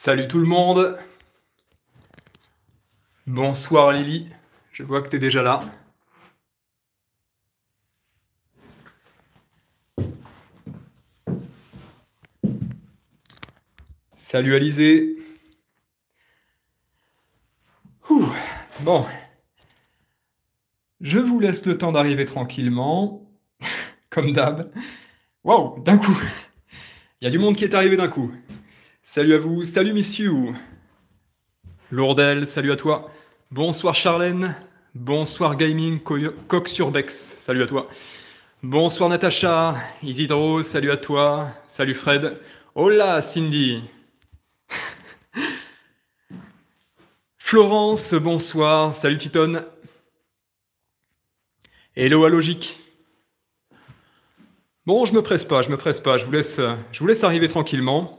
Salut tout le monde. Bonsoir Lily. Je vois que tu es déjà là. Salut Alizé. Ouh, bon, je vous laisse le temps d'arriver tranquillement, comme d'hab. Waouh, d'un coup. Il y a du monde qui est arrivé d'un coup. Salut à vous, salut messieurs. Lourdel, salut à toi. Bonsoir Charlène. Bonsoir Gaming, Coq sur Bex, salut à toi. Bonsoir Natacha, Isidro, salut à toi. Salut Fred. Hola Cindy. Florence, bonsoir. Salut Titon. Hello à Logique. Bon, je me presse pas, je vous laisse arriver tranquillement.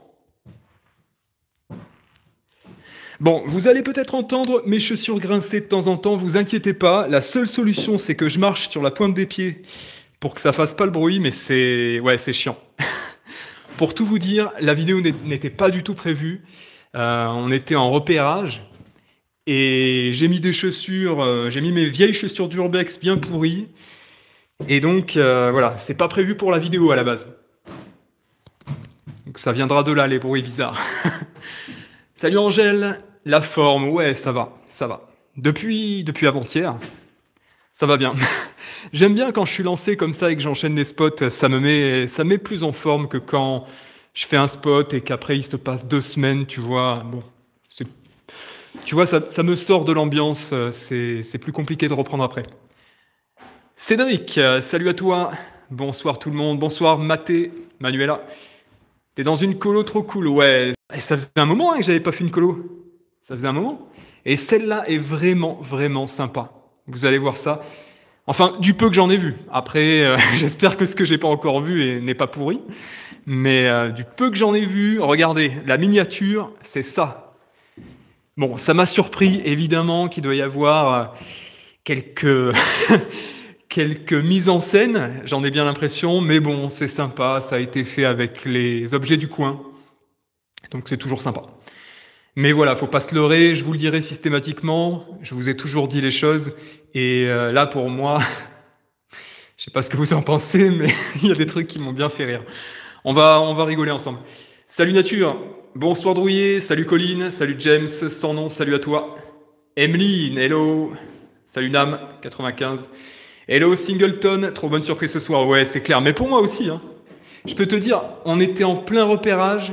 Bon, vous allez peut-être entendre mes chaussures grincer de temps en temps, vous inquiétez pas, la seule solution c'est que je marche sur la pointe des pieds pour que ça fasse pas le bruit, mais c'est chiant. Pour tout vous dire, la vidéo n'était pas du tout prévue, on était en repérage, et j'ai mis des chaussures, j'ai mis mes vieilles chaussures d'Urbex bien pourries, et donc voilà, c'est pas prévu pour la vidéo à la base. Donc ça viendra de là, les bruits bizarres. Salut Angèle, la forme, ouais, ça va, ça va. Depuis avant-hier, ça va bien. J'aime bien quand je suis lancé comme ça et que j'enchaîne des spots, ça me met plus en forme que quand je fais un spot et qu'après il se passe 2 semaines, tu vois. Bon, tu vois, ça me sort de l'ambiance, c'est plus compliqué de reprendre après. Cédric, salut à toi. Bonsoir tout le monde, bonsoir Mathé, Manuela. T'es dans une colo trop cool, ouais. Et ça faisait un moment que j'avais pas fait une colo. Ça faisait un moment. Et celle-là est vraiment, vraiment sympa. Vous allez voir ça. Enfin, du peu que j'en ai vu. Après, j'espère que ce que j'ai pas encore vu n'est pas pourri. Mais du peu que j'en ai vu, regardez, la miniature, c'est ça. Bon, ça m'a surpris, évidemment, qu'il doit y avoir quelques... quelques mises en scène, j'en ai bien l'impression, mais bon, c'est sympa, ça a été fait avec les objets du coin, donc c'est toujours sympa. Mais voilà, faut pas se leurrer, je vous le dirai systématiquement, je vous ai toujours dit les choses, et là pour moi, je sais pas ce que vous en pensez, mais il y a des trucs qui m'ont bien fait rire. On va rigoler ensemble. Salut Nature, bonsoir Drouillet, salut Colline, salut James, sans nom, salut à toi. Emeline, hello, salut Nam, 95. Hello Singleton, trop bonne surprise ce soir, ouais c'est clair, mais pour moi aussi, hein. Je peux te dire, on était en plein repérage,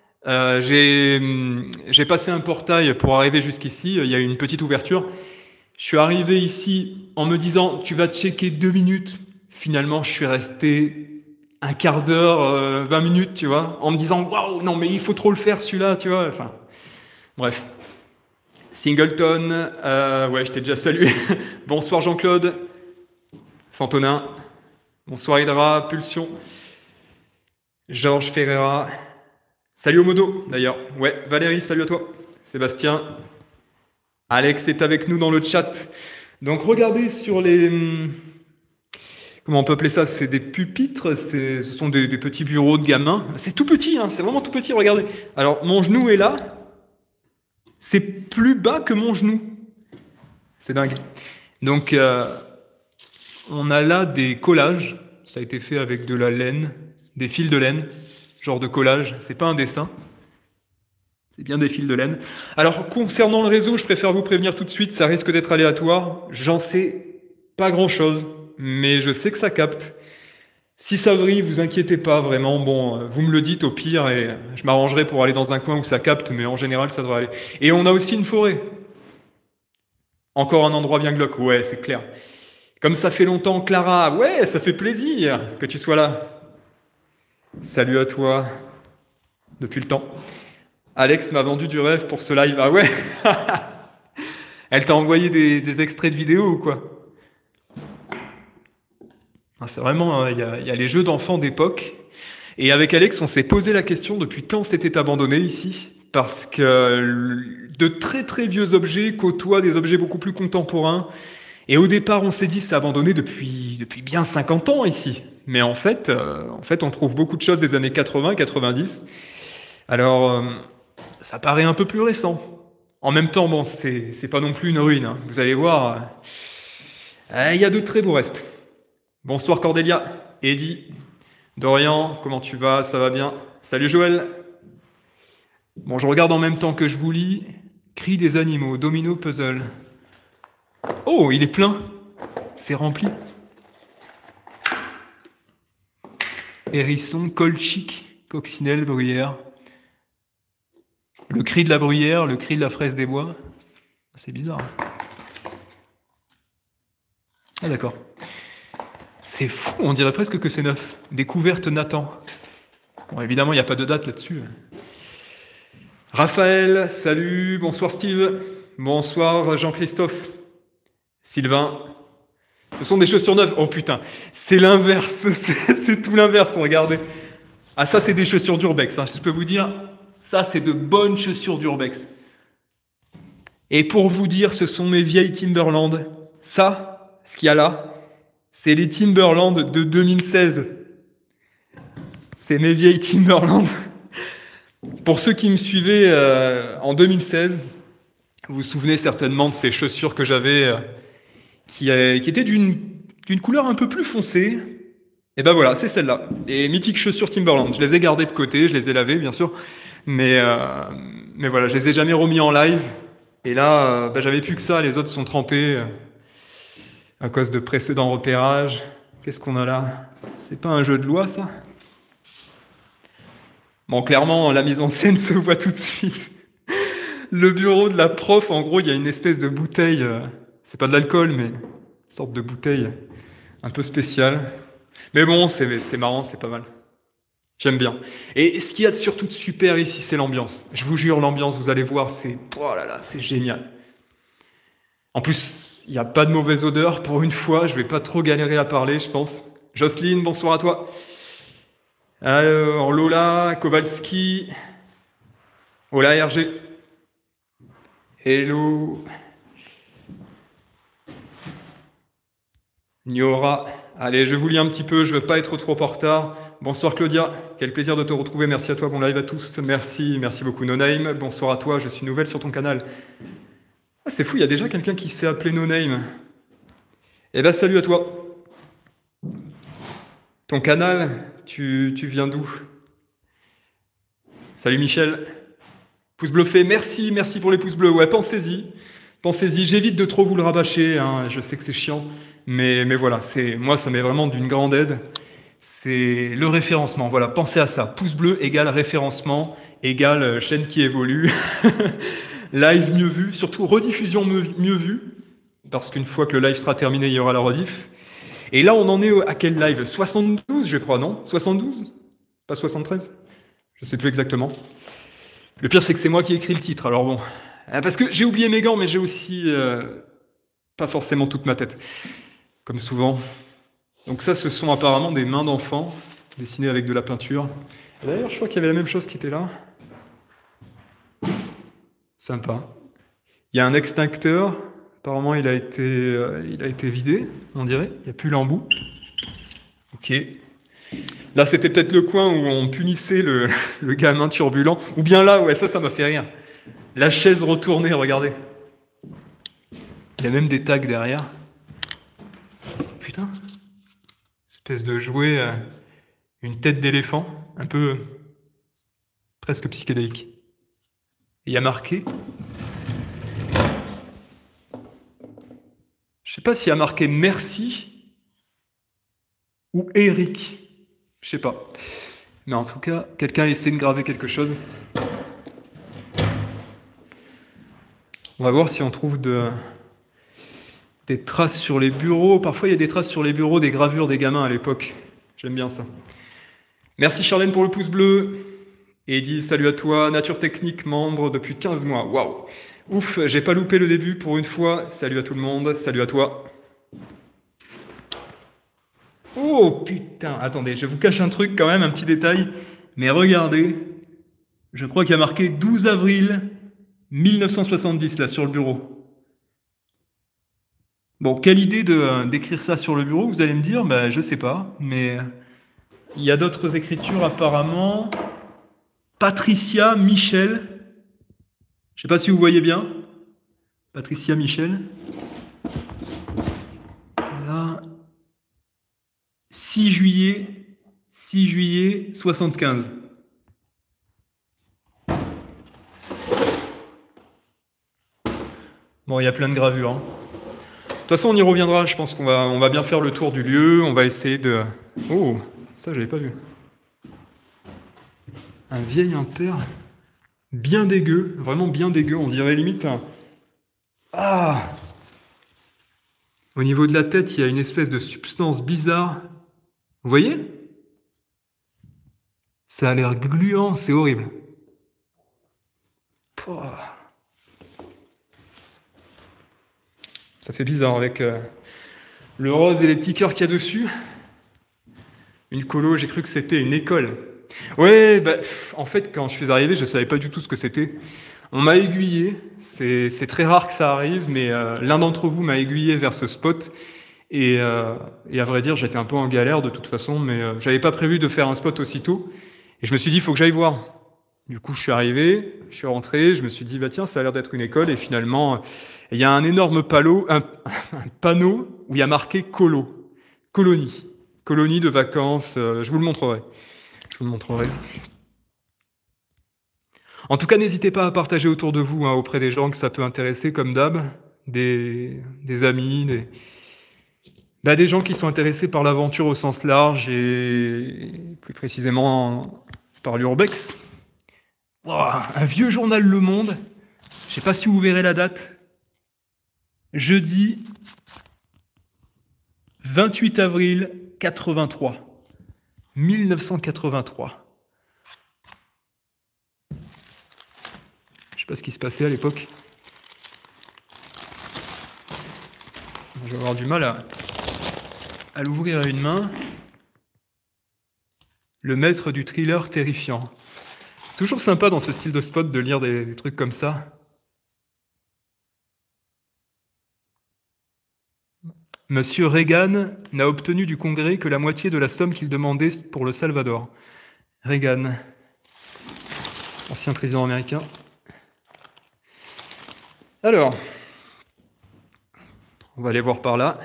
j'ai passé un portail pour arriver jusqu'ici, il y a eu une petite ouverture, je suis arrivé ici en me disant, tu vas checker 2 minutes, finalement je suis resté un quart d'heure, 20 minutes, tu vois, en me disant, waouh, non mais il faut trop le faire celui-là, tu vois, enfin, bref. Singleton, ouais je t'ai déjà salué, bonsoir Jean-Claude. Fantonin, bonsoir Hydra, Pulsion, Georges Ferreira, salut Omodo d'ailleurs, ouais, Valérie, salut à toi, Sébastien, Alex est avec nous dans le chat, donc regardez sur les, comment on peut appeler ça, c'est des pupitres, ce sont des petits bureaux de gamins, c'est tout petit, hein, c'est vraiment tout petit, regardez, alors mon genou est là, c'est plus bas que mon genou, c'est dingue, donc... on a là des collages, ça a été fait avec de la laine, des fils de laine, genre de collage, c'est pas un dessin, c'est bien des fils de laine. Alors concernant le réseau, je préfère vous prévenir tout de suite, ça risque d'être aléatoire, j'en sais pas grand chose, mais je sais que ça capte. Si ça vrille, vous inquiétez pas vraiment, bon, vous me le dites au pire et je m'arrangerai pour aller dans un coin où ça capte, mais en général ça devrait aller. Et on a aussi une forêt. Encore un endroit bien glauque, ouais c'est clair. Comme ça fait longtemps, Clara, ouais, ça fait plaisir que tu sois là. Salut à toi, depuis le temps. Alex m'a vendu du rêve pour ce live, ah ouais. Elle t'a envoyé des extraits de vidéos ou quoi? Ah, c'est vraiment, il y a les jeux d'enfants d'époque. Et avec Alex, on s'est posé la question depuis quand c'était abandonné ici. Parce que de très très vieux objets côtoient des objets beaucoup plus contemporains. Et au départ, on s'est dit c'est abandonné depuis bien 50 ans ici. Mais en fait, on trouve beaucoup de choses des années 80, 90. Alors, ça paraît un peu plus récent. En même temps, bon, c'est pas non plus une ruine, hein. Vous allez voir, il y a de très beaux restes. Bonsoir Cordélia, Eddy, Dorian, comment tu vas? Ça va bien? Salut Joël. Bon, je regarde en même temps que je vous lis. Cris des animaux, domino puzzle. Oh, il est plein. C'est rempli. Hérisson, colchique, coccinelle, bruyère. Le cri de la bruyère, le cri de la fraise des bois. C'est bizarre. Ah d'accord. C'est fou, on dirait presque que c'est neuf. Découverte Nathan. Bon, évidemment, il n'y a pas de date là-dessus. Raphaël, salut, bonsoir Steve. Bonsoir Jean-Christophe. Sylvain. Ce sont des chaussures neuves. Oh putain, c'est l'inverse, c'est tout l'inverse, regardez. Ah ça, c'est des chaussures d'Urbex, hein. Je peux vous dire, ça, c'est de bonnes chaussures d'Urbex. Et pour vous dire, ce sont mes vieilles Timberland. Ça, ce qu'il y a là, c'est les Timberland de 2016. C'est mes vieilles Timberland. Pour ceux qui me suivaient en 2016, vous vous souvenez certainement de ces chaussures que j'avais qui étaient d'une couleur un peu plus foncée. Et ben voilà, c'est celle-là. Les mythiques chaussures Timberland. Je les ai gardées de côté, je les ai lavées, bien sûr. Mais voilà, je les ai jamais remis en live. Et là, j'avais plus que ça. Les autres sont trempés à cause de précédents repérages. Qu'est-ce qu'on a là? C'est pas un jeu de loi, ça? Bon, clairement, la mise en scène se voit tout de suite. Le bureau de la prof, en gros, il y a une espèce de bouteille. C'est pas de l'alcool, mais une sorte de bouteille un peu spéciale. Mais bon, c'est marrant, c'est pas mal. J'aime bien. Et ce qu'il y a surtout de super ici, c'est l'ambiance. Je vous jure, l'ambiance, vous allez voir, oh là là, c'est génial. En plus, il n'y a pas de mauvaise odeur. Pour une fois, je vais pas trop galérer à parler, je pense. Jocelyne, bonsoir à toi. Alors, Lola, Kowalski. Hola, RG. Hello. Niora. Allez, je vous lis un petit peu, je ne veux pas être trop en retard. Bonsoir Claudia, quel plaisir de te retrouver. Merci à toi, bon live à tous. Merci beaucoup No Name. Bonsoir à toi, je suis nouvelle sur ton canal. Ah, c'est fou, il y a déjà quelqu'un qui s'est appelé No Name. Eh ben, salut à toi. Ton canal, tu viens d'où? Salut Michel. Pouce bleu fait, merci pour les pouces bleus. Ouais, pensez-y, j'évite de trop vous le rabâcher, hein. Je sais que c'est chiant, mais voilà, moi ça m'est vraiment d'une grande aide. C'est le référencement, voilà, pensez à ça. Pouce bleu égale référencement, égale chaîne qui évolue. Live mieux vu, surtout rediffusion mieux vue, parce qu'une fois que le live sera terminé, il y aura la rediff. Et là, on en est à quel live? 72, je crois, non? 72? Pas 73? Je sais plus exactement. Le pire, c'est que c'est moi qui ai écrit le titre, alors bon. Parce que j'ai oublié mes gants, mais j'ai aussi pas forcément toute ma tête, comme souvent. Donc ça, ce sont apparemment des mains d'enfants, dessinées avec de la peinture. D'ailleurs, je crois qu'il y avait la même chose qui était là. Sympa. Il y a un extincteur. Apparemment, il a été vidé, on dirait. Il n'y a plus l'embout. Ok. Là, c'était peut-être le coin où on punissait le gamin turbulent. Ou bien là, ouais, ça m'a fait rire. La chaise retournée, regardez. Il y a même des tags derrière. Putain. Espèce de jouet, une tête d'éléphant, un peu presque psychédélique. Et il y a marqué... Je sais pas s'il y a marqué merci ou Eric. Je sais pas. Mais en tout cas, quelqu'un a essayé de graver quelque chose. On va voir si on trouve des traces sur les bureaux. Parfois, il y a des traces sur les bureaux des gravures des gamins à l'époque. J'aime bien ça. Merci Charlène pour le pouce bleu. Eddy, salut à toi. Nature Technique, membre depuis 15 mois. Waouh. Ouf, j'ai pas loupé le début pour une fois. Salut à tout le monde, salut à toi. Oh putain, attendez, je vous cache un truc quand même, un petit détail. Mais regardez, je crois qu'il y a marqué 12 avril 1970 là sur le bureau. Bon, quelle idée d'écrire ça sur le bureau, vous allez me dire, je sais pas, mais il y a d'autres écritures apparemment. Patricia Michel Je sais pas si vous voyez bien. Patricia Michel. Là. 6 juillet 75. Bon, il y a plein de gravures. Hein. De toute façon, on y reviendra. Je pense on va bien faire le tour du lieu. On va essayer de... Oh, ça, je l'avais pas vu. Un vieil impair. Bien dégueu. Vraiment bien dégueu. On dirait limite un... Ah! Au niveau de la tête, il y a une espèce de substance bizarre. Vous voyez? Ça a l'air gluant. C'est horrible. Pouah. Ça fait bizarre avec le rose et les petits cœurs qu'il y a dessus. Une colo, j'ai cru que c'était une école. Ouais, bah, en fait, quand je suis arrivé, je ne savais pas du tout ce que c'était. On m'a aiguillé. C'est très rare que ça arrive, mais l'un d'entre vous m'a aiguillé vers ce spot. Et à vrai dire, j'étais un peu en galère de toute façon, mais j'avais pas prévu de faire un spot aussitôt. Et je me suis dit, il faut que j'aille voir. Du coup, je suis arrivé, je suis rentré, je me suis dit, bah tiens, ça a l'air d'être une école. Et finalement, il y a un énorme un panneau où il y a marqué colo, colonie de vacances. Je vous le montrerai. Je vous le montrerai. En tout cas, n'hésitez pas à partager autour de vous, hein, auprès des gens que ça peut intéresser, comme d'hab, des amis, des gens qui sont intéressés par l'aventure au sens large et plus précisément par l'urbex. Wow, un vieux journal Le Monde. Je ne sais pas si vous verrez la date. Jeudi 28 avril 83. 1983. Je ne sais pas ce qui se passait à l'époque. Je vais avoir du mal à l'ouvrir à une main. Le maître du thriller terrifiant. Toujours sympa dans ce style de spot de lire des trucs comme ça. Monsieur Reagan n'a obtenu du Congrès que la moitié de la somme qu'il demandait pour le Salvador. Reagan, ancien président américain. Alors, on va aller voir par là.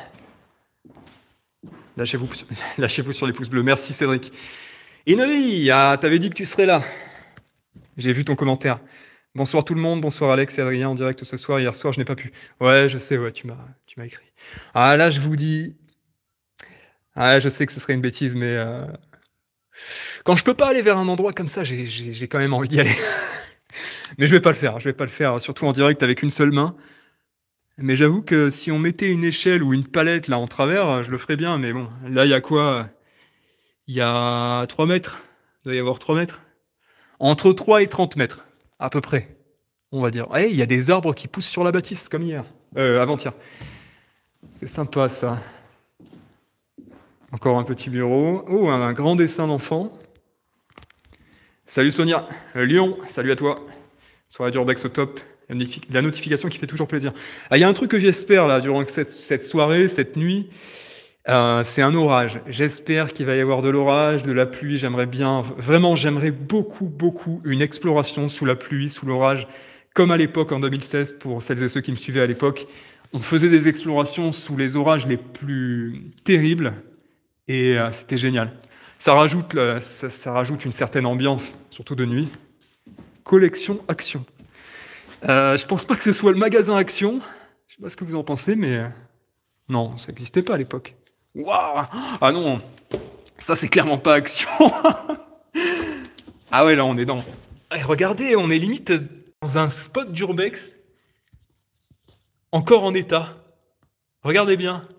Lâchez-vous sur les pouces bleus. Merci Cédric. Inri, t'avais dit que tu serais là. J'ai vu ton commentaire. Bonsoir tout le monde, bonsoir Alex et Adrien en direct ce soir. Hier soir, je n'ai pas pu. Ouais, je sais, ouais, tu m'as écrit. Ah là, je vous dis... Ah, je sais que ce serait une bêtise, mais... Quand je peux pas aller vers un endroit comme ça, j'ai quand même envie d'y aller. Mais je vais pas le faire, surtout en direct avec une seule main. Mais j'avoue que si on mettait une échelle ou une palette là en travers, je le ferais bien, mais bon, là, il y a quoi? Il y a 3 mètres. Il doit y avoir 3 mètres. Entre 3 et 30 mètres, à peu près, on va dire. Il y a des arbres qui poussent sur la bâtisse, comme hier. Avant-hier. C'est sympa, ça. Encore un petit bureau. Oh, un grand dessin d'enfant. Salut Sonia. Lyon, salut à toi. Soirée d'Urbex au top. La notification qui fait toujours plaisir. Il y a un truc que j'espère, là, durant cette soirée, cette nuit... c'est un orage. J'espère qu'il va y avoir de l'orage, de la pluie. J'aimerais beaucoup une exploration sous la pluie, sous l'orage, comme à l'époque en 2016, pour celles et ceux qui me suivaient à l'époque. On faisait des explorations sous les orages les plus terribles et c'était génial. Ça rajoute une certaine ambiance, surtout de nuit. Collection Action. Je pense pas que ce soit le magasin Action. Je sais pas ce que vous en pensez, mais non, ça n'existait pas à l'époque. Waouh! Ah non, ça c'est clairement pas Action. Ah ouais, là on est dans... regardez, on est limite dans un spot d'urbex encore en état. Regardez bien.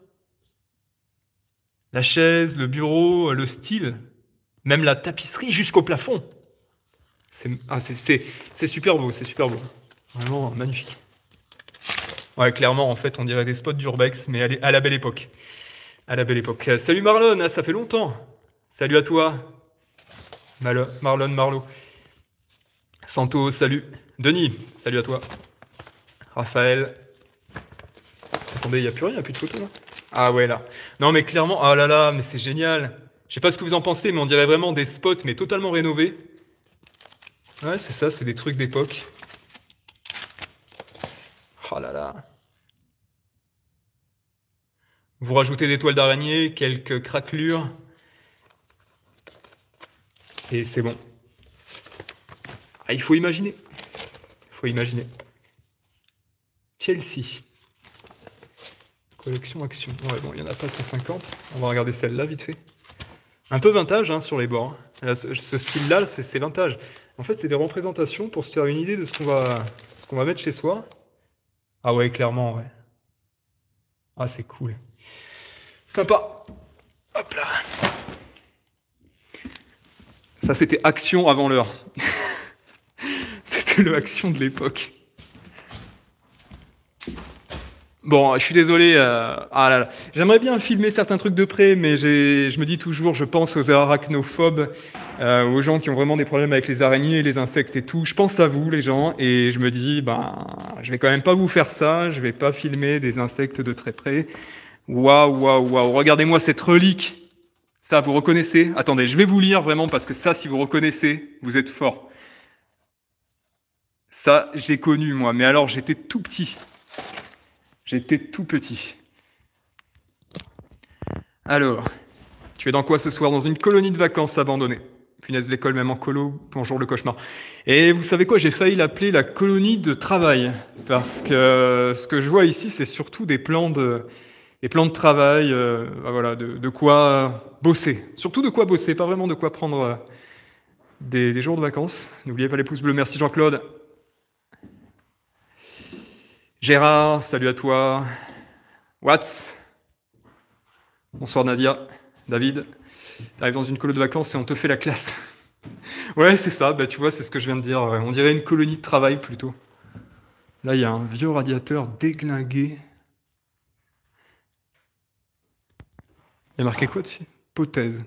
La chaise, le bureau, le style, même la tapisserie jusqu'au plafond. C'est super beau, c'est super beau. Vraiment magnifique. Ouais, clairement, en fait, on dirait des spots d'urbex, mais à la belle époque. À la belle époque. Salut Marlon, ça fait longtemps. Salut à toi. Marlon. Santo, salut. Denis, salut à toi. Raphaël. Attendez, il n'y a plus rien, il n'y a plus de photos là. Ah ouais, là. Non, mais clairement, ah là là, mais c'est génial. Je sais pas ce que vous en pensez, mais on dirait vraiment des spots, mais totalement rénovés. Ouais, c'est ça, c'est des trucs d'époque. Oh là là. Vous rajoutez des toiles d'araignée, quelques craquelures. Et c'est bon. Ah, il faut imaginer. Il faut imaginer. Chelsea. Collection Action. Ouais, bon, il n'y en a pas 150. On va regarder celle-là, vite fait. Un peu vintage hein, sur les bords. Là, ce style-là, c'est vintage. En fait, c'est des représentations pour se faire une idée de ce qu'on va mettre chez soi. Ah ouais, clairement, ouais. Ah, c'est cool. Sympa. Hop là. Ça, c'était Action avant l'heure. C'était le Action de l'époque. Bon, je suis désolé. Ah là là. J'aimerais bien filmer certains trucs de près, mais je me dis toujours, je pense aux arachnophobes, aux gens qui ont vraiment des problèmes avec les araignées, les insectes et tout. Je pense à vous, les gens, et je me dis, je vais quand même pas vous faire ça. Je vais pas filmer des insectes de très près. Waouh, waouh, waouh. Regardez-moi cette relique. Ça, vous reconnaissez? Attendez, je vais vous lire vraiment parce que ça, si vous reconnaissez, vous êtes fort. Ça, j'ai connu, moi. Mais alors, j'étais tout petit. J'étais tout petit. Alors, tu es dans quoi ce soir? Dans une colonie de vacances abandonnée. Punaise, l'école, même en colo. Bonjour le cauchemar. Et vous savez quoi? J'ai failli l'appeler la colonie de travail. Parce que ce que je vois ici, c'est surtout des plans de travail. Voilà, de quoi bosser. Surtout de quoi bosser, pas vraiment de quoi prendre des jours de vacances. N'oubliez pas les pouces bleus. Merci Jean-Claude. Gérard, salut à toi. Watts. Bonsoir Nadia. David. T'arrives dans une colo de vacances et on te fait la classe. Ouais, c'est ça, tu vois, c'est ce que je viens de dire. On dirait une colonie de travail plutôt. Là, il y a un vieux radiateur déglingué. Il y a marqué quoi dessus? Pothèse.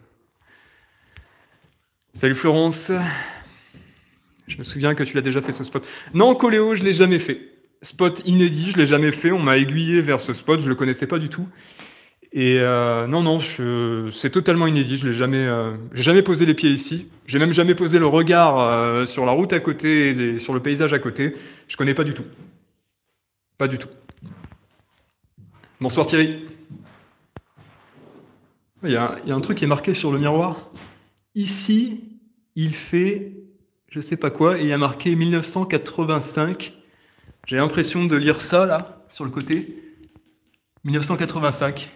Salut Florence. Je me souviens que tu l'as déjà fait ce spot. Non, Coléo, je l'ai jamais fait. Spot inédit, je l'ai jamais fait. On m'a aiguillé vers ce spot, je le connaissais pas du tout. Et non, c'est totalement inédit. Je l'ai jamais, j'ai jamais posé les pieds ici. J'ai même jamais posé le regard sur la route à côté et sur le paysage à côté. Je connais pas du tout. Pas du tout. Bonsoir Thierry. Il y a un truc qui est marqué sur le miroir. Ici, il fait, je sais pas quoi, et il y a marqué 1985. J'ai l'impression de lire ça, là, sur le côté. 1985.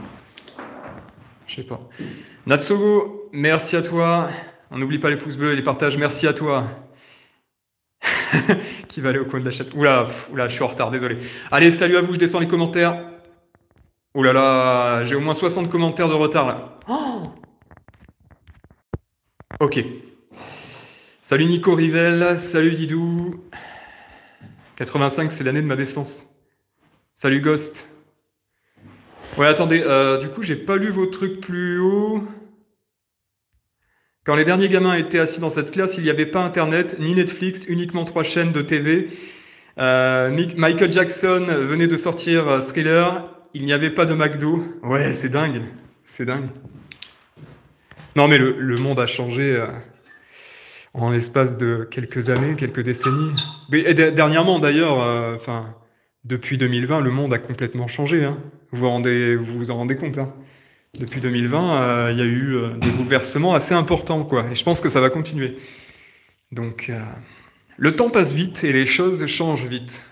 Je sais pas. Natsogo, merci à toi. On n'oublie pas les pouces bleus et les partages. Merci à toi. Qui va aller au coin de la chaise. Oula, je suis en retard, désolé. Allez, salut à vous, je descends les commentaires. Oh là là, j'ai au moins 60 commentaires de retard, là. Oh, ok. Salut Nico Rivel, salut Didou. 85, c'est l'année de ma naissance. Salut Ghost. Ouais, attendez, du coup, j'ai pas lu vos trucs plus haut. Quand les derniers gamins étaient assis dans cette classe, il n'y avait pas Internet, ni Netflix, uniquement 3 chaînes de TV. Michael Jackson venait de sortir Thriller, il n'y avait pas de McDo. Ouais, c'est dingue, c'est dingue. Non, mais le monde a changé en l'espace de quelques années, quelques décennies. Et dernièrement, d'ailleurs, depuis 2020, le monde a complètement changé. Hein. Vous vous en rendez compte. Hein. Depuis 2020, il y a eu des bouleversements assez importants, quoi. Et je pense que ça va continuer. Donc, le temps passe vite et les choses changent vite.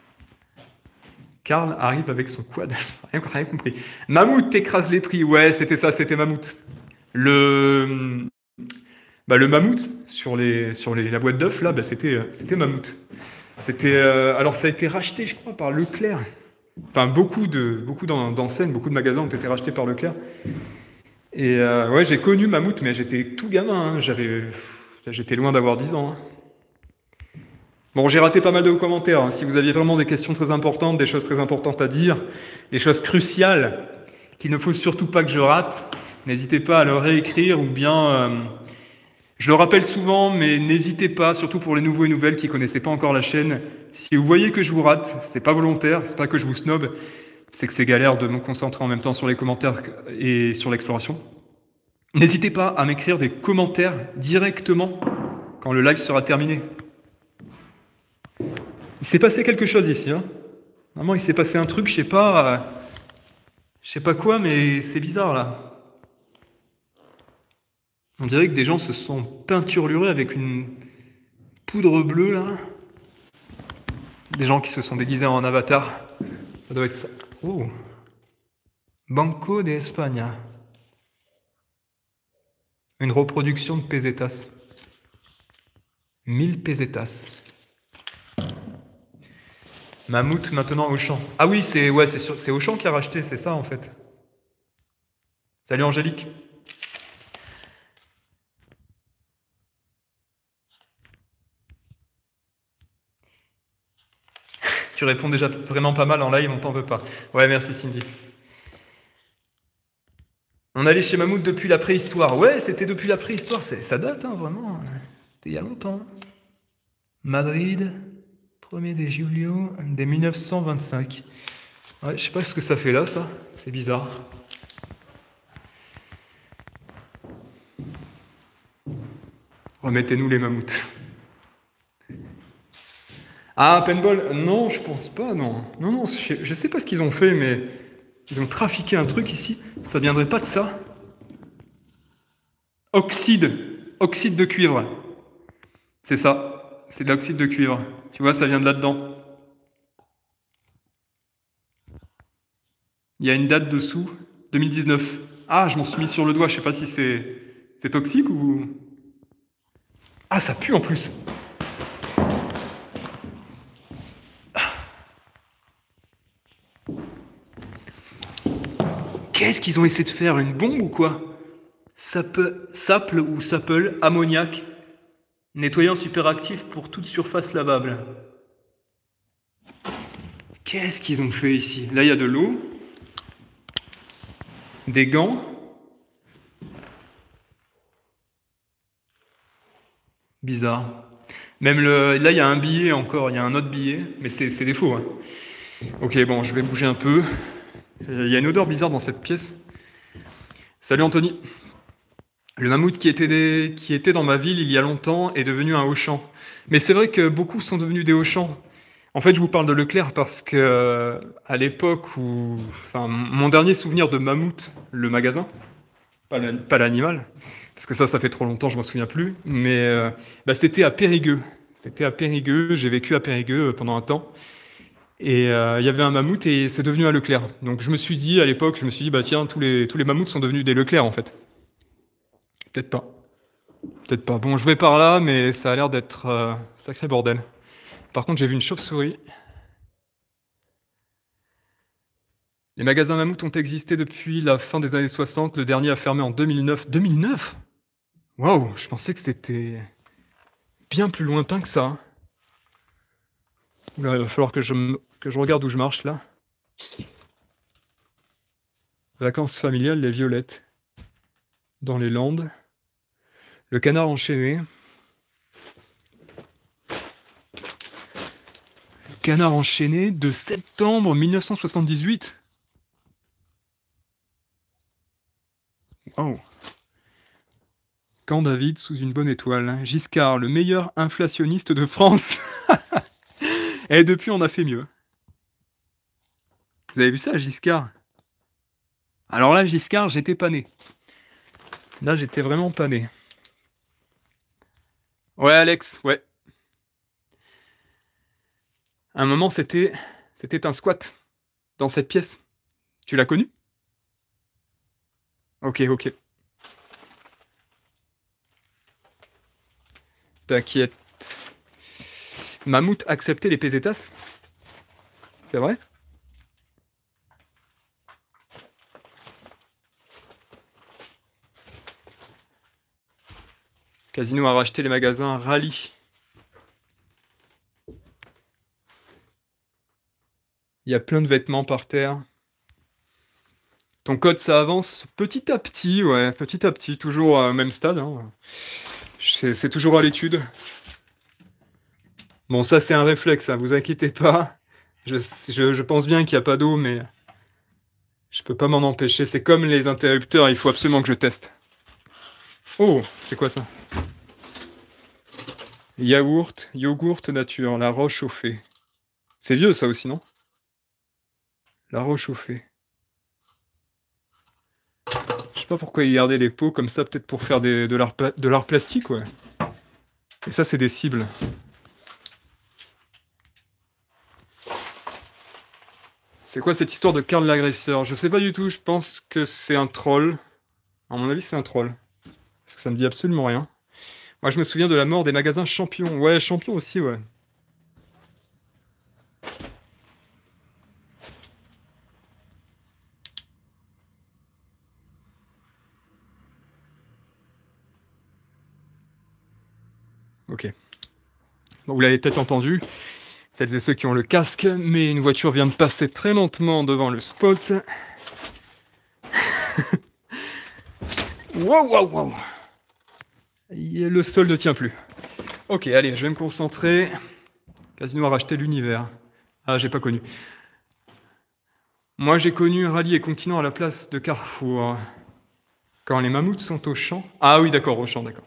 Karl arrive avec son quad. Rien compris. Mammouth écrase les prix. Ouais, c'était ça, c'était Mammouth. Le Mammouth sur la boîte d'œufs, là, c'était Mammouth. Alors, ça a été racheté, je crois, par Leclerc. Enfin, beaucoup d'enseignes, beaucoup de magasins ont été rachetés par Leclerc. Et ouais, j'ai connu Mammouth, mais j'étais tout gamin. Hein. J'étais loin d'avoir 10 ans. Hein. Bon, j'ai raté pas mal de commentaires. Hein. Si vous aviez vraiment des questions très importantes, des choses très importantes à dire, des choses cruciales qu'il ne faut surtout pas que je rate, n'hésitez pas à le réécrire ou bien... je le rappelle souvent, mais n'hésitez pas, surtout pour les nouveaux et nouvelles qui ne connaissaient pas encore la chaîne. Si vous voyez que je vous rate, c'est pas volontaire, c'est pas que je vous snob, c'est que c'est galère de me concentrer en même temps sur les commentaires et sur l'exploration. N'hésitez pas à m'écrire des commentaires directement quand le live sera terminé. Il s'est passé quelque chose ici. Hein. Vraiment, il s'est passé un truc, je sais pas quoi, mais c'est bizarre là. On dirait que des gens se sont peinturlurés avec une poudre bleue là. Des gens qui se sont déguisés en avatar. Ça doit être ça. Oh. Banco de España. Une reproduction de pesetas. 1000 pesetas. Mammouth maintenant Auchan. Ah oui, c'est Auchan qui a racheté, c'est ça en fait. Salut Angélique. Tu réponds déjà vraiment pas mal en live, on t'en veut pas. Ouais, merci Cindy. On allait chez Mammouth depuis la préhistoire. Ouais, c'était depuis la préhistoire, ça date, hein, vraiment. C'était il y a longtemps. Madrid, 1er de Julio de 1925. Ouais, je sais pas ce que ça fait là, ça. C'est bizarre. Remettez-nous les mammouths. Ah, paintball? Non, je pense pas, non. Non, non, je sais pas ce qu'ils ont fait, mais ils ont trafiqué un truc ici. Ça viendrait pas de ça? Oxyde de cuivre. C'est ça. C'est de l'oxyde de cuivre. Tu vois, ça vient de là-dedans. Il y a une date dessous, 2019. Ah, je m'en suis mis sur le doigt, je sais pas si c'est toxique ou... Ah, ça pue en plus. Qu'est-ce qu'ils ont essayé de faire? Une bombe ou quoi? Saple ou sapple, ammoniac, nettoyant superactif pour toute surface lavable. Qu'est-ce qu'ils ont fait ici? Là, il y a de l'eau, des gants. Bizarre. Même là, il y a un billet encore, il y a un autre billet, mais c'est des faux. Hein. Ok, bon, je vais bouger un peu. Il y a une odeur bizarre dans cette pièce. Salut Anthony. Le mammouth qui était dans ma ville il y a longtemps est devenu un Auchan. Mais c'est vrai que beaucoup sont devenus des Auchan. En fait, je vous parle de Leclerc parce que à l'époque où... Enfin, mon dernier souvenir de mammouth, le magasin, pas l'animal, parce que ça fait trop longtemps, je m'en souviens plus, mais c'était à Périgueux. C'était à Périgueux, j'ai vécu à Périgueux pendant un temps. Et il y avait un mammouth et c'est devenu un Leclerc. Donc je me suis dit, à l'époque, bah tiens, tous les mammouths sont devenus des Leclerc en fait. Peut-être pas. Peut-être pas. Bon, je vais par là, mais ça a l'air d'être sacré bordel. Par contre, j'ai vu une chauve-souris. Les magasins mammouth ont existé depuis la fin des années 60. Le dernier a fermé en 2009. 2009? Waouh, je pensais que c'était bien plus lointain que ça. Oula, il va falloir que je regarde où je marche là. Vacances familiales, les violettes. Dans les Landes. Le canard enchaîné. Le canard enchaîné de septembre 1978. Waouh. Camp David sous une bonne étoile. Giscard, le meilleur inflationniste de France. Et depuis, on a fait mieux. Vous avez vu ça, Giscard? Alors là, Giscard, j'étais pas né. Là, j'étais vraiment pas né. Ouais, Alex, ouais. À un moment, c'était un squat dans cette pièce. Tu l'as connu? Ok, ok. T'inquiète. Mammouth acceptait les pesetas? C'est vrai? Casino a racheté les magasins Rally. Il y a plein de vêtements par terre. Ton code, ça avance petit à petit, ouais, petit à petit, toujours au même stade. Hein. C'est toujours à l'étude. Bon, ça, c'est un réflexe, hein, vous inquiétez pas. Je pense bien qu'il n'y a pas d'eau, mais je peux pas m'en empêcher. C'est comme les interrupteurs, il faut absolument que je teste. Oh, c'est quoi ça? Yogourt nature, la roche chauffée. C'est vieux, ça aussi, non? La rechauffer. Je sais pas pourquoi ils gardaient les pots comme ça, peut-être pour faire de l'art plastique, ouais. Et ça, c'est des cibles. C'est quoi cette histoire de Karl l'agresseur? Je sais pas du tout, je pense que c'est un troll. À mon avis, c'est un troll. Parce que ça me dit absolument rien. Moi, je me souviens de la mort des magasins Champion. Ouais, Champion aussi, ouais. Ok. Donc, vous l'avez peut-être entendu, celles et ceux qui ont le casque, mais une voiture vient de passer très lentement devant le spot. Wow, wow, wow. Le sol ne tient plus. Ok, allez, je vais me concentrer. Casino a racheté l'univers. Ah, j'ai pas connu. Moi, j'ai connu Rallye et Continent à la place de Carrefour. Quand les mammouths sont au champ. Ah oui, d'accord, au champ, d'accord.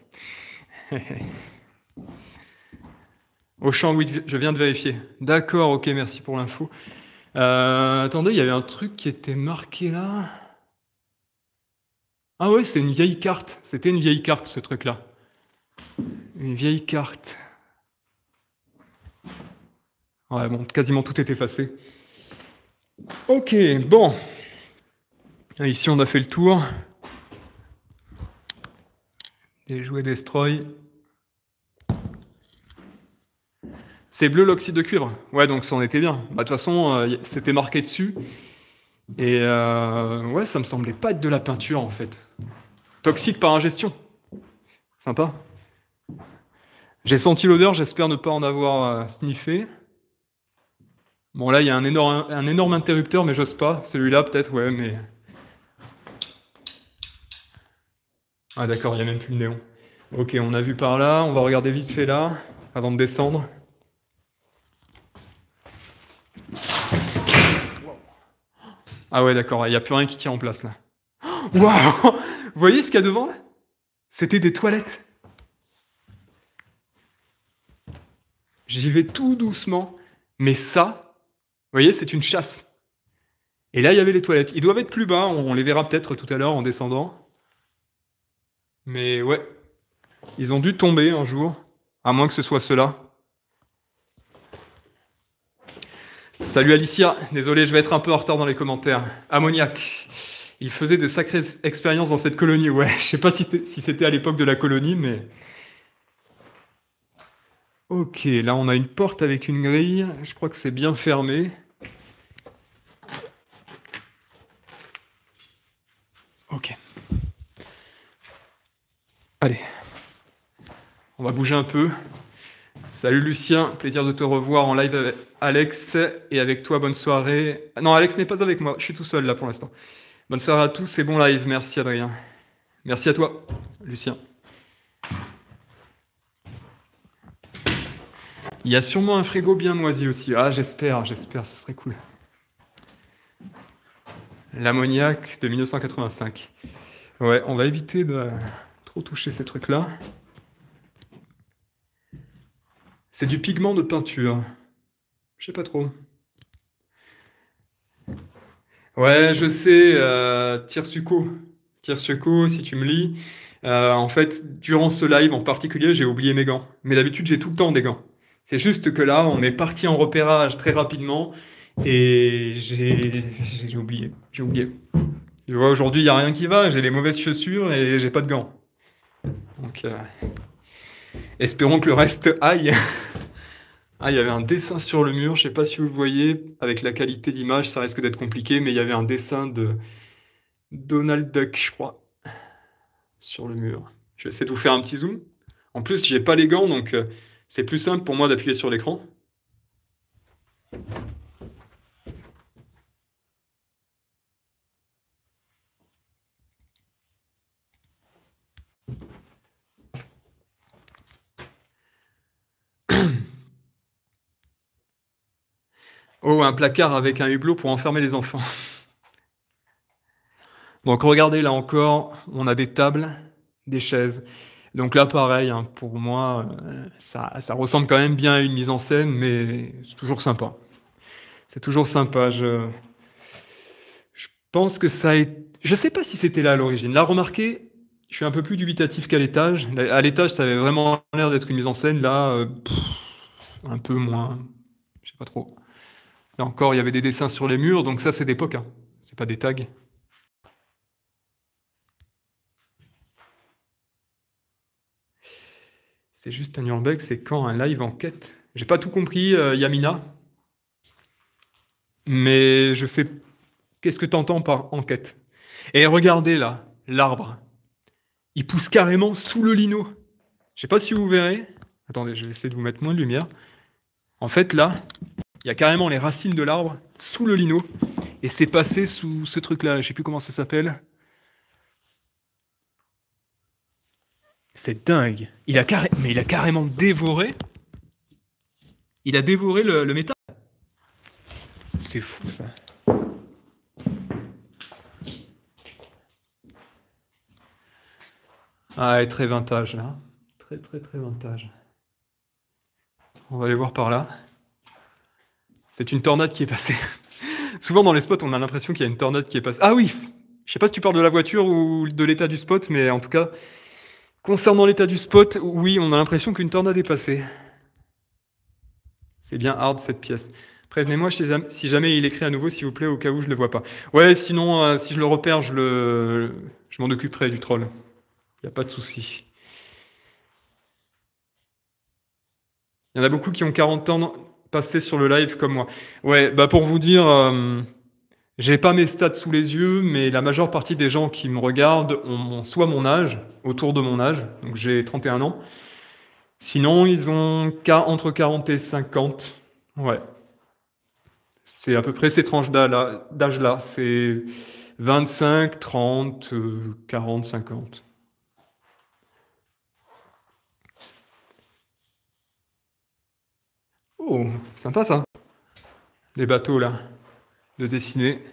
Au champ, oui, je viens de vérifier. D'accord, ok, merci pour l'info. Attendez, il y avait un truc qui était marqué là. Ah ouais, c'est une vieille carte. C'était une vieille carte, ce truc-là. Une vieille carte. Ouais, bon, quasiment tout est effacé. Ok, bon. Ici, on a fait le tour. Des jouets Destroy. C'est bleu l'oxyde de cuivre. Ouais, donc ça en était bien. Bah, de toute façon, c'était marqué dessus. Et ouais, ça me semblait pas être de la peinture, en fait. Toxique par ingestion. Sympa. J'ai senti l'odeur, j'espère ne pas en avoir sniffé. Bon, là, il y a un énorme interrupteur, mais j'ose pas. Celui-là, peut-être, ouais, mais... Ah d'accord, il n'y a même plus le néon. Ok, on a vu par là, on va regarder vite fait là, avant de descendre. Ah ouais, d'accord, il n'y a plus rien qui tient en place là. Waouh! Vous voyez ce qu'il y a devant là? C'était des toilettes. J'y vais tout doucement, mais ça, vous voyez, c'est une chasse. Et là, il y avait les toilettes. Ils doivent être plus bas, on les verra peut-être tout à l'heure en descendant. Mais ouais, ils ont dû tomber un jour, à moins que ce soit ceux-là. Salut Alicia, désolé, je vais être un peu en retard dans les commentaires. Ammoniac, il faisait de sacrées expériences dans cette colonie, ouais, je sais pas si c'était à l'époque de la colonie, mais... Ok, là on a une porte avec une grille, je crois que c'est bien fermé. Ok. Allez, on va bouger un peu. Salut Lucien, plaisir de te revoir en live avec Alex et avec toi, bonne soirée. Non, Alex n'est pas avec moi, je suis tout seul là pour l'instant. Bonne soirée à tous et bon live, merci Adrien. Merci à toi, Lucien. Il y a sûrement un frigo bien moisi aussi. Ah, j'espère, ce serait cool. L'ammoniac de 1985. Ouais, on va éviter de trop toucher ces trucs-là. C'est du pigment de peinture. Je sais pas trop. Ouais, je sais, Tirsuko, si tu me lis. En fait, durant ce live en particulier, j'ai oublié mes gants. Mais d'habitude, j'ai tout le temps des gants. C'est juste que là, on est parti en repérage très rapidement et j'ai oublié. J'ai oublié. Tu vois, aujourd'hui, il n'y a rien qui va. J'ai les mauvaises chaussures et j'ai pas de gants. Donc, espérons que le reste aille. Ah, il y avait un dessin sur le mur. Je sais pas si vous le voyez. Avec la qualité d'image, ça risque d'être compliqué, mais il y avait un dessin de Donald Duck, je crois, sur le mur. Je vais essayer de vous faire un petit zoom. En plus, j'ai pas les gants, donc c'est plus simple pour moi d'appuyer sur l'écran. Oh, un placard avec un hublot pour enfermer les enfants. Donc regardez, là encore, on a des tables, des chaises. Donc là, pareil, hein, pour moi, ça ressemble quand même bien à une mise en scène, mais c'est toujours sympa. C'est toujours sympa. pense que ça a été... Je sais pas si c'était là à l'origine. Là, remarquez, je suis un peu plus dubitatif qu'à l'étage. À l'étage, ça avait vraiment l'air d'être une mise en scène. Là, un peu moins. Je sais pas trop. Là encore, il y avait des dessins sur les murs, donc ça, c'est d'époque, hein. C'est pas des tags. C'est juste à Nuremberg, c'est quand un live enquête? J'ai pas tout compris, Yamina, mais je fais... Qu'est-ce que t'entends par enquête? Et regardez là, l'arbre. Il pousse carrément sous le lino. Je sais pas si vous verrez. Attendez, je vais essayer de vous mettre moins de lumière. En fait, là, il y a carrément les racines de l'arbre sous le lino. Et c'est passé sous ce truc-là. Je sais plus comment ça s'appelle. C'est dingue. Mais il a carrément dévoré. Il a dévoré le métal. C'est fou, ça. Ah, ouais, très vintage, là. Très, très, très vintage. On va aller voir par là. C'est une tornade qui est passée. Souvent, dans les spots, on a l'impression qu'il y a une tornade qui est passée. Ah oui! Je sais pas si tu parles de la voiture ou de l'état du spot, mais en tout cas, concernant l'état du spot, oui, on a l'impression qu'une tornade est passée. C'est bien hard, cette pièce. Prévenez-moi si jamais il écrit à nouveau, s'il vous plaît, au cas où je le vois pas. Ouais, sinon, si je le repère, je m'en occuperai du troll. Il n'y a pas de souci. Il y en a beaucoup qui ont 40 ans passés sur le live comme moi. Ouais, bah pour vous dire, j'ai pas mes stats sous les yeux, mais la majeure partie des gens qui me regardent ont soit mon âge, autour de mon âge, donc j'ai 31 ans. Sinon, ils ont entre 40 et 50. Ouais. C'est à peu près ces tranches d'âge-là. C'est 25, 30, 40, 50. Oh, sympa ça. Les bateaux là, de dessiner.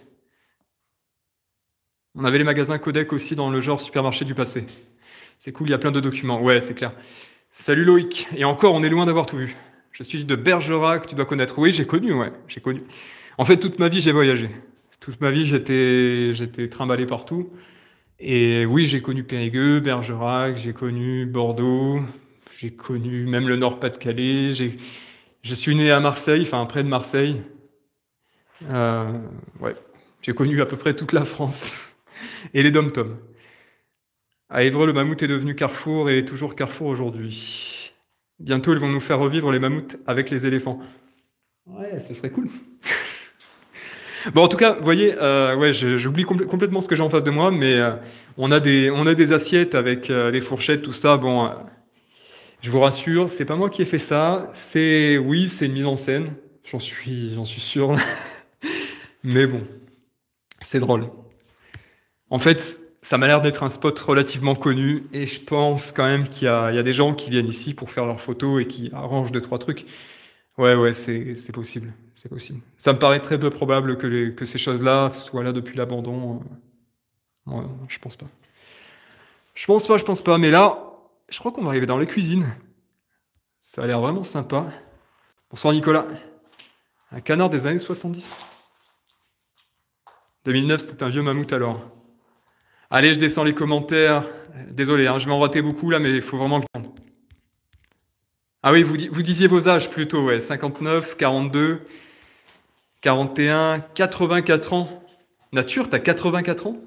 On avait les magasins Codec aussi dans le genre supermarché du passé. C'est cool, il y a plein de documents. Ouais, c'est clair. Salut Loïc. Et encore, on est loin d'avoir tout vu. Je suis de Bergerac, tu dois connaître. Oui, j'ai connu, ouais, j'ai connu. En fait, toute ma vie, j'ai voyagé. Toute ma vie, j'étais trimballé partout. Et oui, j'ai connu Périgueux, Bergerac, j'ai connu Bordeaux, j'ai connu même le Nord-Pas-de-Calais. Je suis né à Marseille, enfin près de Marseille. Euh, ouais, j'ai connu à peu près toute la France et les dom-toms. À Évreux, le mammouth est devenu Carrefour et est toujours Carrefour aujourd'hui. Bientôt, ils vont nous faire revivre les mammouths avec les éléphants. Ouais, ce serait cool. Bon, en tout cas, vous voyez, ouais, j'oublie complètement ce que j'ai en face de moi, mais on a des assiettes avec des fourchettes, tout ça. Bon, je vous rassure, c'est pas moi qui ai fait ça. Oui, c'est une mise en scène. J'en suis sûr. Mais bon, c'est drôle. En fait, ça m'a l'air d'être un spot relativement connu, et je pense quand même qu'il y a des gens qui viennent ici pour faire leurs photos et qui arrangent deux, trois trucs. Ouais, ouais, c'est possible. C'est possible. Ça me paraît très peu probable que ces choses-là soient là depuis l'abandon. Ouais, je pense pas. Je pense pas. Mais là, je crois qu'on va arriver dans les cuisines. Ça a l'air vraiment sympa. Bonsoir Nicolas. Un canard des années 70. 2009, c'était un vieux mammouth alors. Allez, je descends les commentaires. Désolé, hein, je vais en rater beaucoup là, mais il faut vraiment le prendre. Ah oui, vous disiez vos âges plutôt, ouais. 59, 42, 41, 84 ans. Nature, t'as 84 ans?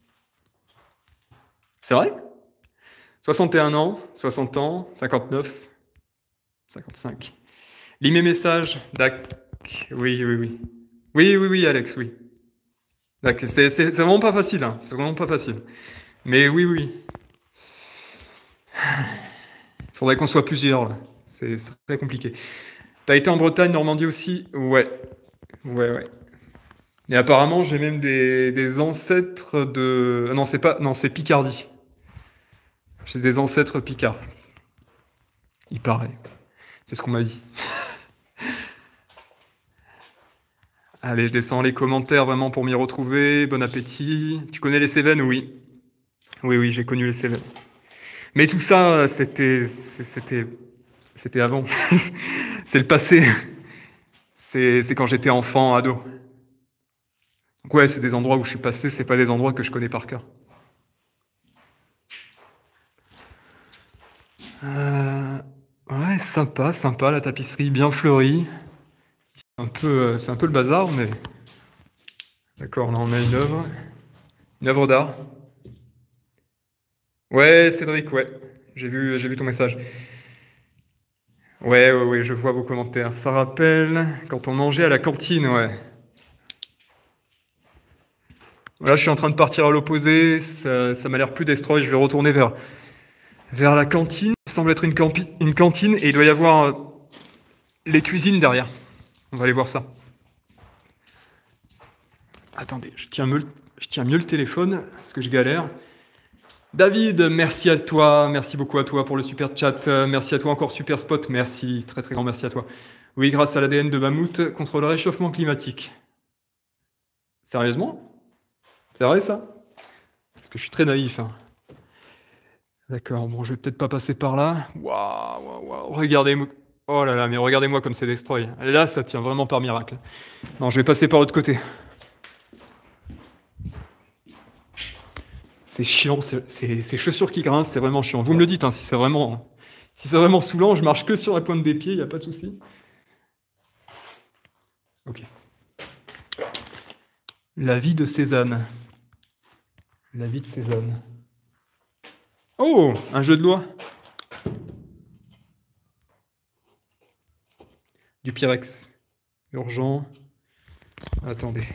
C'est vrai? 61 ans, 60 ans, 59, 55. Lis mes messages, Dac. Oui, oui, oui. Oui, oui, oui, Alex, oui. Dac, c'est vraiment pas facile, hein. C'est vraiment pas facile. Mais oui, oui. Faudrait qu'on soit plusieurs, là. C'est très compliqué. T'as été en Bretagne, Normandie aussi? Ouais. Ouais, ouais. Et apparemment, j'ai même des ancêtres de... Non, c'est pas... Non, c'est Picardie. J'ai des ancêtres picards. Il paraît. C'est ce qu'on m'a dit. Allez, je descends les commentaires vraiment pour m'y retrouver. Bon appétit. Tu connais les Cévennes? Oui. Oui, oui, j'ai connu les Cévennes. Mais tout ça, c'était avant. C'est le passé. C'est quand j'étais enfant, ado. Donc ouais, c'est des endroits où je suis passé, c'est pas des endroits que je connais par cœur. Ouais, sympa, sympa, la tapisserie bien fleurie. C'est un peu le bazar, mais d'accord, là on a une œuvre d'art. Ouais, Cédric, ouais, j'ai vu ton message. Ouais, ouais, ouais, je vois vos commentaires. Ça rappelle quand on mangeait à la cantine, ouais. Là, je suis en train de partir à l'opposé, ça m'a l'air plus destroy, je vais retourner vers la cantine. Ça semble être une cantine et il doit y avoir les cuisines derrière. On va aller voir ça. Attendez, je tiens mieux le téléphone parce que je galère. David, merci à toi, merci beaucoup à toi pour le super chat, merci à toi encore super spot, merci, très très grand merci à toi. Oui, grâce à l'ADN de mammouth contre le réchauffement climatique. Sérieusement? C'est vrai ça? Parce que je suis très naïf, hein. D'accord, bon, je vais peut-être pas passer par là. Waouh, waouh, waouh, regardez-moi. Oh là là, mais regardez-moi comme c'est destroy. Là, ça tient vraiment par miracle. Non, je vais passer par l'autre côté. C'est chiant, ces chaussures qui grincent, c'est vraiment chiant. Vous me le dites, hein, si c'est vraiment saoulant, je marche que sur la pointe des pieds, il n'y a pas de souci. Ok. La vie de Cézanne. La vie de Cézanne. Oh, un jeu de loi. Du Pyrex. Urgent. Attendez.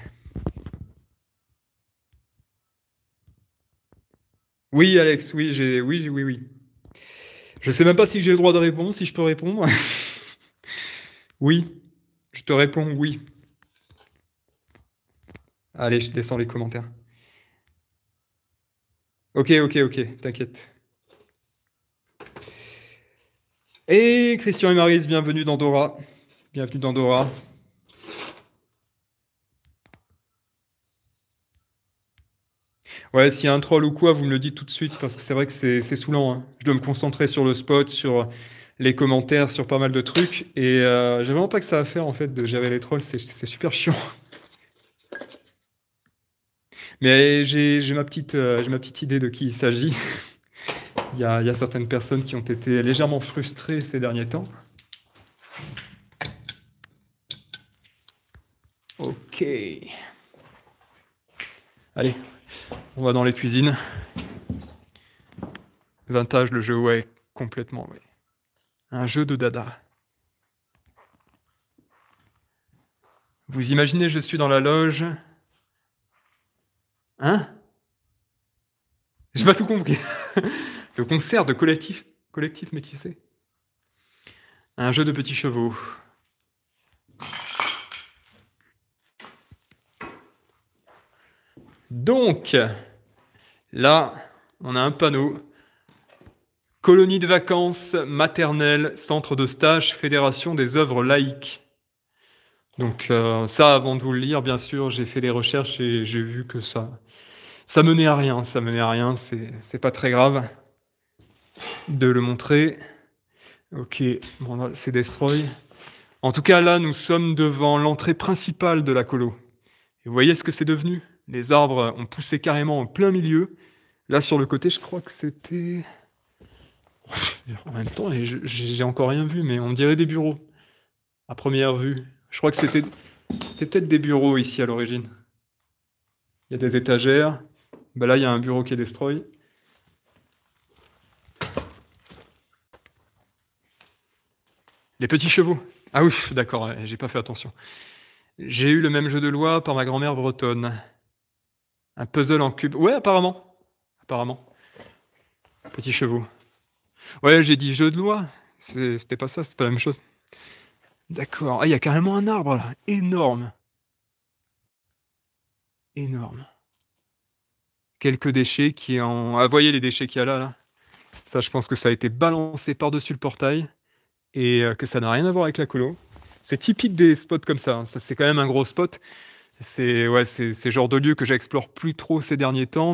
Oui, Alex, oui, oui, oui. Je sais même pas si j'ai le droit de répondre, si je peux répondre. Oui, je te réponds oui. Allez, je descends les commentaires. Ok, ok, ok, t'inquiète. Et Christian et Maryse, bienvenue dans Dora. Bienvenue dans Dora. Ouais, s'il y a un troll ou quoi, vous me le dites tout de suite, parce que c'est vrai que c'est saoulant, hein. Je dois me concentrer sur le spot, sur les commentaires, sur pas mal de trucs. Et j'ai vraiment pas que ça à faire, en fait, de gérer les trolls, c'est super chiant. Mais j'ai ma petite idée de qui il s'agit. Il y a certaines personnes qui ont été légèrement frustrées ces derniers temps. Ok. Allez, on va dans les cuisines. Vintage, le jeu, ouais, complètement, ouais. Un jeu de dada. Vous imaginez, je suis dans la loge. Hein? J'ai pas tout compris. Le concert de collectif métissé. Un jeu de petits chevaux. Donc, là, on a un panneau. Colonie de vacances, maternelle, centre de stage, fédération des œuvres laïques. Donc ça, avant de vous le lire, bien sûr, j'ai fait des recherches et j'ai vu que ça menait à rien, c'est pas très grave de le montrer. Ok, bon là, c'est destroy. En tout cas, là, nous sommes devant l'entrée principale de la colo. Et vous voyez ce que c'est devenu? Les arbres ont poussé carrément en plein milieu. Là, sur le côté, je crois que c'était... En même temps, j'ai encore rien vu, mais on dirait des bureaux, à première vue. Je crois que c'était peut-être des bureaux ici à l'origine. Il y a des étagères. Ben là, il y a un bureau qui est destroy. Les petits chevaux. Ah oui, d'accord, j'ai pas fait attention. J'ai eu le même jeu de loi par ma grand-mère bretonne. Un puzzle en cube. Ouais, apparemment. Apparemment. Petits chevaux. Ouais, j'ai dit jeu de loi. C'était pas ça, c'est pas la même chose. D'accord. Ah, il y a carrément un arbre là. Énorme. Énorme. Quelques déchets qui en... Ah, voyez les déchets qu'il y a là, là. Ça, je pense que ça a été balancé par-dessus le portail et que ça n'a rien à voir avec la colo. C'est typique des spots comme ça, hein. Ça, c'est quand même un gros spot. C'est ouais, c'est le genre de lieu que j'explore plus trop ces derniers temps,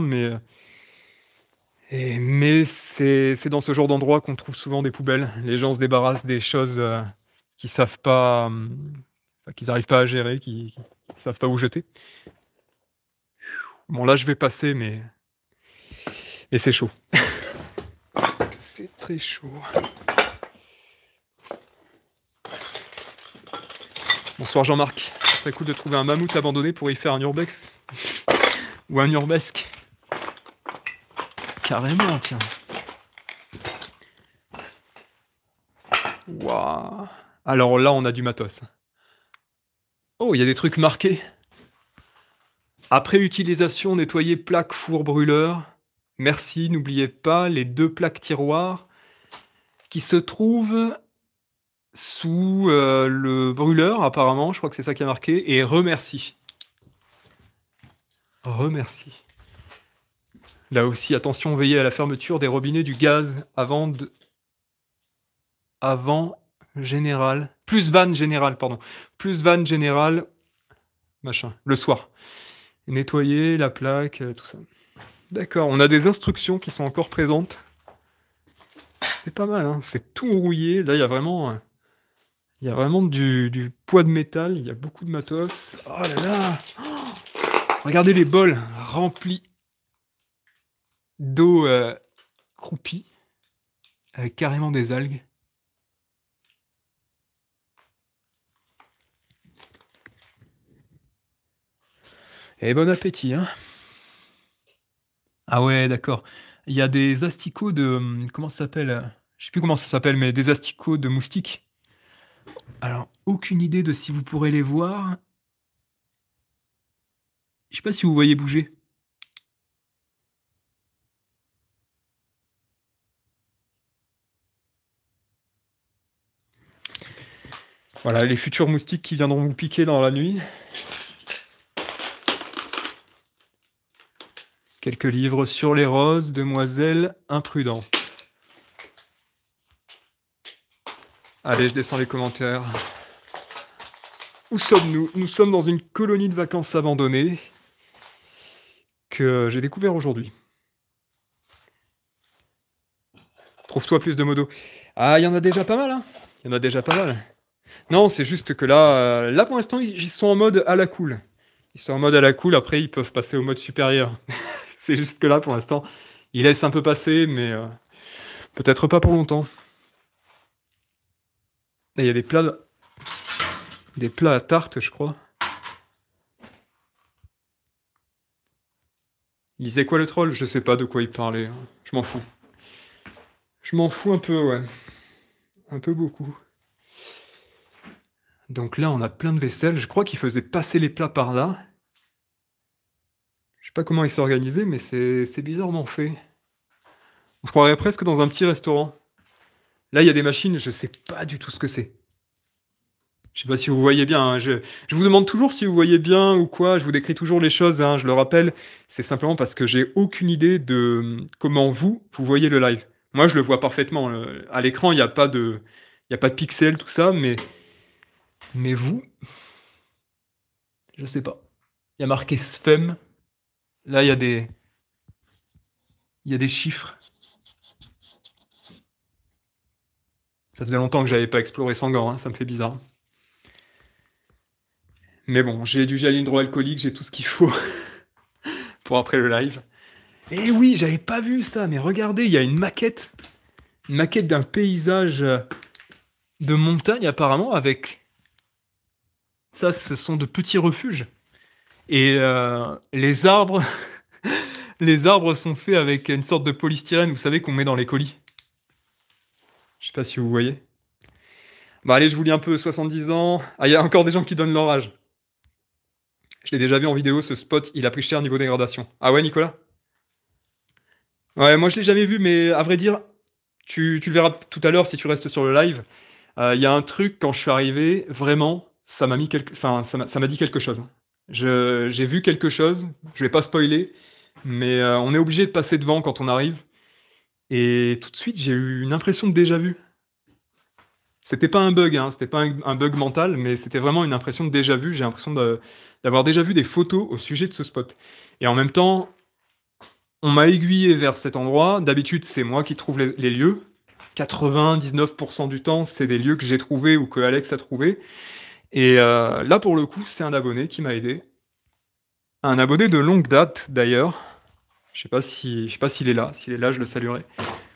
mais c'est dans ce genre d'endroit qu'on trouve souvent des poubelles. Les gens se débarrassent des choses qu'ils savent pas, enfin, qu'ils n'arrivent pas à gérer, qui savent pas où jeter. Bon là, je vais passer, mais c'est chaud. C'est très chaud. Bonsoir Jean-Marc. Ce serait cool de trouver un mammouth abandonné pour y faire un urbex. Ou un urbesque. Carrément, tiens. Waouh. Alors là, on a du matos. Oh, il y a des trucs marqués. Après utilisation, nettoyer plaque, four, brûleur. Merci, n'oubliez pas les 2 plaques tiroirs qui se trouvent sous le brûleur, apparemment. Je crois que c'est ça qui a marqué. Et remercie. Remercie. Là aussi, attention, veillez à la fermeture des robinets du gaz avant général. Plus vanne générale, pardon. Plus vanne générale, machin, le soir. Nettoyer la plaque, tout ça. D'accord, on a des instructions qui sont encore présentes. C'est pas mal, hein. C'est tout rouillé. Là, il y a vraiment du poids de métal. Il y a beaucoup de matos. Oh là là. Oh, regardez les bols remplis d'eau croupie, avec carrément des algues. Et bon appétit, hein. Ah ouais, d'accord. Il y a des asticots de, comment ça s'appelle? Je sais plus comment ça s'appelle, mais des asticots de moustiques. Alors, aucune idée de si vous pourrez les voir. Je sais pas si vous voyez bouger. Voilà, les futurs moustiques qui viendront vous piquer dans la nuit. Quelques livres sur les roses, demoiselle imprudent. Allez, je descends les commentaires. Où sommes-nous? Nous sommes dans une colonie de vacances abandonnée que j'ai découvert aujourd'hui. Trouve-toi plus de modos. Ah, il y en a déjà pas mal, hein. Il y en a déjà pas mal. Non, c'est juste que là pour l'instant, ils sont en mode à la cool. Ils sont en mode à la cool, après ils peuvent passer au mode supérieur. C'est juste que là, pour l'instant, ils laissent un peu passer, mais peut-être pas pour longtemps. Et il y a des plats à tarte, je crois. Il disait quoi le troll? Je sais pas de quoi il parlait, hein. Je m'en fous. Je m'en fous un peu, ouais. Un peu beaucoup. Donc là, on a plein de vaisselle. Je crois qu'il faisait passer les plats par là. Je sais pas comment il s'est organisé, mais c'est bizarrement fait. On se croirait presque dans un petit restaurant. Là, il y a des machines, je sais pas du tout ce que c'est. Je sais pas si vous voyez bien, hein. Je vous demande toujours si vous voyez bien ou quoi. Je vous décris toujours les choses, hein, je le rappelle. C'est simplement parce que j'ai aucune idée de comment vous voyez le live. Moi, je le vois parfaitement. À l'écran, il y a pas de pixels, tout ça, mais vous, je sais pas. Il y a marqué SFEM. Là, il y a des chiffres. Ça faisait longtemps que j'avais pas exploré Sangan, hein, ça me fait bizarre. Mais bon, j'ai du gel hydroalcoolique, j'ai tout ce qu'il faut pour après le live. Et oui, j'avais pas vu ça, mais regardez, il y a une maquette d'un paysage de montagne apparemment avec... Ça, ce sont de petits refuges. Et les arbres... les arbres sont faits avec une sorte de polystyrène, vous savez, qu'on met dans les colis. Je sais pas si vous voyez. Bah allez, je vous lis un peu, 70 ans. Ah, il y a encore des gens qui donnent leur âge. Je l'ai déjà vu en vidéo, ce spot, il a pris cher niveau dégradation. Ah ouais, Nicolas? Ouais, moi je l'ai jamais vu, mais à vrai dire, tu le verras tout à l'heure si tu restes sur le live. Il y a un truc, quand je suis arrivé, vraiment, ça m'a mis enfin, ça m'a dit quelque chose. J'ai vu quelque chose, je vais pas spoiler, mais on est obligé de passer devant quand on arrive. Et tout de suite, j'ai eu une impression de déjà vu. C'était pas un bug, hein, c'était pas un bug mental, mais c'était vraiment une impression de déjà vu. J'ai l'impression d'avoir déjà vu des photos au sujet de ce spot. Et en même temps, on m'a aiguillé vers cet endroit. D'habitude, c'est moi qui trouve les lieux. 99% du temps, c'est des lieux que j'ai trouvés ou que Alex a trouvés. Et là, pour le coup, c'est un abonné qui m'a aidé. Un abonné de longue date d'ailleurs. Je sais pas s'il est là. S'il est là, je le saluerai.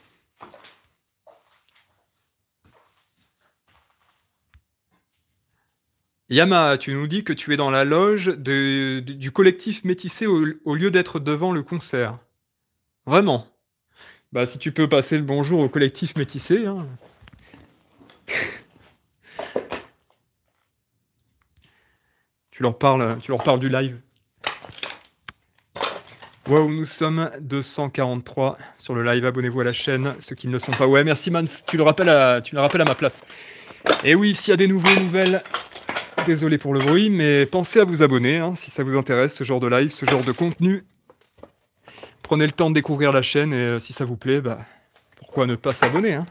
Yama, tu nous dis que tu es dans la loge du collectif Métissé au lieu d'être devant le concert. Vraiment? Bah, si tu peux passer le bonjour au collectif Métissé, hein. Tu leur parles du live. Waouh, nous sommes 243 sur le live. Abonnez-vous à la chaîne, ceux qui ne le sont pas. Ouais, merci Mans, tu le rappelles à ma place. Et oui, s'il y a des nouvelles, désolé pour le bruit, mais pensez à vous abonner, hein, si ça vous intéresse, ce genre de live, ce genre de contenu. Prenez le temps de découvrir la chaîne, et si ça vous plaît, bah, pourquoi ne pas s'abonner, hein.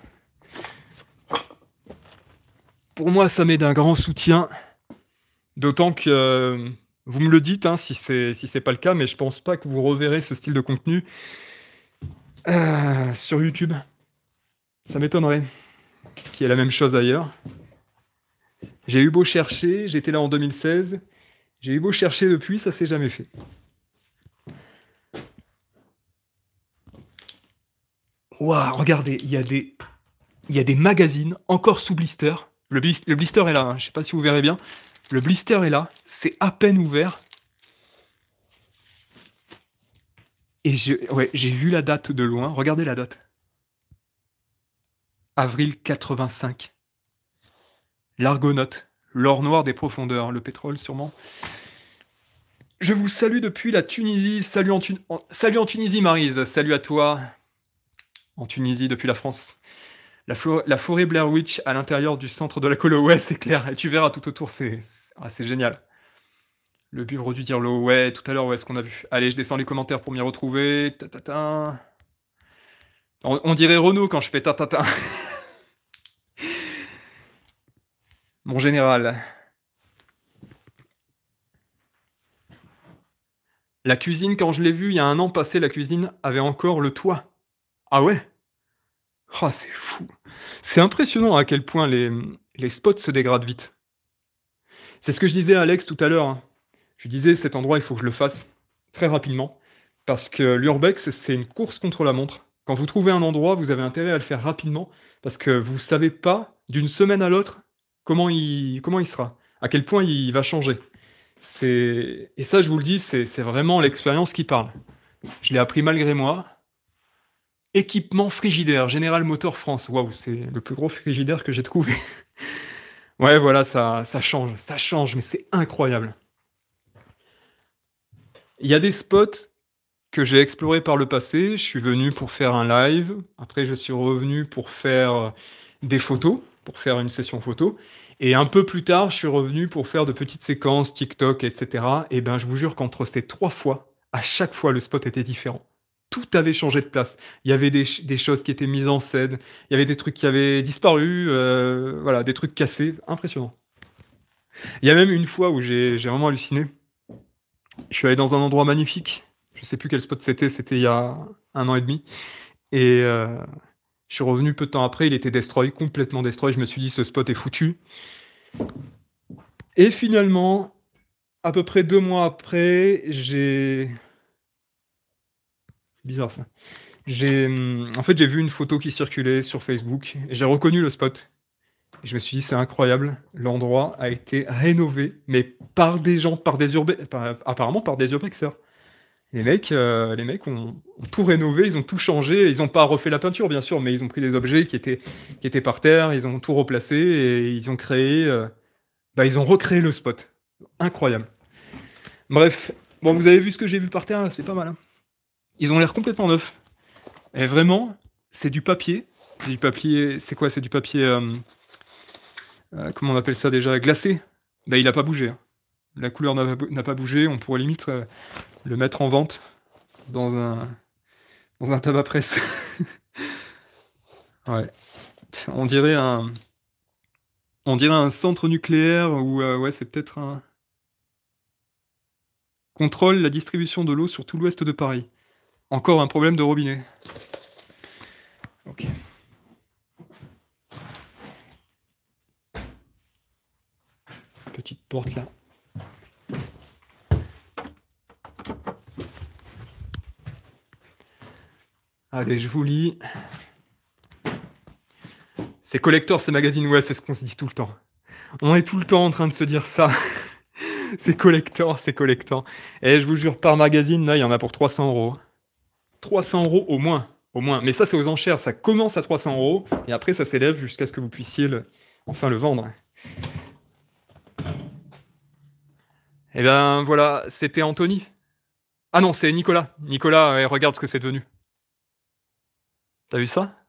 Pour moi, ça m'est d'un grand soutien, d'autant que vous me le dites, hein, si c'est pas le cas, mais je pense pas que vous reverrez ce style de contenu sur YouTube. Ça m'étonnerait qu'il y ait la même chose ailleurs. J'ai eu beau chercher, j'étais là en 2016, j'ai eu beau chercher depuis, ça s'est jamais fait. Waouh, regardez, il y a des magazines encore sous blister. Le blister est là, hein, je sais pas si vous verrez bien. Le blister est là, c'est à peine ouvert. Et j'ai vu la date de loin, regardez la date. Avril 85. L'Argonaute, l'or noir des profondeurs, le pétrole sûrement. Je vous salue depuis la Tunisie. Salut en Tunisie, Maryse. Salut à toi. En Tunisie, depuis la France. La forêt Blair Witch à l'intérieur du centre de la colo. Ouais, c'est clair. Et tu verras tout autour, c'est génial. Le bureau du Dirlo. Ouais, tout à l'heure, ouais, ce qu'on a vu. Allez, je descends les commentaires pour m'y retrouver. Ta. On dirait Renault quand je fais ta. Mon général. La cuisine, quand je l'ai vue il y a un an passé, la cuisine avait encore le toit. Ah ouais? Ah, c'est fou. C'est impressionnant à quel point les spots se dégradent vite. C'est ce que je disais à Alex tout à l'heure, hein. Je lui disais, cet endroit, il faut que je le fasse très rapidement. Parce que l'urbex, c'est une course contre la montre. Quand vous trouvez un endroit, vous avez intérêt à le faire rapidement. Parce que vous savez pas, d'une semaine à l'autre, comment il sera. À quel point il va changer. Et ça, je vous le dis, c'est vraiment l'expérience qui parle. Je l'ai appris malgré moi. Équipement frigidaire, General Motors France. Waouh, c'est le plus gros frigidaire que j'ai trouvé. Ouais, voilà, ça change, mais c'est incroyable. Il y a des spots que j'ai explorés par le passé. Je suis venu pour faire un live. Après, je suis revenu pour faire des photos, pour faire une session photo. Et un peu plus tard, je suis revenu pour faire de petites séquences TikTok, etc. Et ben, je vous jure qu'entre ces 3 fois, à chaque fois, le spot était différent. Tout avait changé de place. Il y avait des choses qui étaient mises en scène. Il y avait des trucs qui avaient disparu. Voilà, des trucs cassés. Impressionnant. Il y a même une fois où j'ai vraiment halluciné. Je suis allé dans un endroit magnifique. Je sais plus quel spot c'était il y a 1 an et demi. Et je suis revenu peu de temps après, il était destroy, complètement destroy. Je me suis dit, ce spot est foutu. Et finalement, à peu près 2 mois après, c'est bizarre ça. En fait, j'ai vu une photo qui circulait sur Facebook et j'ai reconnu le spot. Et je me suis dit, c'est incroyable. L'endroit a été rénové, mais par des gens, apparemment par des urbexeurs. Les mecs ont tout rénové, ils ont tout changé. Ils n'ont pas refait la peinture, bien sûr, mais ils ont pris des objets qui étaient par terre, ils ont tout replacé et ils ont ils ont recréé le spot. Incroyable. Bref, bon, vous avez vu ce que j'ai vu par terre, là, c'est pas mal, hein. Ils ont l'air complètement neufs. Et vraiment, c'est du papier. C'est du papier, c'est quoi? C'est du papier, comment on appelle ça déjà? Glacé. Il a pas bougé, hein. La couleur n'a pas bougé. On pourrait limite le mettre en vente dans un tabac presse. Ouais. On dirait un centre nucléaire ou ouais, c'est peut-être un contrôle la distribution de l'eau sur tout l'ouest de Paris. Encore un problème de robinet. Ok. Petite porte là. Allez, je vous lis. C'est collector, c'est magazine, ouais, c'est ce qu'on se dit tout le temps. On est tout le temps en train de se dire ça. C'est collector, c'est collector. Et je vous jure, par magazine, là, il y en a pour 300 euros. 300 euros au moins. Au moins. Mais ça, c'est aux enchères. Ça commence à 300 euros et après, ça s'élève jusqu'à ce que vous puissiez enfin le vendre. Et ben voilà, c'était Anthony. Ah non, c'est Nicolas. Nicolas, ouais, regarde ce que c'est devenu. T'as vu ça?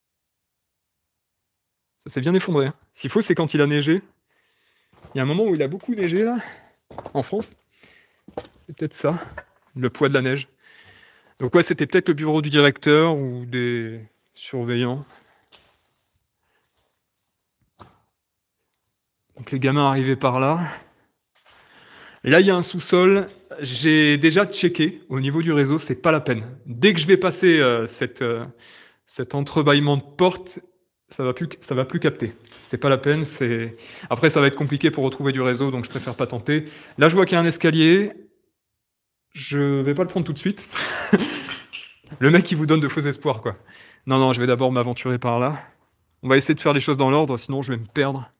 Ça s'est bien effondré, hein. S'il faut, c'est quand il a neigé. Il y a un moment où il a beaucoup neigé, là, en France. C'est peut-être ça, le poids de la neige. Donc ouais, c'était peut-être le bureau du directeur ou des surveillants. Donc les gamins arrivaient par là. Et là, il y a un sous-sol. J'ai déjà checké au niveau du réseau, c'est pas la peine. Dès que je vais passer cet entrebâillement de porte, ça va plus capter. C'est pas la peine. Après, ça va être compliqué pour retrouver du réseau, donc je préfère pas tenter. Là, je vois qu'il y a un escalier. Je vais pas le prendre tout de suite. Le mec qui vous donne de faux espoirs, quoi. Non, non, je vais d'abord m'aventurer par là. On va essayer de faire les choses dans l'ordre, sinon je vais me perdre.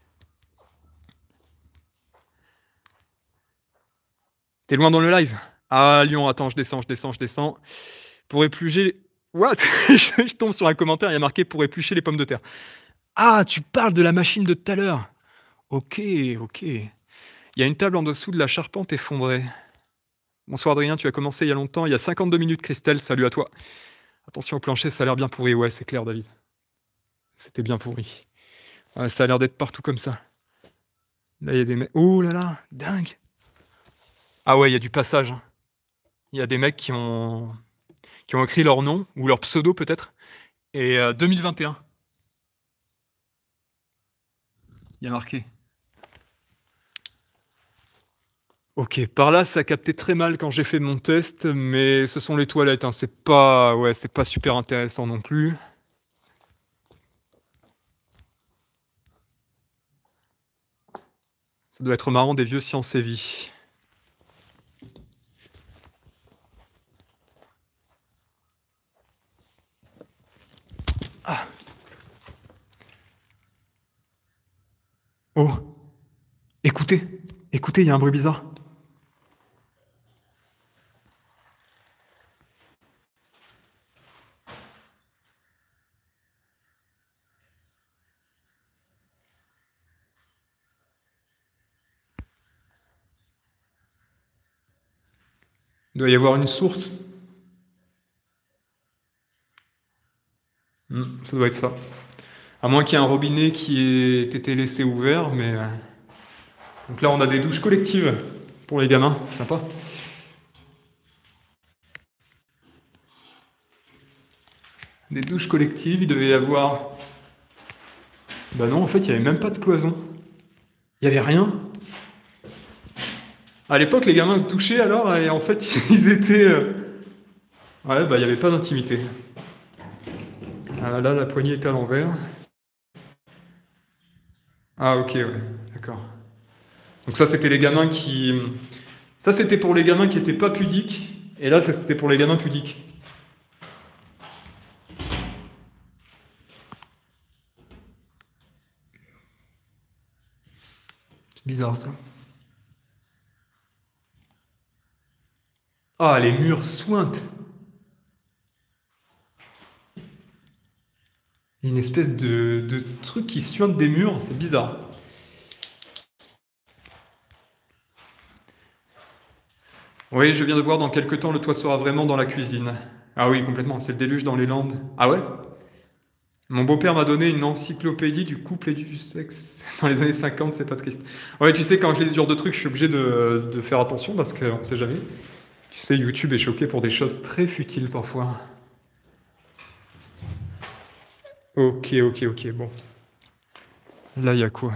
T'es loin dans le live? Ah, Lyon, attends, je descends, je descends, je descends. Pour éplucher... What? Je tombe sur un commentaire, il y a marqué « Pour éplucher les pommes de terre ». Ah, tu parles de la machine de tout à l'heure. Ok, ok. Il y a une table en dessous de la charpente effondrée. Bonsoir Adrien, tu as commencé il y a longtemps. Il y a 52 minutes, Christelle, salut à toi. Attention au plancher, ça a l'air bien pourri. Ouais, c'est clair, David. C'était bien pourri. Ouais, ça a l'air d'être partout comme ça. Là, il y a des mecs... Oh là là, dingue. Ah ouais, il y a du passage, hein. Il y a des mecs qui ont écrit leur nom, ou leur pseudo peut-être, et 2021. Il y a marqué. Ok, par là, ça captait très mal quand j'ai fait mon test, mais ce sont les toilettes, hein. C'est pas super intéressant non plus. Ça doit être marrant, des vieux Sciences et Vie. Ah. Oh. Écoutez, écoutez, il y a un bruit bizarre. Il doit y avoir une source. Ça doit être ça. À moins qu'il y ait un robinet qui ait été laissé ouvert, mais... Donc là, on a des douches collectives pour les gamins, sympa. Des douches collectives, il devait y avoir... Bah non, en fait, il n'y avait même pas de cloison. Il n'y avait rien. À l'époque, les gamins se douchaient alors, et en fait, ils étaient... Ouais, bah il n'y avait pas d'intimité. Ah, là, la poignée est à l'envers. Ah ok, ouais, d'accord. Donc ça, c'était les gamins qui... Ça, c'était pour les gamins qui n'étaient pas pudiques, et là, ça, c'était pour les gamins pudiques. C'est bizarre, ça. Ah, les murs suintent. Il y a une espèce de truc qui suinte des murs, c'est bizarre. Oui, je viens de voir, dans quelques temps, le toit sera vraiment dans la cuisine. Ah oui, complètement, c'est le déluge dans les Landes. Ah ouais? Mon beau-père m'a donné une encyclopédie du couple et du sexe dans les années 50, c'est pas triste. Ouais, tu sais, quand je lis ce genre de trucs, je suis obligé de faire attention parce qu'on sait jamais. Tu sais, YouTube est choqué pour des choses très futiles parfois. Ok, ok, ok, bon. Là, il y a quoi?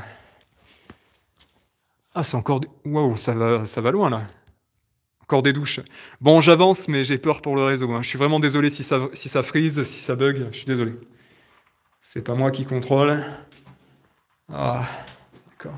Ah, c'est encore... Waouh, ça va loin, là. Encore des douches. Bon, j'avance, mais j'ai peur pour le réseau, hein. Je suis vraiment désolé si ça freeze, si ça bug, je suis désolé. C'est pas moi qui contrôle. Ah, d'accord.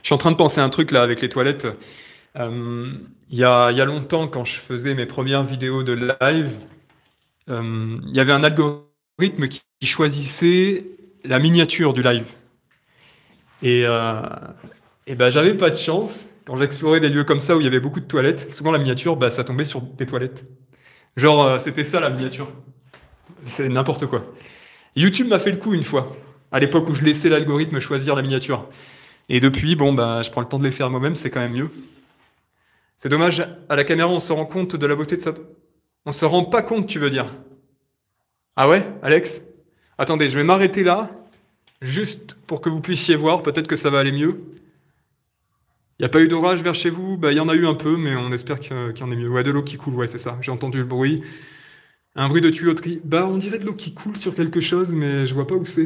Je suis en train de penser à un truc là avec les toilettes. Il y a longtemps, quand je faisais mes premières vidéos de live, il y avait un algorithme qui choisissait la miniature du live. Et, euh, et ben, j'avais pas de chance. Quand j'explorais des lieux comme ça où il y avait beaucoup de toilettes, souvent la miniature, bah, ça tombait sur des toilettes. Genre, c'était ça la miniature. C'est n'importe quoi. YouTube m'a fait le coup une fois, à l'époque où je laissais l'algorithme choisir la miniature. Et depuis, bon, bah, je prends le temps de les faire moi-même, c'est quand même mieux. C'est dommage, à la caméra, on se rend compte de la beauté de ça. On se rend pas compte, tu veux dire? Ah ouais, Alex? Attendez, je vais m'arrêter là, juste pour que vous puissiez voir, peut-être que ça va aller mieux. Il n'y a pas eu d'orage vers chez vous? Bah, il y en a eu un peu, mais on espère qu'il y en ait mieux. Ouais, de l'eau qui coule, ouais, c'est ça. J'ai entendu le bruit. Un bruit de tuyauterie. Bah, on dirait de l'eau qui coule sur quelque chose, mais je vois pas où c'est.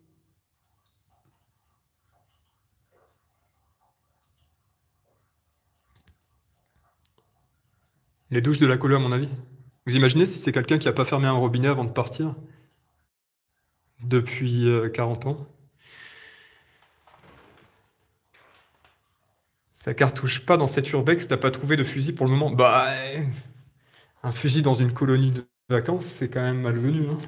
Les douches de la colo, à mon avis. Vous imaginez si c'est quelqu'un qui a pas fermé un robinet avant de partir? Depuis 40 ans. Ça cartouche pas dans cette urbex, t'as pas trouvé de fusil pour le moment? Bah, un fusil dans une colonie de vacances, c'est quand même malvenu, hein.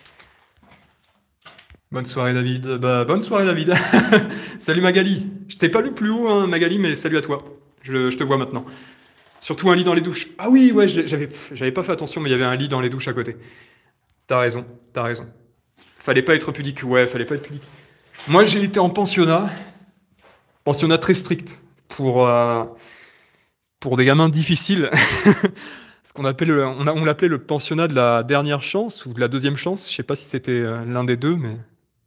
Bonne soirée, David. Bah, bonne soirée, David. Salut, Magali. Je t'ai pas lu plus haut, hein, Magali, mais salut à toi. Je te vois maintenant. Surtout un lit dans les douches. Ah oui, ouais, j'avais pas fait attention, mais il y avait un lit dans les douches à côté. T'as raison, t'as raison. Fallait pas être pudique, ouais, fallait pas être pudique. Moi, j'ai été en pensionnat très strict pour des gamins difficiles. Ce qu'on appelle, on l'appelait le pensionnat de la dernière chance ou de la deuxième chance. Je sais pas si c'était l'un des deux, mais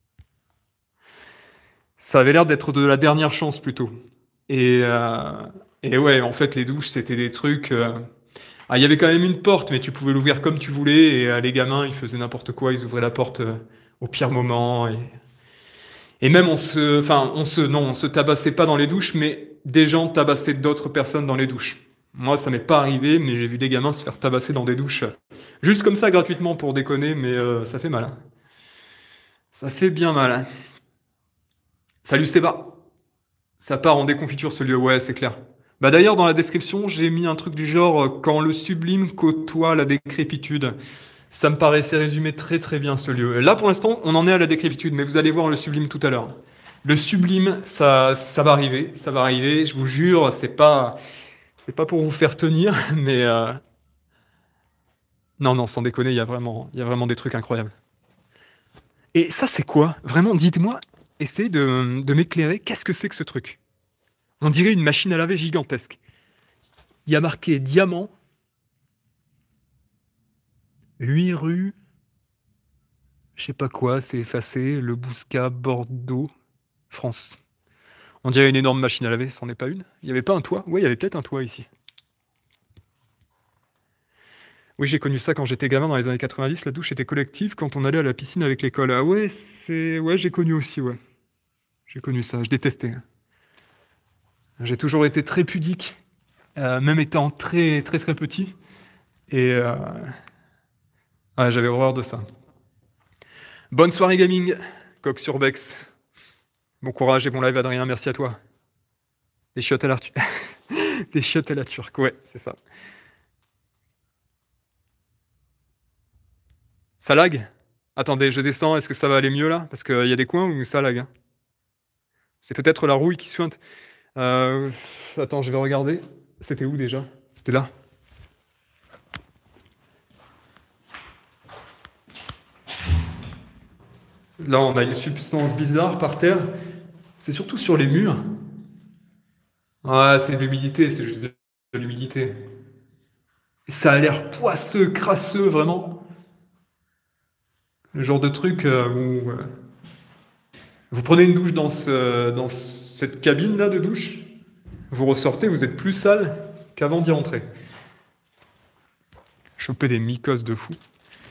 ça avait l'air d'être de la dernière chance plutôt. Et, euh, et ouais, en fait, les douches, c'était des trucs. Ah, il y avait quand même une porte, mais tu pouvais l'ouvrir comme tu voulais. Et les gamins, ils faisaient n'importe quoi. Ils ouvraient la porte au pire moment. Et même non, on se tabassait pas dans les douches, mais des gens tabassaient d'autres personnes dans les douches. Moi, ça m'est pas arrivé, mais j'ai vu des gamins se faire tabasser dans des douches, juste comme ça, gratuitement, pour déconner, mais ça fait mal, hein. Ça fait bien mal, hein. Salut Seba. Ça part en déconfiture ce lieu, ouais, c'est clair. Bah d'ailleurs, dans la description, j'ai mis un truc du genre quand le sublime côtoie la décrépitude. Ça me paraissait résumer très très bien ce lieu. Là, pour l'instant, on en est à la décrépitude, mais vous allez voir le sublime tout à l'heure. Le sublime, ça va arriver, ça va arriver. Je vous jure, c'est pas pour vous faire tenir, mais non, non, sans déconner, il y a vraiment des trucs incroyables. Et ça, c'est quoi? Vraiment, dites-moi, essayez de m'éclairer. Qu'est-ce que c'est que ce truc? On dirait une machine à laver gigantesque. Il y a marqué diamant, 8 rues, je sais pas quoi, c'est effacé, Le Bouscat, Bordeaux, France. On dirait une énorme machine à laver, c'en est pas une? Il y avait pas un toit? Oui, il y avait peut-être un toit ici. Oui, j'ai connu ça quand j'étais gamin dans les années 90, la douche était collective quand on allait à la piscine avec l'école. Ah ouais, ouais, j'ai connu aussi, ouais. J'ai connu ça, je détestais. J'ai toujours été très pudique, même étant très très très petit. Et j'avais horreur de ça. Bonne soirée gaming, Coq sur Bex. Bon courage et bon live Adrien, merci à toi. Des chiottes à la turque. Des chiottes à la turque, ouais, c'est ça. Ça lag? Attendez, je descends, est-ce que ça va aller mieux là? Parce qu'il y a des coins où ça lag, hein. C'est peut-être la rouille qui suinte. Euh, Attends, je vais regarder. C'était où déjà? C'était là. Là, on a une substance bizarre par terre. C'est surtout sur les murs. Ouais, c'est de l'humidité, c'est juste de l'humidité. Ça a l'air poisseux, crasseux, vraiment. Le genre de truc où vous prenez une douche dans cette cabine-là de douche, vous ressortez, vous êtes plus sale qu'avant d'y rentrer. Choper des mycoses de fou.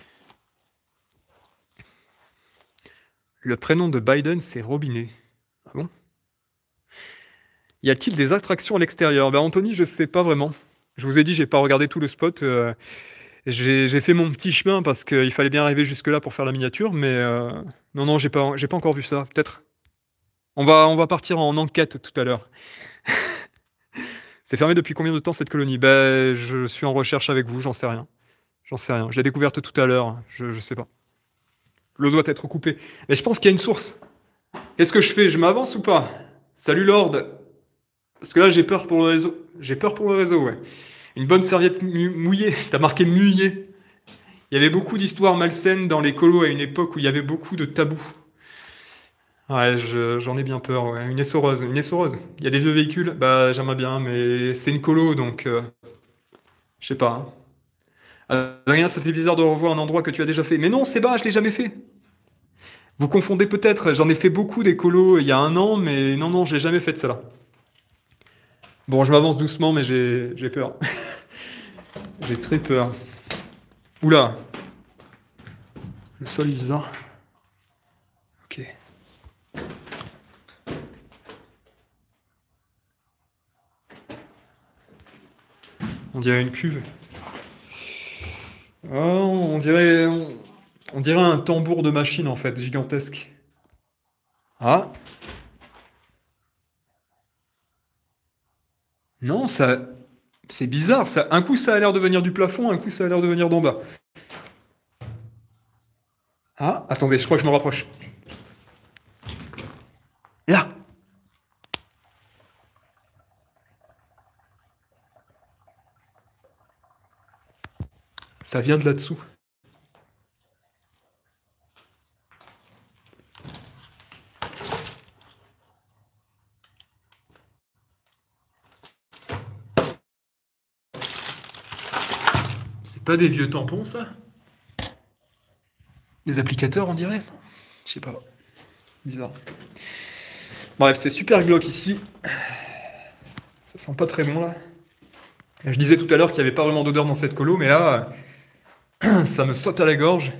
Le prénom de Biden, c'est Robinet. Ah bon? Y a-t-il des attractions à l'extérieur? Ben Anthony, je sais pas vraiment. Je vous ai dit, j'ai pas regardé tout le spot. J'ai fait mon petit chemin parce qu'il fallait bien arriver jusque-là pour faire la miniature, mais non, non, j'ai pas encore vu ça. Peut-être On va partir en enquête tout à l'heure. C'est fermé depuis combien de temps cette colonie? Ben, je suis en recherche avec vous, j'en sais rien. J'en sais rien. Je l'ai découverte tout à l'heure, je sais pas. L'eau doit être coupée. Mais je pense qu'il y a une source. Qu'est-ce que je fais? Je m'avance ou pas? Salut Lord. Parce que là, j'ai peur pour le réseau. J'ai peur pour le réseau, ouais. Une bonne serviette mouillée. T'as marqué mouillée. Il y avait beaucoup d'histoires malsaines dans les colos à une époque où il y avait beaucoup de tabous. Ouais, j'en ai bien peur, ouais. Une essoreuse, une essoreuse. Il y a des vieux véhicules, bah j'aimerais bien, mais c'est une colo, donc je sais pas, hein. Adrien, ça fait bizarre de revoir un endroit que tu as déjà fait. Mais non, c'est bas, je l'ai jamais fait. Vous confondez peut-être, j'en ai fait beaucoup des colos il y a un an, mais non, non, je l'ai jamais fait de celle-là. Bon, je m'avance doucement, mais j'ai peur. J'ai très peur. Oula, le sol est bizarre. Ok. On dirait une cuve. Oh, on dirait un tambour de machine en fait, gigantesque. Ah, non, ça, c'est bizarre. Ça, un coup ça a l'air de venir du plafond, un coup ça a l'air de venir d'en bas. Ah, attendez, je crois que je me rapproche. Là, ça vient de là-dessous. C'est pas des vieux tampons, ça? Des applicateurs, on dirait? Je sais pas. Bizarre. Bref, c'est super glauque ici. Ça sent pas très bon là. Je disais tout à l'heure qu'il n'y avait pas vraiment d'odeur dans cette colo, mais là, ça me saute à la gorge.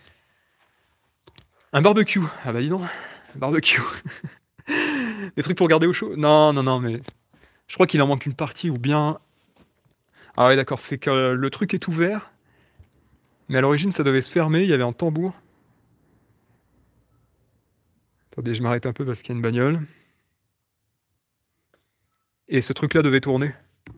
Un barbecue. Ah bah dis donc, un barbecue. Des trucs pour garder au chaud? Non, non, non, mais je crois qu'il en manque une partie ou bien. Ah ouais, d'accord, c'est que le truc est ouvert, mais à l'origine ça devait se fermer, il y avait un tambour. Attendez, je m'arrête un peu parce qu'il y a une bagnole. Et ce truc-là devait tourner.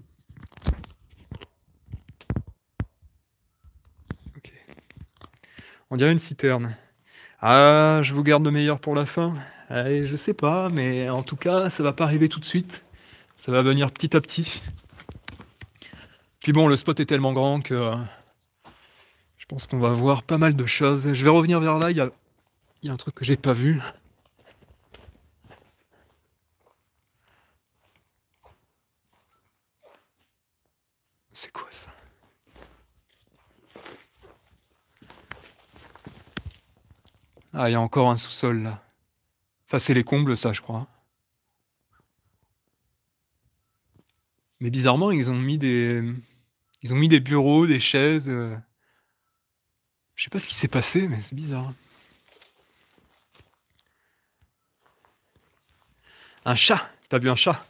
Ok. On dirait une citerne. Ah, je vous garde le meilleur pour la fin. Allez, je sais pas, mais en tout cas, ça va pas arriver tout de suite. Ça va venir petit à petit. Puis bon, le spot est tellement grand que je pense qu'on va voir pas mal de choses. Je vais revenir vers là, il y a un truc que j'ai pas vu. C'est quoi ça? Ah, il y a encore un sous-sol là. Enfin, c'est les combles, ça, je crois. Mais bizarrement, ils ont mis des bureaux, des chaises. Je sais pas ce qui s'est passé, mais c'est bizarre. Un chat! T'as vu un chat?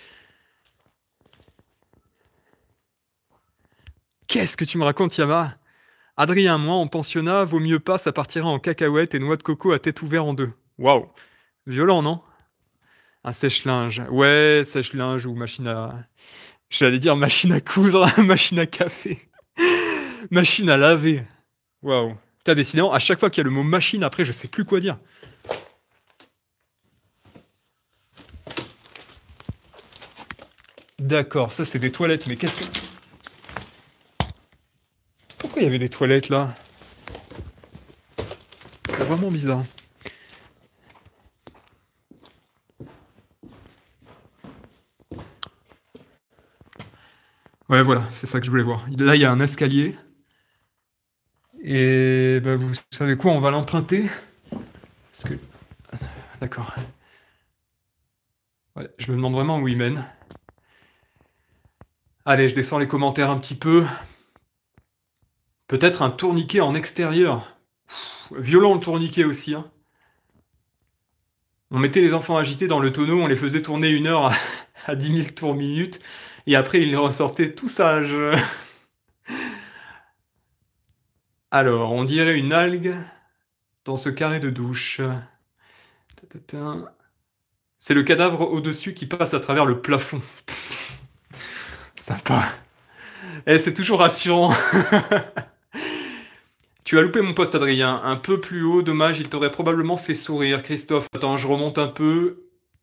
Qu'est-ce que tu me racontes, Yama? Adrien, moi, en pensionnat, vaut mieux pas, ça partira en cacahuètes et noix de coco à tête ouverte en deux. Waouh! Violent, non? Un sèche-linge. Ouais, sèche-linge ou machine à. J'allais dire machine à coudre, machine à café, machine à laver. Waouh. Putain, décidément, à chaque fois qu'il y a le mot machine, après, je sais plus quoi dire. D'accord, ça c'est des toilettes, mais qu'est-ce que. Pourquoi il y avait des toilettes là? C'est vraiment bizarre. Ouais, voilà, c'est ça que je voulais voir. Là, il y a un escalier. Et bah, vous savez quoi, on va l'emprunter. Parce que. D'accord. Ouais, je me demande vraiment où il mène. Allez, je descends les commentaires un petit peu. Peut-être un tourniquet en extérieur. Violent le tourniquet aussi, hein. On mettait les enfants agités dans le tonneau, on les faisait tourner 1 heure à 10 000 tours minute, et après ils les ressortaient tout sages. Alors, on dirait une algue dans ce carré de douche. Ta, ta, ta. C'est le cadavre au-dessus qui passe à travers le plafond. Sympa. Eh, c'est toujours rassurant. Tu as loupé mon poste, Adrien. Un peu plus haut, dommage, il t'aurait probablement fait sourire. Christophe, attends, je remonte un peu.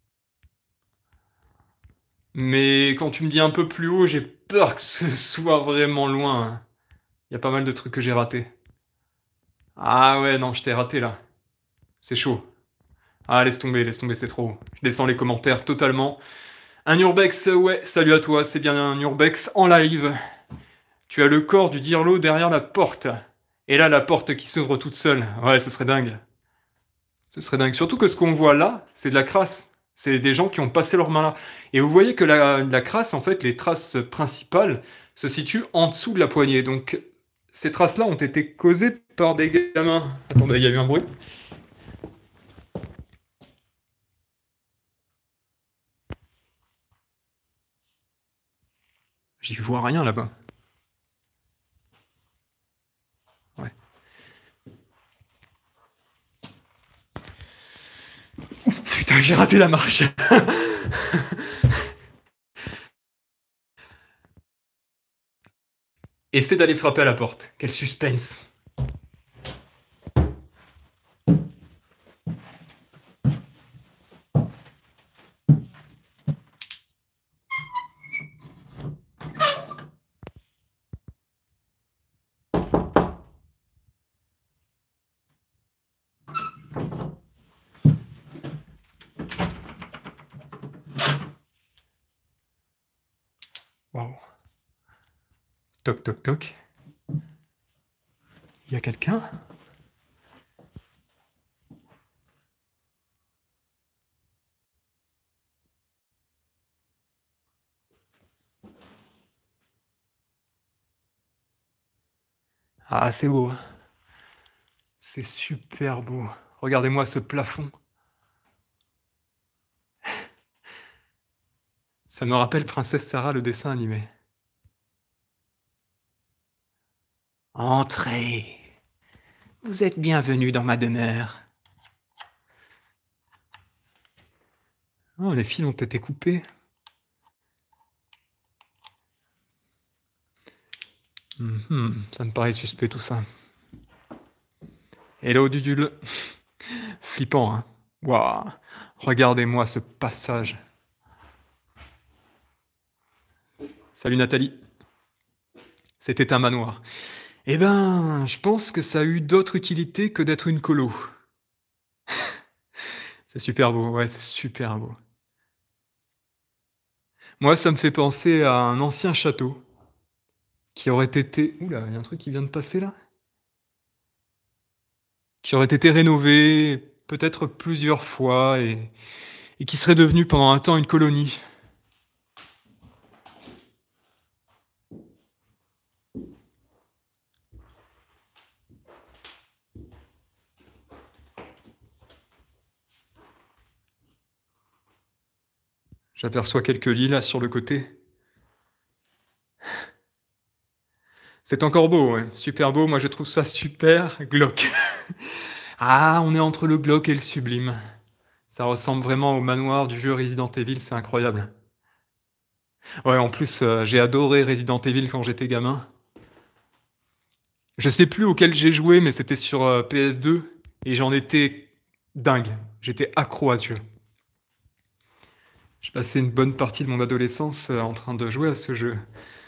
Mais quand tu me dis un peu plus haut, j'ai peur que ce soit vraiment loin. Il y a pas mal de trucs que j'ai ratés. Ah ouais, non, je t'ai raté là. C'est chaud. Ah, laisse tomber, c'est trop. Je descends les commentaires totalement. Un Urbex, ouais, salut à toi, c'est bien un Urbex en live. Tu as le corps du Dirlo derrière la porte. Et là, la porte qui s'ouvre toute seule. Ouais, ce serait dingue. Ce serait dingue. Surtout que ce qu'on voit là, c'est de la crasse. C'est des gens qui ont passé leurs mains là. Et vous voyez que la crasse, en fait, les traces principales se situent en dessous de la poignée. Donc, ces traces-là ont été causées par des gamins. Attendez, il y a eu un bruit. J'y vois rien là-bas. Ouais. Ouf, putain, j'ai raté la marche. Essaie d'aller frapper à la porte. Quel suspense. Waouh. Toc, toc, toc. Il y a quelqu'un? Ah, c'est beau. C'est super beau. Regardez-moi ce plafond. Ça me rappelle Princesse Sarah, le dessin animé. Entrez. Vous êtes bienvenue dans ma demeure. Oh, les fils ont été coupés. Ça me paraît suspect tout ça. Hello Dudule. Flippant, hein. Waouh. Regardez-moi ce passage. Salut Nathalie. C'était un manoir. Eh ben, je pense que ça a eu d'autres utilités que d'être une colo. C'est super beau, ouais, c'est super beau. Moi, ça me fait penser à un ancien château qui aurait été... Oula, il y a un truc qui vient de passer là? Qui aurait été rénové peut-être plusieurs fois et qui serait devenu pendant un temps une colonie. J'aperçois quelques lits là sur le côté. C'est encore beau, ouais. Super beau, moi je trouve ça super glauque. Ah, on est entre le glauque et le sublime. Ça ressemble vraiment au manoir du jeu Resident Evil, c'est incroyable. Ouais, en plus, j'ai adoré Resident Evil quand j'étais gamin. Je sais plus auquel j'ai joué, mais c'était sur PS2 et j'en étais dingue. J'étais accro à ce jeu. J'ai passé une bonne partie de mon adolescence en train de jouer à ce jeu.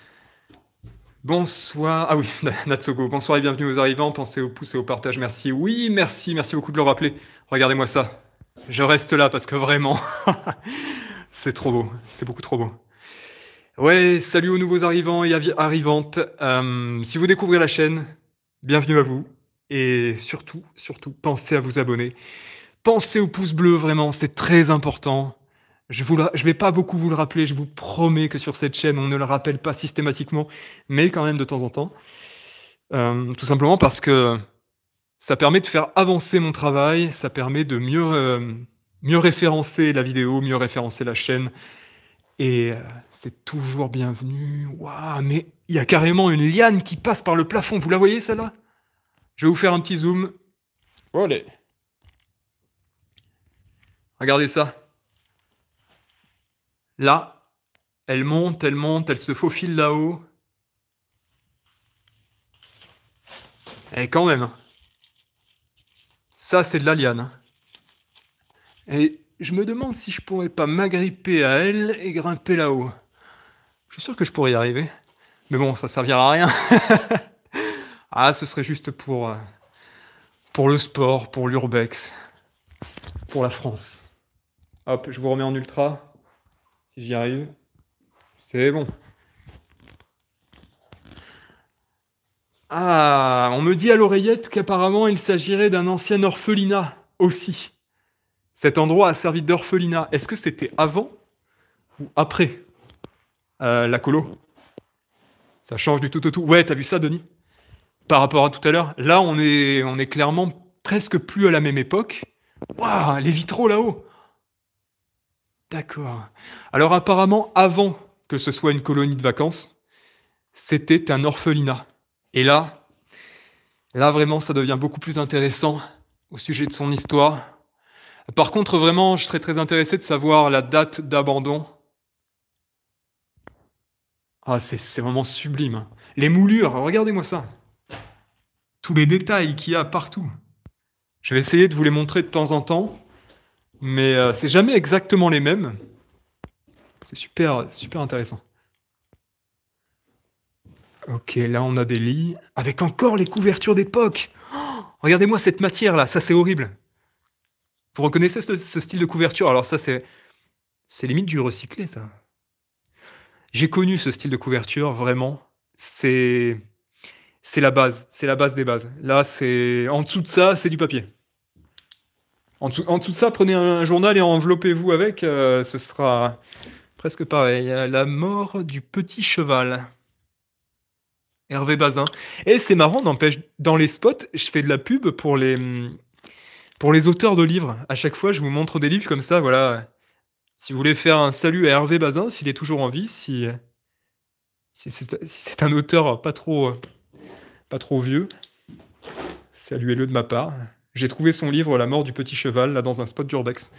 Bonsoir. Ah oui, Natsogo. Bonsoir et bienvenue aux arrivants. Pensez au pouce et au partage. Merci. Oui, merci. Merci beaucoup de le rappeler. Regardez-moi ça. Je reste là parce que vraiment, c'est trop beau. C'est beaucoup trop beau. Ouais, salut aux nouveaux arrivants et arrivantes. Si vous découvrez la chaîne, bienvenue à vous. Et surtout, surtout, pensez à vous abonner. Pensez au pouce bleu, vraiment, c'est très important. Je vais pas beaucoup vous le rappeler, je vous promets que sur cette chaîne, on ne le rappelle pas systématiquement, mais quand même de temps en temps. Tout simplement parce que ça permet de faire avancer mon travail, ça permet de mieux référencer la vidéo, mieux référencer la chaîne. Et c'est toujours bienvenu. Waouh, mais il y a carrément une liane qui passe par le plafond. Vous la voyez, celle-là? Je vais vous faire un petit zoom. Allez. Regardez ça. Là, elle monte, elle se faufile là-haut. Et quand même, hein, ça c'est de la liane, hein. Et je me demande si je pourrais pas m'agripper à elle et grimper là-haut. Je suis sûr que je pourrais y arriver. Mais bon, ça servira à rien. Ah, ce serait juste pour le sport, pour l'urbex, pour la France. Hop, je vous remets en ultra, si j'y arrive. C'est bon. Ah, on me dit à l'oreillette qu'apparemment il s'agirait d'un ancien orphelinat aussi. Cet endroit a servi d'orphelinat. Est-ce que c'était avant ou après la colo? Ça change du tout au tout. Ouais, t'as vu ça, Denis? Par rapport à tout à l'heure, là on est clairement presque plus à la même époque. Waouh, les vitraux là-haut! D'accord. Alors apparemment, avant que ce soit une colonie de vacances, c'était un orphelinat. Et là vraiment, ça devient beaucoup plus intéressant au sujet de son histoire. Par contre, vraiment, je serais très intéressé de savoir la date d'abandon. Ah, c'est vraiment sublime, hein. Les moulures, regardez-moi ça. Tous les détails qu'il y a partout. Je vais essayer de vous les montrer de temps en temps, mais c'est jamais exactement les mêmes. C'est super, super intéressant. Ok, là on a des lits avec encore les couvertures d'époque. Oh, regardez-moi cette matière là, ça c'est horrible. Vous reconnaissez ce style de couverture? Alors ça c'est limite du recyclé ça. J'ai connu ce style de couverture vraiment. C'est c'est la base des bases. Là c'est en dessous de ça c'est du papier. En dessous de ça prenez un journal et enveloppez-vous avec. Ce sera presque pareil. La mort du petit cheval. Hervé Bazin. Et c'est marrant, n'empêche, dans les spots, je fais de la pub pour les auteurs de livres. À chaque fois, je vous montre des livres comme ça, voilà. Si vous voulez faire un salut à Hervé Bazin, s'il est toujours en vie, si c'est un auteur pas trop vieux, saluez-le de ma part. J'ai trouvé son livre La mort du petit cheval, là, dans un spot d'Urbex.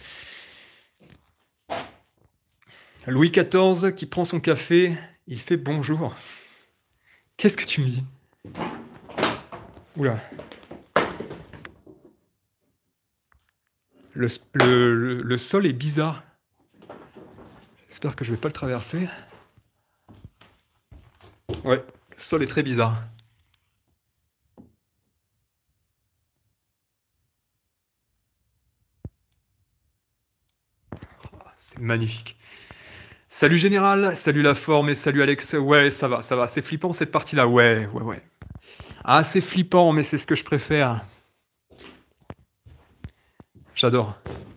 Louis XIV qui prend son café, il fait bonjour. Qu'est-ce que tu me dis? Oula. Le sol est bizarre. J'espère que je vais pas le traverser. Ouais, le sol est très bizarre. C'est magnifique. Salut Général, salut la forme et salut Alex. Ouais, ça va. C'est flippant cette partie-là. Ouais, ouais, ouais. Ah, c'est flippant, mais c'est ce que je préfère. J'adore.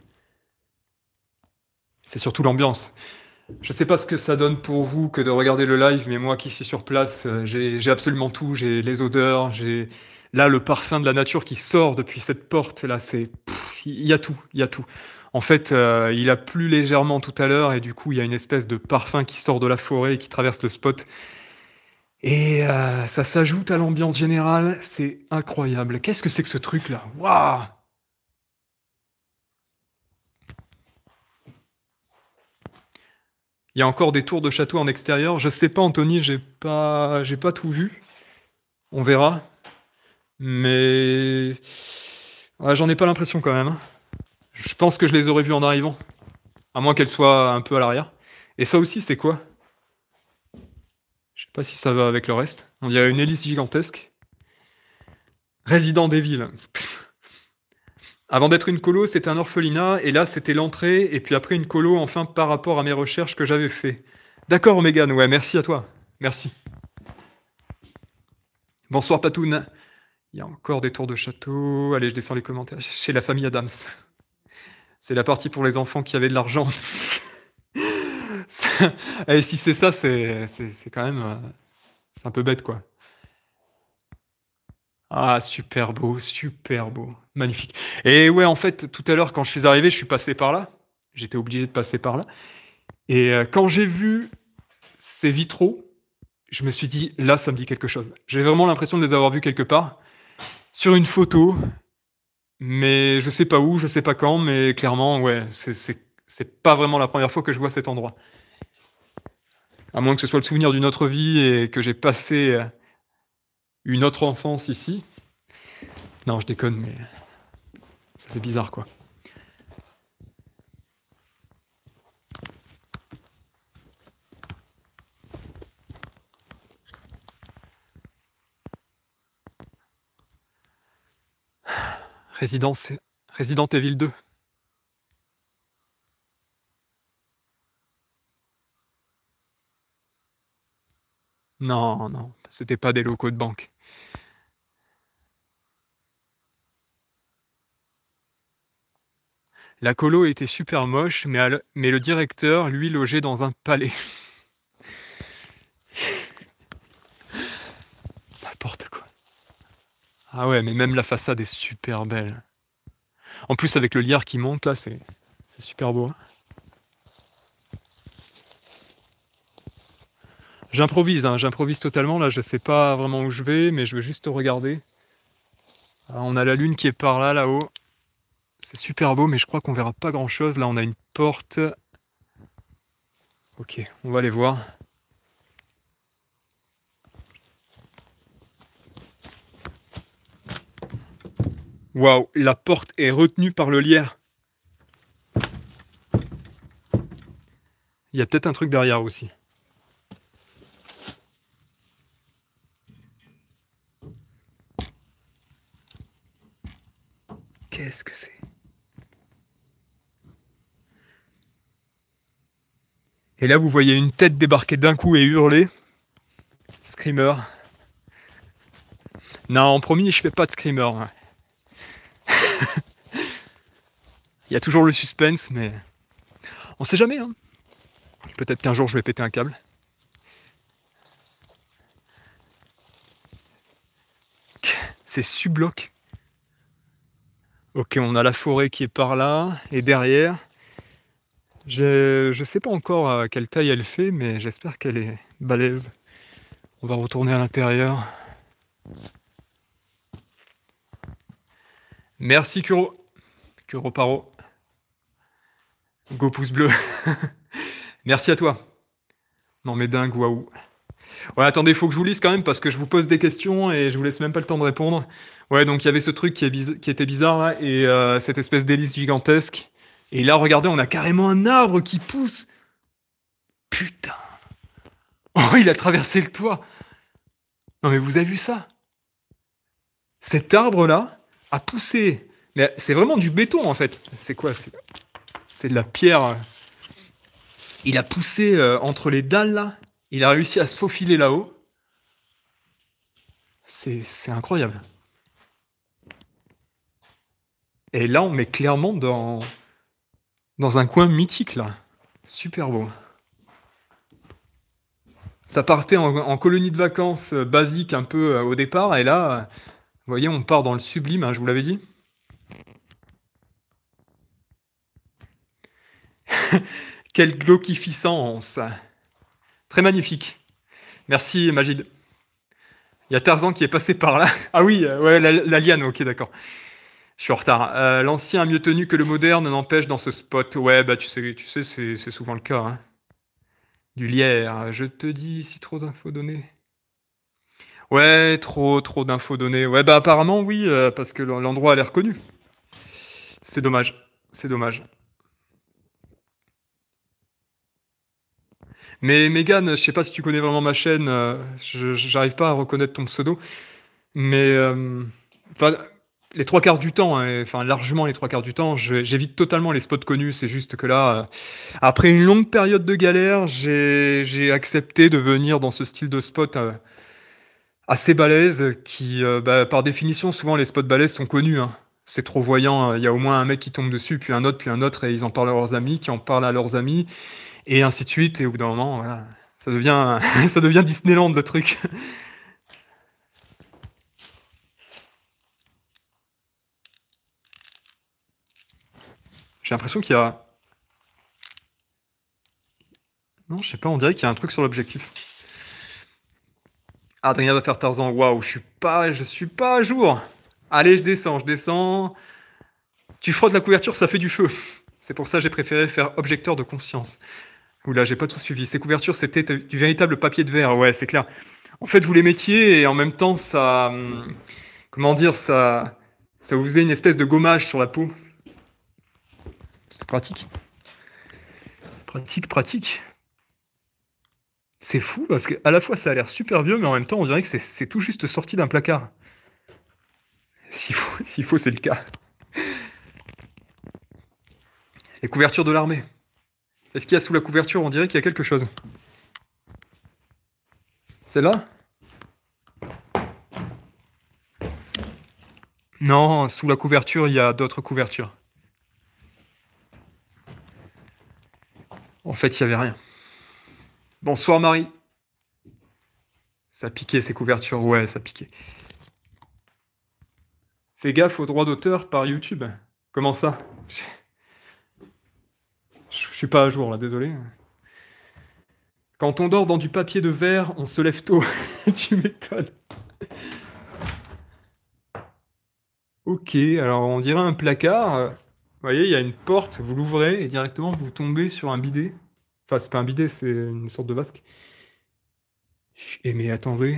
C'est surtout l'ambiance. Je sais pas ce que ça donne pour vous que de regarder le live, mais moi qui suis sur place, j'ai absolument tout. J'ai les odeurs, j'ai là le parfum de la nature qui sort depuis cette porte. Là, il y a tout, il y a tout. En fait, il a plu légèrement tout à l'heure et du coup, il y a une espèce de parfum qui sort de la forêt et qui traverse le spot. Et ça s'ajoute à l'ambiance générale. C'est incroyable. Qu'est-ce que c'est que ce truc-là? Waouh! Il y a encore des tours de château en extérieur. Je sais pas, Anthony, j'ai pas tout vu. On verra. Mais ouais, j'en ai pas l'impression quand même, hein. Je pense que je les aurais vus en arrivant, à moins qu'elles soient un peu à l'arrière. Et ça aussi, c'est quoi? Je sais pas si ça va avec le reste. On dirait une hélice gigantesque. Résident des villes. Avant d'être une colo, c'était un orphelinat, et là, c'était l'entrée, et puis après une colo, enfin, par rapport à mes recherches que j'avais fait. D'accord, Megan, ouais, merci à toi. Merci. Bonsoir, Patoun. Il y a encore des tours de château. Allez, je descends les commentaires. Chez la famille Adams. C'est la partie pour les enfants qui avaient de l'argent. Et si c'est ça, c'est quand même... c'est un peu bête, quoi. Ah, super beau, magnifique. Et ouais, en fait, tout à l'heure, quand je suis arrivé, je suis passé par là. J'étais obligé de passer par là. Et quand j'ai vu ces vitraux, je me suis dit, là, ça me dit quelque chose. J'ai vraiment l'impression de les avoir vus quelque part, sur une photo, mais je sais pas où, je sais pas quand, mais clairement, ouais, c'est pas vraiment la première fois que je vois cet endroit. À moins que ce soit le souvenir d'une autre vie et que j'ai passé, une autre enfance ici. Non, je déconne, mais ça fait bizarre, quoi. Résidence Resident Evil 2. Non, non, c'était pas des locaux de banque. La colo était super moche, mais le directeur, lui, logeait dans un palais. N'importe quoi. Ah ouais, mais même la façade est super belle. En plus, avec le lierre qui monte, là, c'est super beau, hein. J'improvise, hein, j'improvise totalement. Là, je sais pas vraiment où je vais, mais je veux juste regarder. Ah, on a la lune qui est par là, là-haut. C'est super beau, mais je crois qu'on verra pas grand-chose. Là, on a une porte. Ok, on va aller voir. Waouh, la porte est retenue par le lierre. Il y a peut-être un truc derrière aussi. Qu'est-ce que c'est? Et là, vous voyez une tête débarquer d'un coup et hurler. Screamer. Non, promis, je fais pas de screamer. Il y a toujours le suspense, mais on sait jamais, hein. Peut-être qu'un jour je vais péter un câble. C'est subloc. Ok, on a la forêt qui est par là, et derrière, je sais pas encore à quelle taille elle fait, mais j'espère qu'elle est balèze. On va retourner à l'intérieur. Merci Kuro. Kuro Paro. Go pouce bleu. Merci à toi. Non mais dingue, waouh. Ouais, attendez, il faut que je vous lise quand même parce que je vous pose des questions et je vous laisse même pas le temps de répondre. Ouais, donc il y avait ce truc qui était bizarre là et cette espèce d'hélice gigantesque. Et là, regardez, on a carrément un arbre qui pousse. Putain. Oh, il a traversé le toit. Non mais vous avez vu ça? Cet arbre là a poussé. Mais c'est vraiment du béton en fait. C'est quoi? C'est de la pierre. Il a poussé entre les dalles là. Il a réussi à se faufiler là-haut. C'est incroyable. Et là, on est clairement dans un coin mythique, là. Super beau. Ça partait en colonie de vacances basique un peu au départ, et là, vous voyez, on part dans le sublime, hein, je vous l'avais dit. Quelle glauquificence. Très magnifique. Merci, Magid. Il y a Tarzan qui est passé par là. Ah oui, ouais, la liane, ok, d'accord. Je suis en retard. L'ancien mieux tenu que le moderne n'empêche dans ce spot. Ouais, bah tu sais, c'est souvent le cas, hein. Du lierre. Je te dis si trop d'infos données. Ouais, trop d'infos données. Ouais, bah apparemment oui, parce que l'endroit a l'air connu. C'est dommage. C'est dommage. Mais Megan, je sais pas si tu connais vraiment ma chaîne, j'arrive pas à reconnaître ton pseudo. Mais enfin, les trois quarts du temps, hein, enfin largement les trois quarts du temps, j'évite totalement les spots connus. C'est juste que là, après une longue période de galère, j'ai accepté de venir dans ce style de spot assez balèze, qui, bah, par définition, souvent les spots balèzes sont connus, hein. C'est trop voyant. Il y a au moins un mec qui tombe dessus, puis un autre, et ils en parlent à leurs amis, qui en parlent à leurs amis, et ainsi de suite. Et au bout d'un moment, voilà, ça devient, ça devient Disneyland le truc. J'ai l'impression qu'il y a... Non, je sais pas, on dirait qu'il y a un truc sur l'objectif. Adrien va faire Tarzan. Waouh, je suis pas à jour. Allez, je descends, je descends. Tu frottes la couverture, ça fait du feu. C'est pour ça que j'ai préféré faire objecteur de conscience. Oula, j'ai pas tout suivi. Ces couvertures, c'était du véritable papier de verre. Ouais, c'est clair. En fait, vous les mettiez et en même temps, ça, comment dire, ça vous faisait une espèce de gommage sur la peau. C'est pratique. Pratique, pratique. C'est fou parce qu'à la fois, ça a l'air super vieux, mais en même temps, on dirait que c'est tout juste sorti d'un placard. S'il faut, c'est le cas. Les couvertures de l'armée. Est-ce qu'il y a sous la couverture, on dirait qu'il y a quelque chose. Celle-là? Non, sous la couverture, il y a d'autres couvertures. En fait, il n'y avait rien. Bonsoir Marie. Ça piquait ces couvertures, ouais, ça piquait. Fais gaffe aux droits d'auteur par YouTube. Comment ça? Je suis pas à jour là, désolé. Quand on dort dans du papier de verre, on se lève tôt. Tu m'étonnes. Ok, alors on dirait un placard. Vous voyez, il y a une porte, vous l'ouvrez et directement vous tombez sur un bidet. Enfin, c'est pas un bidet, c'est une sorte de vasque. Eh mais attendez.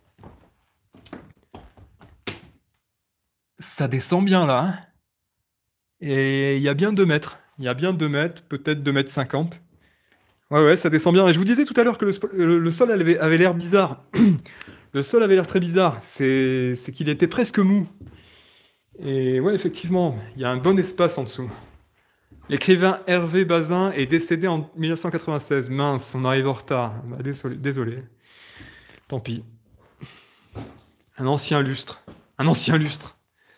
Ça descend bien là, hein. Et il y a bien 2 mètres. Il y a bien 2 mètres, peut-être 2,50 m. Ouais, ouais, ça descend bien. Et je vous disais tout à l'heure que le sol avait l'air bizarre. Le sol avait l'air très bizarre. C'est qu'il était presque mou. Et ouais, effectivement, il y a un bon espace en dessous. L'écrivain Hervé Bazin est décédé en 1996. Mince, on arrive en retard. Bah, désolé, désolé. Tant pis. Un ancien lustre. Un ancien lustre.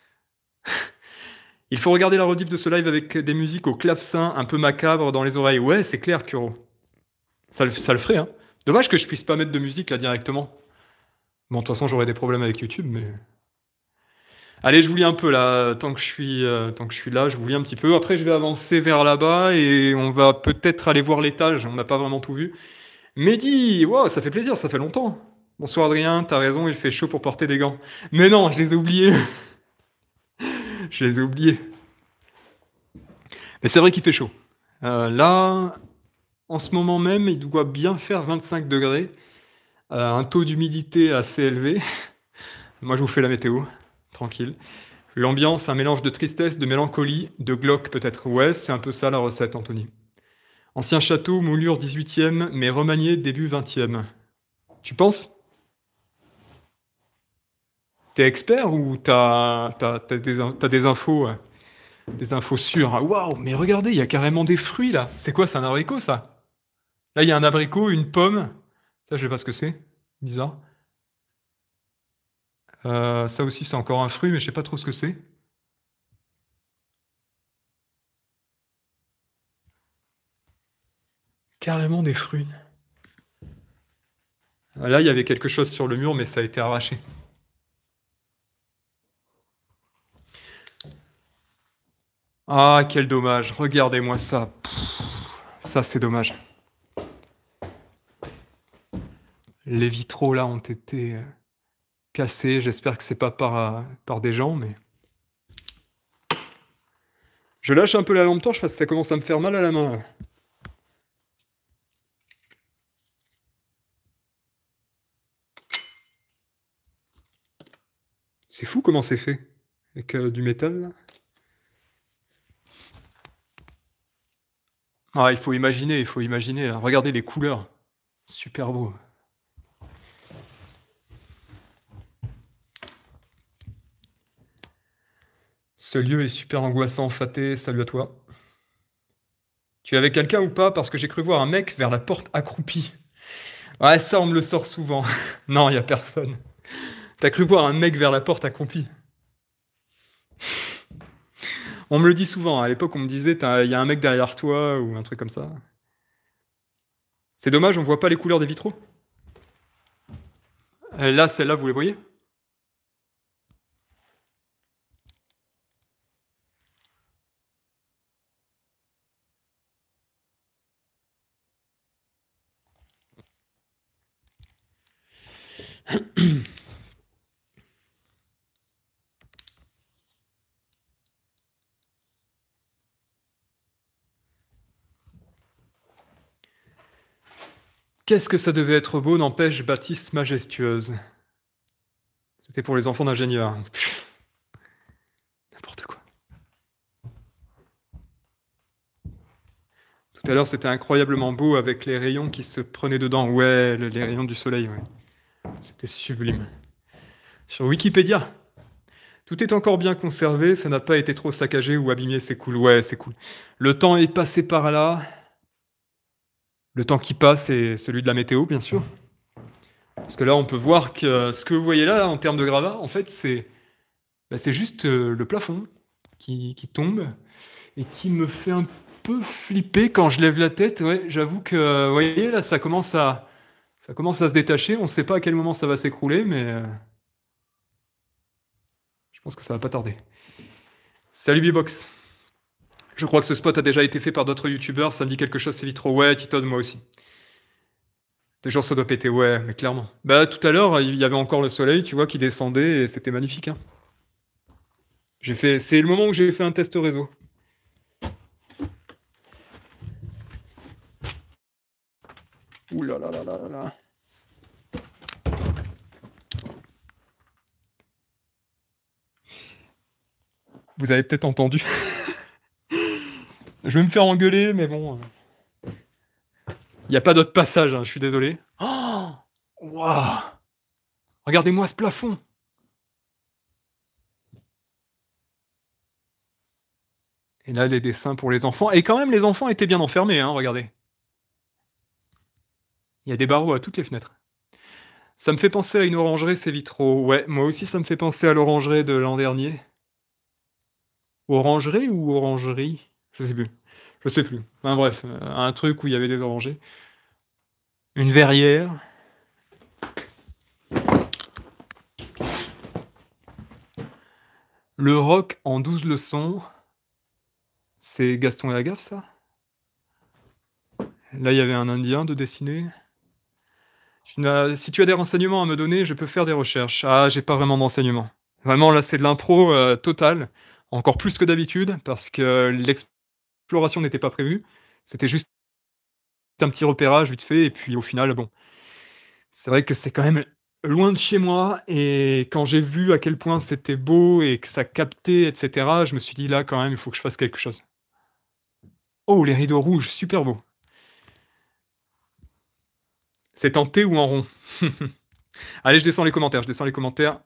Il faut regarder la rediff de ce live avec des musiques au clavecin un peu macabres dans les oreilles. Ouais, c'est clair, Kuro. Ça le ferait, hein. Dommage que je puisse pas mettre de musique là directement. Bon, de toute façon, j'aurais des problèmes avec YouTube, mais... Allez, je vous lis un peu là, tant que je suis là, je vous lis un petit peu. Après, je vais avancer vers là-bas et on va peut-être aller voir l'étage. On n'a pas vraiment tout vu. Mehdi, wow, ça fait plaisir, ça fait longtemps. Bonsoir Adrien, t'as raison, il fait chaud pour porter des gants. Mais non, je les ai oubliés. Je les ai oubliés. Mais c'est vrai qu'il fait chaud. Là, en ce moment même, il doit bien faire 25 degrés. Un taux d'humidité assez élevé. Moi, je vous fais la météo, tranquille. L'ambiance, un mélange de tristesse, de mélancolie, de glauque peut-être. Ouais, c'est un peu ça la recette, Anthony. Ancien château, moulure 18e, mais remanié début 20e. Tu penses? T'es expert ou t'as des infos, des infos sûres? Ah, waouh, mais regardez, il y a carrément des fruits là. C'est quoi, c'est un abricot ça? Là, il y a un abricot, une pomme. Ça, je sais pas ce que c'est. Bizarre. Ça aussi, c'est encore un fruit, mais je sais pas trop ce que c'est. Carrément des fruits. Là, il y avait quelque chose sur le mur, mais ça a été arraché. Ah, quel dommage. Regardez-moi ça. Pff, ça, c'est dommage. Les vitraux, là, ont été cassés. J'espère que c'est pas par des gens, mais... Je lâche un peu la lampe torche parce que ça commence à me faire mal à la main, là. C'est fou comment c'est fait. Avec du métal, là. Ah, il faut imaginer, là. Regardez les couleurs. Super beau. Ce lieu est super angoissant, Faté, salut à toi. Tu es avec quelqu'un ou pas? Parce que j'ai cru voir un mec vers la porte accroupi. Ouais, ça, on me le sort souvent. Non, il y a personne. T'as cru voir un mec vers la porte accroupi? On me le dit souvent. À l'époque, on me disait, il y a un mec derrière toi ou un truc comme ça. C'est dommage, on voit pas les couleurs des vitraux. Là, celle-là, vous les voyez? Qu'est-ce que ça devait être beau, n'empêche, bâtisse majestueuse. C'était pour les enfants d'ingénieurs. N'importe quoi. Tout à l'heure, c'était incroyablement beau avec les rayons qui se prenaient dedans. Ouais, les rayons du soleil, ouais. C'était sublime. Sur Wikipédia, tout est encore bien conservé, ça n'a pas été trop saccagé ou abîmé, c'est cool. Ouais, c'est cool. Le temps est passé par là. Le temps qui passe, c'est celui de la météo, bien sûr. Parce que là, on peut voir que ce que vous voyez là, en termes de gravat, en fait, c'est juste le plafond qui tombe et qui me fait un peu flipper quand je lève la tête. Ouais, j'avoue que, vous voyez, là, ça commence à se détacher. On ne sait pas à quel moment ça va s'écrouler, mais je pense que ça va pas tarder. Salut Bibox. Je crois que ce spot a déjà été fait par d'autres youtubeurs. Ça me dit quelque chose, c'est Vitro. Ouais, Titod, moi aussi. Des jours, ça doit péter. Ouais, mais clairement. Bah, tout à l'heure, il y avait encore le soleil, tu vois, qui descendait et c'était magnifique, hein. C'est le moment où j'ai fait un test réseau. Ouh là là là là là là. Vous avez peut-être entendu. Je vais me faire engueuler, mais bon. Il n'y a pas d'autre passage, hein, je suis désolé. Oh, waouh. Regardez-moi ce plafond. Et là, les dessins pour les enfants. Et quand même, les enfants étaient bien enfermés, hein, regardez. Il y a des barreaux à toutes les fenêtres. Ça me fait penser à une orangerie, ces vitraux. Ouais, moi aussi, ça me fait penser à l'orangerie de l'an dernier. Orangerie ou orangerie? Je sais plus. Je sais plus. Enfin bref, un truc où il y avait des orangers. Une verrière. Le rock en 12 leçons. C'est Gaston et Agaffe, ça? Là, il y avait un Indien de dessiner. Si tu as des renseignements à me donner, je peux faire des recherches. Ah, j'ai pas vraiment d'enseignements. Vraiment, là, c'est de l'impro totale. Encore plus que d'habitude, parce que l'exploration n'était pas prévue. C'était juste un petit repérage vite fait, et puis au final, bon. C'est vrai que c'est quand même loin de chez moi, et quand j'ai vu à quel point c'était beau et que ça captait, et cetera, je me suis dit: «Là, quand même, il faut que je fasse quelque chose». Oh, les rideaux rouges, super beau. C'est en T ou en rond? Allez, je descends les commentaires, je descends les commentaires.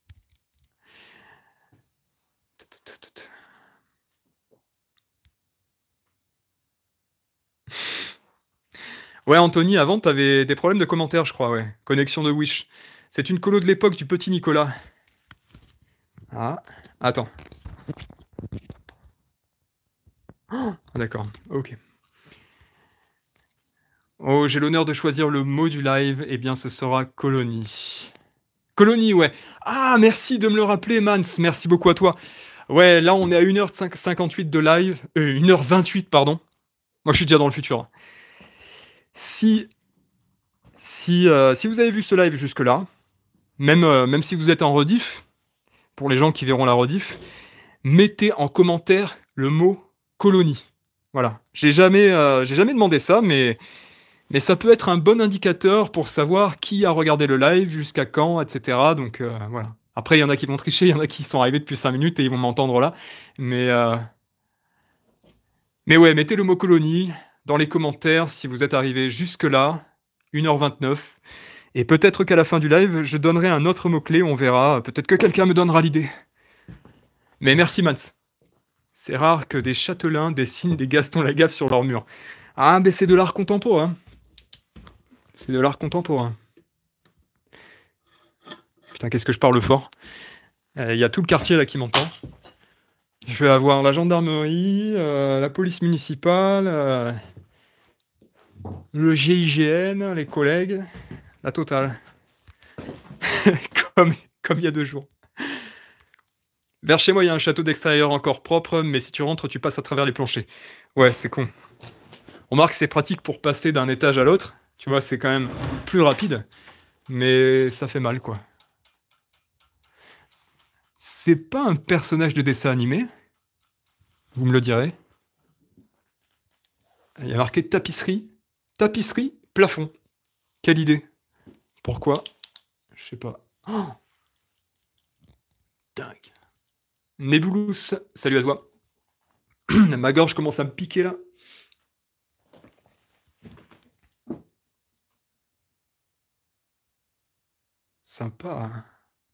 Ouais, Anthony, avant, t'avais des problèmes de commentaires, je crois, ouais. Connexion de Wish. C'est une colo de l'époque du petit Nicolas. Ah, attends. Oh, d'accord, ok. Oh, j'ai l'honneur de choisir le mot du live. Eh bien, ce sera colonie. Colonie, ouais. Ah, merci de me le rappeler, Mans. Merci beaucoup à toi. Ouais, là, on est à 1h58 de live. 1h28, pardon. Moi, je suis déjà dans le futur. Si vous avez vu ce live jusque-là, même si vous êtes en rediff, pour les gens qui verront la rediff, mettez en commentaire le mot colonie. Voilà. J'ai jamais demandé ça, mais ça peut être un bon indicateur pour savoir qui a regardé le live, jusqu'à quand, etc. Donc voilà. Après, il y en a qui vont tricher, il y en a qui sont arrivés depuis 5 minutes et ils vont m'entendre là. Mais ouais, mettez le mot colonie dans les commentaires si vous êtes arrivé jusque-là, 1h29. Et peut-être qu'à la fin du live, je donnerai un autre mot-clé, on verra. Peut-être que quelqu'un me donnera l'idée. Mais merci, Mats. C'est rare que des châtelains dessinent des Gaston Lagaffe sur leur mur. Ah, mais c'est de l'art contemporain. C'est de l'art contemporain. Putain, qu'est-ce que je parle fort. Il y a tout le quartier là qui m'entend. Je vais avoir la gendarmerie, la police municipale, le GIGN, les collègues, la totale. comme il y a 2 jours. Vers chez moi, il y a un château d'extérieur encore propre, mais si tu rentres, tu passes à travers les planchers. Ouais, c'est con. On remarque que c'est pratique pour passer d'un étage à l'autre. Tu vois, c'est quand même plus rapide, mais ça fait mal, quoi. C'est pas un personnage de dessin animé? Vous me le direz. Il y a marqué tapisserie, plafond. Quelle idée? Pourquoi? Je sais pas. Oh, dingue. Nebulous, salut à toi. Ma gorge commence à me piquer là. Sympa, hein.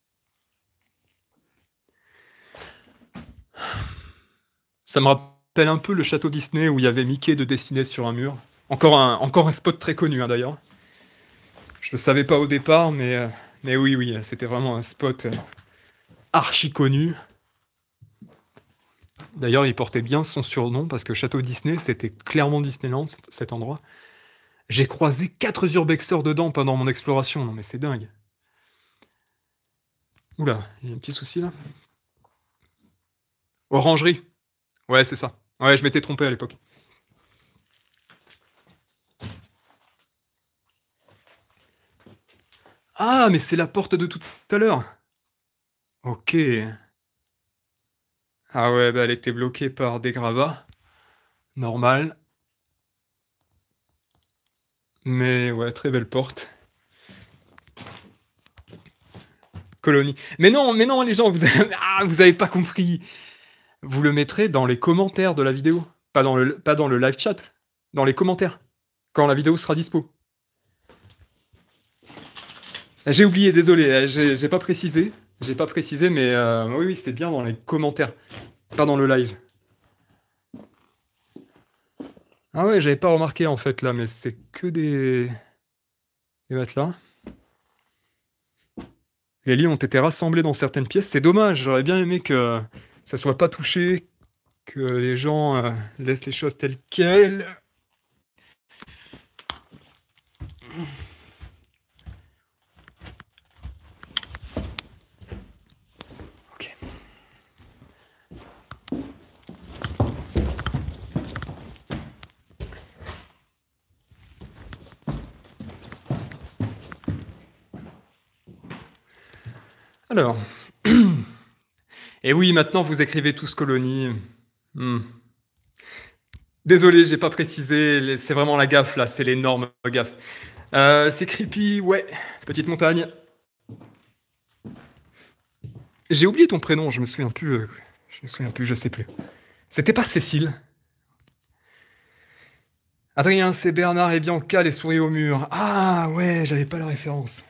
Ça me rappelle un peu le château Disney où il y avait Mickey de dessiné sur un mur. Encore un spot très connu, hein, d'ailleurs. Je le savais pas au départ, mais oui, oui, c'était vraiment un spot, archi connu. D'ailleurs, il portait bien son surnom parce que château Disney, c'était clairement Disneyland, cet endroit. J'ai croisé 4 urbexeurs dedans pendant mon exploration, non mais c'est dingue. Ouh là, il y a un petit souci là? Orangerie. Ouais, c'est ça. Ouais, je m'étais trompé à l'époque. Ah, mais c'est la porte de tout à l'heure. OK. Ah ouais, bah, elle était bloquée par des gravats, normal, mais ouais, très belle porte. Colonie. Mais non, les gens, vous avez ah, vous avez pas compris. Vous le mettrez dans les commentaires de la vidéo, pas dans le live chat, dans les commentaires, quand la vidéo sera dispo. J'ai oublié, désolé, j'ai pas précisé, mais oui, oui, c'est bien dans les commentaires, pas dans le live. Ah ouais, j'avais pas remarqué en fait là, mais c'est que des matelas. Les lits ont été rassemblés dans certaines pièces. C'est dommage, j'aurais bien aimé que ça soit pas touché, que les gens, laissent les choses telles quelles. OK. Alors, et oui, maintenant vous écrivez tous colonie. Mmh. Désolé, j'ai pas précisé, c'est vraiment la gaffe là, c'est l'énorme gaffe. C'est creepy, ouais, petite montagne. J'ai oublié ton prénom, je sais plus. C'était pas Cécile? Adrien, c'est Bernard et Bianca, les souris au mur. Ah ouais, j'avais pas la référence.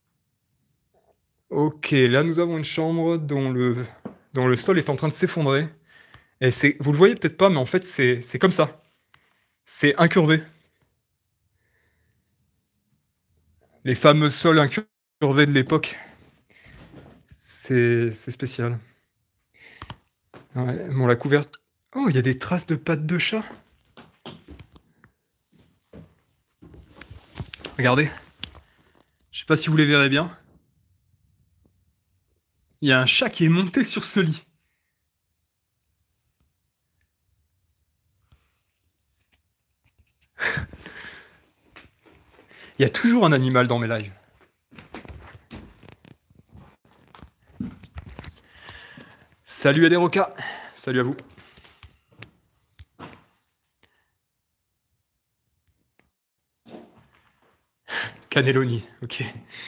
OK, là nous avons une chambre dont le sol est en train de s'effondrer et vous le voyez peut-être pas, mais en fait c'est comme ça. C'est incurvé. Les fameux sols incurvés de l'époque. C'est spécial. Ouais, bon la couverte oh, il y a des traces de pattes de chat. Regardez. Je sais pas si vous les verrez bien. Il y a un chat qui est monté sur ce lit. Il y a toujours un animal dans mes lives. Salut Aderoka. Salut à vous. Cannelloni, OK.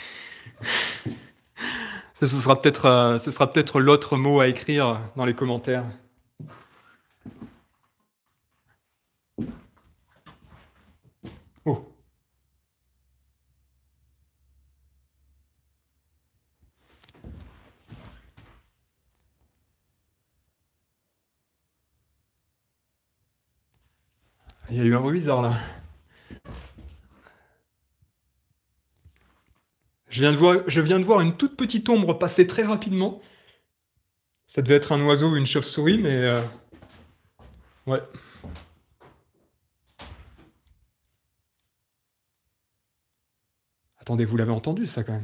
Ce sera peut-être l'autre mot à écrire dans les commentaires. Oh. Il y a eu un bruit bizarre là. Je viens de voir une toute petite ombre passer très rapidement. Ça devait être un oiseau ou une chauve-souris, mais ouais. Attendez, vous l'avez entendu ça quand même?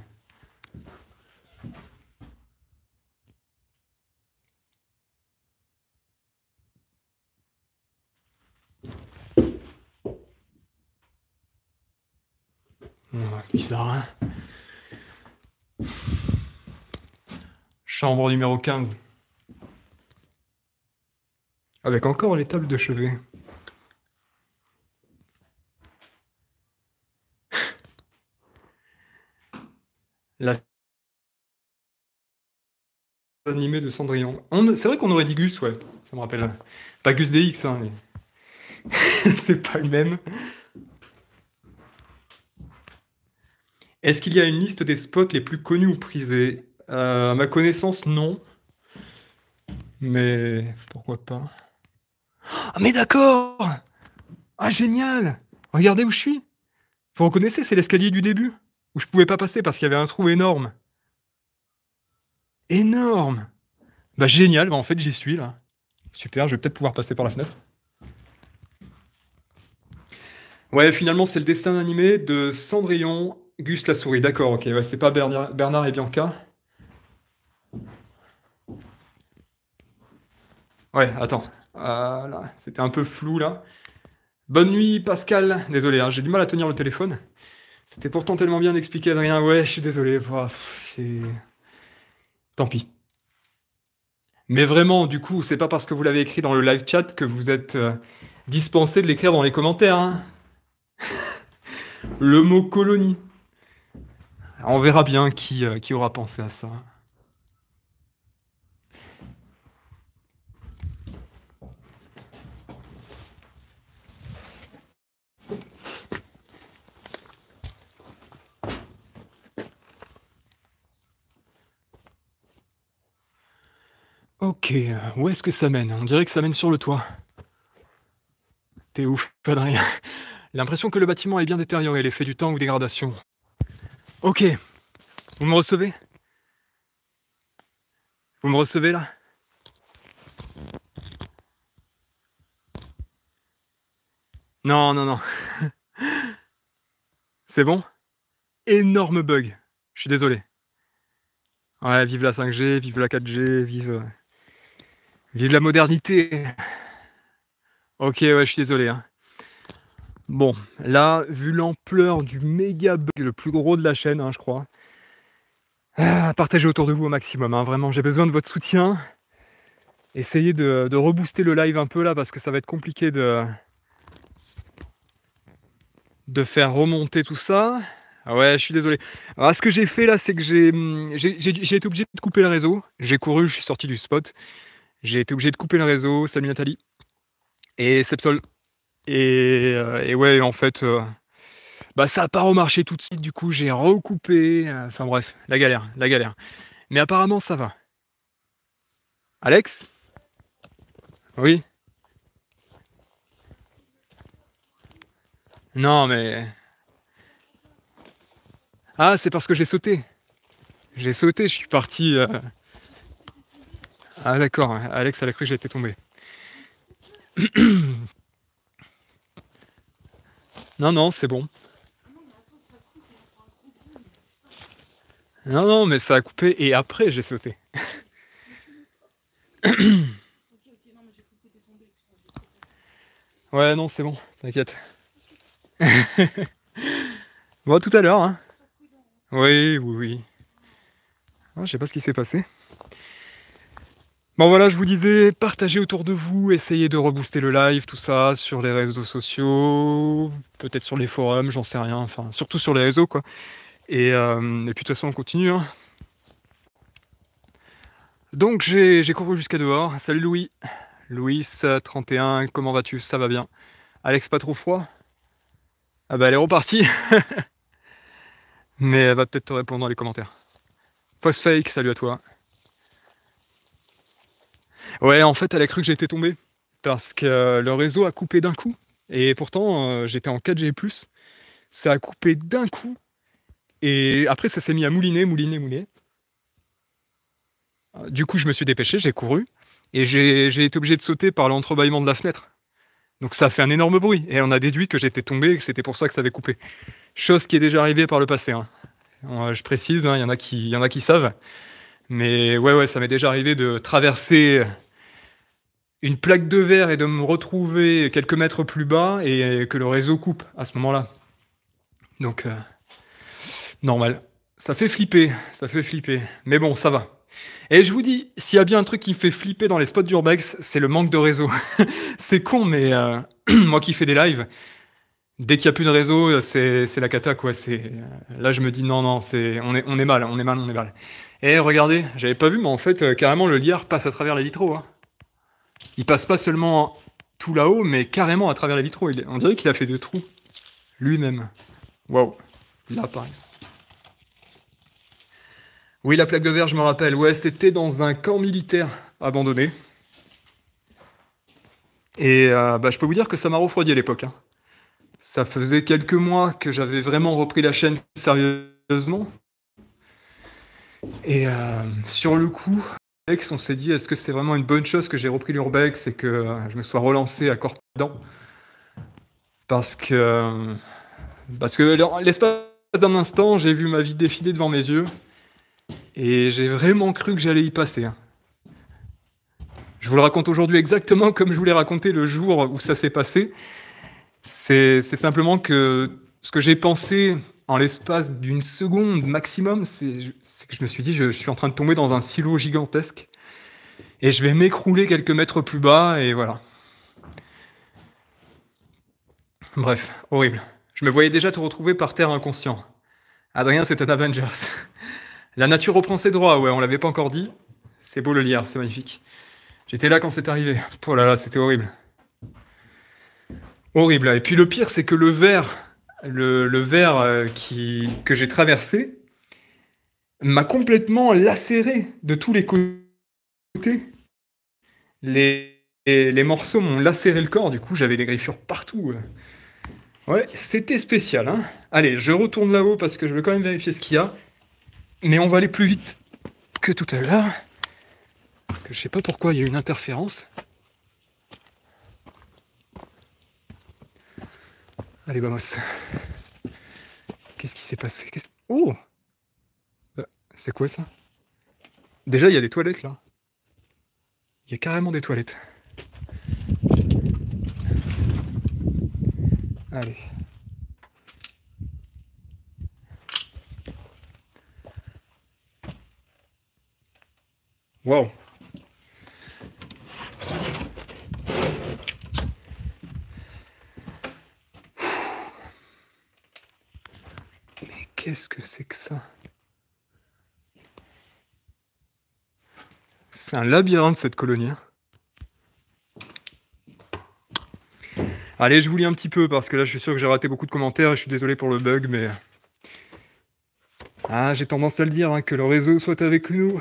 Ouais, bizarre, hein? Chambre numéro 15. Avec encore les tables de chevet. La animée de Cendrillon. C'est vrai qu'on aurait dit Gus, ouais. Ça me rappelle. Pas Gus DX, hein, mais c'est pas le même. Est-ce qu'il y a une liste des spots les plus connus ou prisés? À ma connaissance, non. Mais pourquoi pas? Ah, mais d'accord! Ah, génial! Regardez où je suis. Vous reconnaissez, c'est l'escalier du début, où je pouvais pas passer parce qu'il y avait un trou énorme. Énorme! Bah génial, bah en fait j'y suis là. Super, je vais peut-être pouvoir passer par la fenêtre. Ouais, finalement c'est le dessin animé de Cendrillon, Gus la souris. D'accord, ok, ouais, c'est pas Bernard et Bianca. Ouais, attends. Là, c'était un peu flou là. Bonne nuit Pascal. Désolé, hein, j'ai du mal à tenir le téléphone. C'était pourtant tellement bien expliqué, Adrien. Ouais, je suis désolé. Ouah, tant pis. Mais vraiment, du coup, c'est pas parce que vous l'avez écrit dans le live chat que vous êtes dispensé de l'écrire dans les commentaires, hein. Le mot colonie. On verra bien qui aura pensé à ça. Ok, où est-ce que ça mène? On dirait que ça mène sur le toit. T'es ouf, Adrien. L'impression que le bâtiment est bien détérioré, l'effet du temps ou dégradation. Ok, vous me recevez? Vous me recevez là? Non, non, non. C'est bon? Énorme bug. Je suis désolé. Ouais, vive la 5G, vive la 4G, vive la modernité. Ok, ouais, je suis désolé, hein. Bon, là, vu l'ampleur du méga bug, le plus gros de la chaîne, hein, je crois. Partagez autour de vous au maximum, hein, vraiment, j'ai besoin de votre soutien. Essayez de rebooster le live un peu là, parce que ça va être compliqué de faire remonter tout ça. Ah ouais, je suis désolé. Alors, ce que j'ai fait là, c'est que j'ai été obligé de couper le réseau. J'ai couru, je suis sorti du spot. J'ai été obligé de couper le réseau. Salut Nathalie. Et Sepsol. Et ouais, en fait, bah ça a pas remarché tout de suite. Du coup, j'ai recoupé. Enfin bref, la galère, la galère. Mais apparemment, ça va. Alex? Oui? Non, mais... Ah, c'est parce que j'ai sauté. J'ai sauté, je suis parti... Ah d'accord, Alex, elle a cru que j'étais tombé. Non, non, c'est bon. Non, non, mais ça a coupé et après j'ai sauté. Ouais, non, c'est bon, t'inquiète. Bon, à tout à l'heure, hein. Oui, oui, oui. Ah, je sais pas ce qui s'est passé. Bon voilà, je vous disais, partagez autour de vous, essayez de rebooster le live, tout ça, sur les réseaux sociaux, peut-être sur les forums, j'en sais rien, enfin, surtout sur les réseaux, quoi. Et puis de toute façon, on continue, hein. Donc j'ai couru jusqu'à dehors. Salut Louis. Louis, 31, comment vas-tu? Ça va bien. Alex, pas trop froid? Ah bah elle est repartie. Mais elle va peut-être te répondre dans les commentaires. Postfake, salut à toi. Ouais, en fait, elle a cru que j'étais tombé. Parce que le réseau a coupé d'un coup. Et pourtant, j'étais en 4G+. Ça a coupé d'un coup. Et après, ça s'est mis à mouliner, mouliner, mouliner. Du coup, je me suis dépêché, j'ai couru. Et j'ai été obligé de sauter par l'entrebâillement de la fenêtre. Donc ça a fait un énorme bruit. Et on a déduit que j'étais tombé et que c'était pour ça que ça avait coupé. Chose qui est déjà arrivée par le passé, hein. Je précise, hein, il y en a qui savent. Mais ouais, ça m'est déjà arrivé de traverser une plaque de verre et de me retrouver quelques mètres plus bas et que le réseau coupe à ce moment-là. Donc, normal. Ça fait flipper, ça fait flipper. Mais bon, ça va. Et je vous dis, s'il y a bien un truc qui me fait flipper dans les spots d'Urbex, c'est le manque de réseau. C'est con, mais moi qui fais des lives, Dès qu'il y a plus de réseau, c'est la cata, quoi. Là, je me dis: «Non, non, on est mal, on est mal, on est mal». Et regardez, j'avais pas vu, mais en fait, carrément, le liard passe à travers les vitraux, hein. Il passe pas seulement tout là-haut, mais carrément à travers les vitraux. On dirait qu'il a fait des trous, lui-même. Waouh! Là, par exemple. Oui, la plaque de verre, je me rappelle. Ouais, c'était dans un camp militaire abandonné. Et bah, je peux vous dire que ça m'a refroidi à l'époque, hein. Ça faisait quelques mois que j'avais vraiment repris la chaîne sérieusement. Et sur le coup, on s'est dit: «Est-ce que c'est vraiment une bonne chose que j'ai repris l'urbex et que je me sois relancé à corps dedans?» Parce que l'espace d'un instant, j'ai vu ma vie défiler devant mes yeux et j'ai vraiment cru que j'allais y passer, hein. Je vous le raconte aujourd'hui exactement comme je vous l'ai raconté le jour où ça s'est passé. C'est simplement que ce que j'ai pensé en l'espace d'une seconde maximum, c'est que je me suis dit: «Je suis en train de tomber dans un silo gigantesque et je vais m'écrouler quelques mètres plus bas» et voilà. Bref, horrible. Je me voyais déjà te retrouver par terre inconscient. Adrien, c'est un Avengers. La nature reprend ses droits, ouais, on l'avait pas encore dit. C'est beau le lire, c'est magnifique. J'étais là quand c'est arrivé. Oh là là, c'était horrible. Horrible. Et puis le pire, c'est que le verre, le verre que j'ai traversé m'a complètement lacéré de tous les côtés. Les morceaux m'ont lacéré le corps, du coup j'avais des griffures partout. Ouais, c'était spécial, hein. Allez, je retourne là-haut parce que je veux quand même vérifier ce qu'il y a. Mais on va aller plus vite que tout à l'heure. Parce que je sais pas pourquoi il y a une interférence. Allez, vamos. Qu'est-ce qui s'est passé? Oh! C'est quoi ça? Déjà, il y a des toilettes là. Il y a carrément des toilettes. Allez. Waouh! Mais qu'est-ce que c'est que ça? C'est un labyrinthe cette colonie, hein. Allez, je vous lis un petit peu parce que là, je suis sûr que j'ai raté beaucoup de commentaires et je suis désolé pour le bug, mais ah, j'ai tendance à le dire, hein, que le réseau soit avec nous.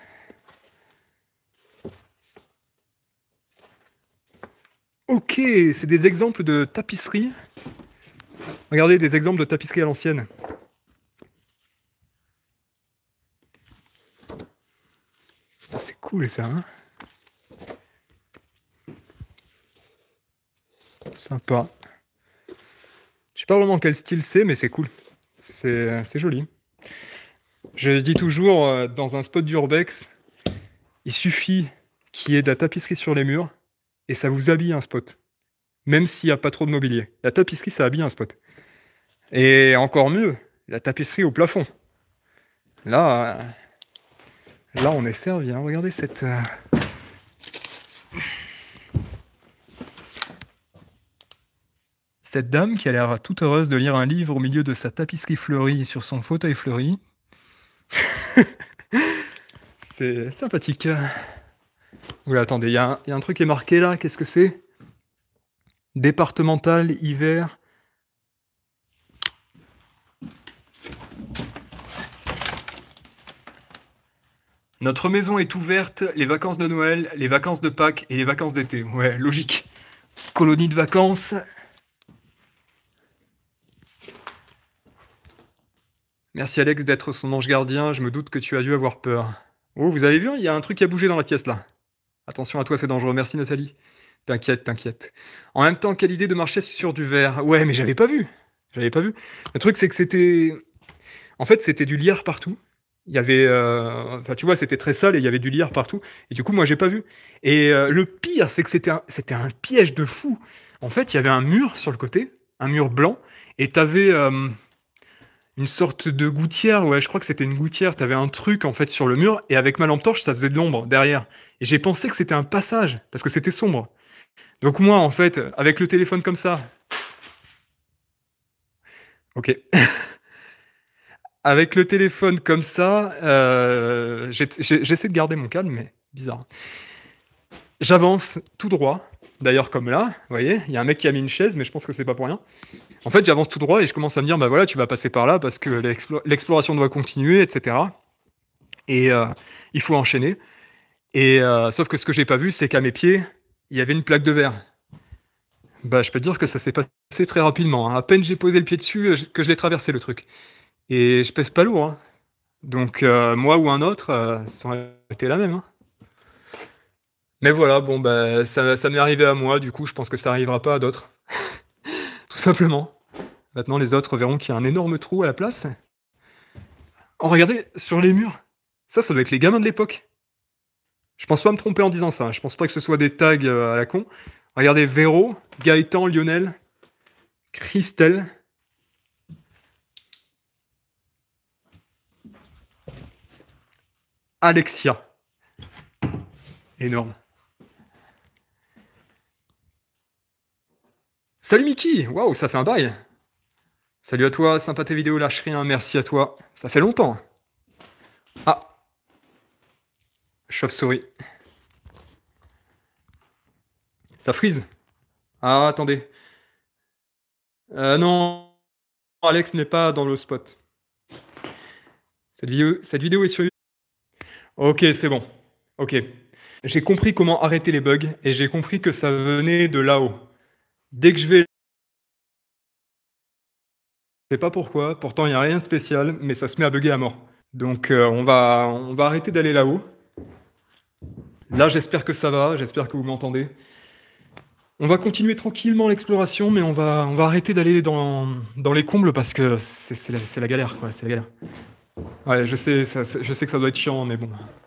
Ok, c'est des exemples de tapisserie. Regardez, des exemples de tapisserie à l'ancienne. Oh, c'est cool ça, hein. Sympa. Je sais pas vraiment quel style c'est, mais c'est cool. C'est joli. Je dis toujours, dans un spot d'urbex, il suffit qu'il y ait de la tapisserie sur les murs et ça vous habille un spot. Même s'il n'y a pas trop de mobilier. La tapisserie, ça habille un spot. Et encore mieux, la tapisserie au plafond. Là, on est servi, hein. Regardez cette... Cette dame qui a l'air toute heureuse de lire un livre au milieu de sa tapisserie fleurie sur son fauteuil fleuri. C'est sympathique. Oula, attendez, il y a un truc qui est marqué là, qu'est-ce que c'est? Départemental, hiver. Notre maison est ouverte, les vacances de Noël, les vacances de Pâques et les vacances d'été. Ouais, logique. Colonie de vacances. Merci Alex d'être son ange gardien, je me doute que tu as dû avoir peur. Oh, vous avez vu, il y a un truc qui a bougé dans la pièce là. Attention à toi, c'est dangereux. Merci Nathalie. T'inquiète, t'inquiète. En même temps, quelle idée de marcher sur du verre. Ouais, mais j'avais pas vu. J'avais pas vu. Le truc, c'est que c'était... En fait, c'était du lierre partout. Il y avait... Enfin, tu vois, c'était très sale et il y avait du lierre partout. Et du coup, moi, j'ai pas vu. Et le pire, c'est que c'était un piège de fou. En fait, il y avait un mur sur le côté, un mur blanc, et t'avais une sorte de gouttière. Ouais, je crois que c'était une gouttière. T'avais un truc, en fait, sur le mur, et avec ma lampe torche, ça faisait de l'ombre derrière. Et j'ai pensé que c'était un passage, parce que c'était sombre. Donc moi, en fait, avec le téléphone comme ça, OK. Avec le téléphone comme ça, j'essaie de garder mon calme, mais bizarre. J'avance tout droit, d'ailleurs comme là, vous voyez? Il y a un mec qui a mis une chaise, mais je pense que c'est pas pour rien. En fait, j'avance tout droit et je commence à me dire: «Bah, voilà, tu vas passer par là parce que l'exploration doit continuer et cetera et il faut enchaîner» et sauf que ce que j'ai pas vu, c'est qu'à mes pieds, il y avait une plaque de verre. Bah, je peux te dire que ça s'est passé très rapidement, hein. À peine j'ai posé le pied dessus, que je l'ai traversé le truc et je pèse pas lourd, hein. Donc moi ou un autre, ça aurait été la même, hein. Mais voilà, bon, bah, ça m'est arrivé à moi, du coup, je pense que ça arrivera pas à d'autres, tout simplement. Maintenant, les autres verront qu'il y a un énorme trou à la place. Oh, regardez, sur les murs, ça doit être les gamins de l'époque. Je pense pas me tromper en disant ça, hein. Je pense pas que ce soit des tags, à la con. Regardez, Véro, Gaëtan, Lionel, Christelle, Alexia. Énorme. Salut Mickey! Waouh, ça fait un bail! Salut à toi, sympa tes vidéos, lâche rien, merci à toi. Ça fait longtemps. Ah, chauve-souris. Ça freeze? Ah, attendez. Non, Alex n'est pas dans le spot. Cette vidéo est sur YouTube. OK, c'est bon. OK. J'ai compris comment arrêter les bugs et j'ai compris que ça venait de là-haut. Dès que je vais je sais pas pourquoi, pourtant il y a rien de spécial, mais ça se met à bugger à mort. Donc on va arrêter d'aller là-haut. Là, j'espère que ça va, j'espère que vous m'entendez. On va continuer tranquillement l'exploration, mais on va arrêter d'aller dans les combles parce que c'est la galère, quoi, c'est la galère. Ouais, je sais que ça doit être chiant, mais bon.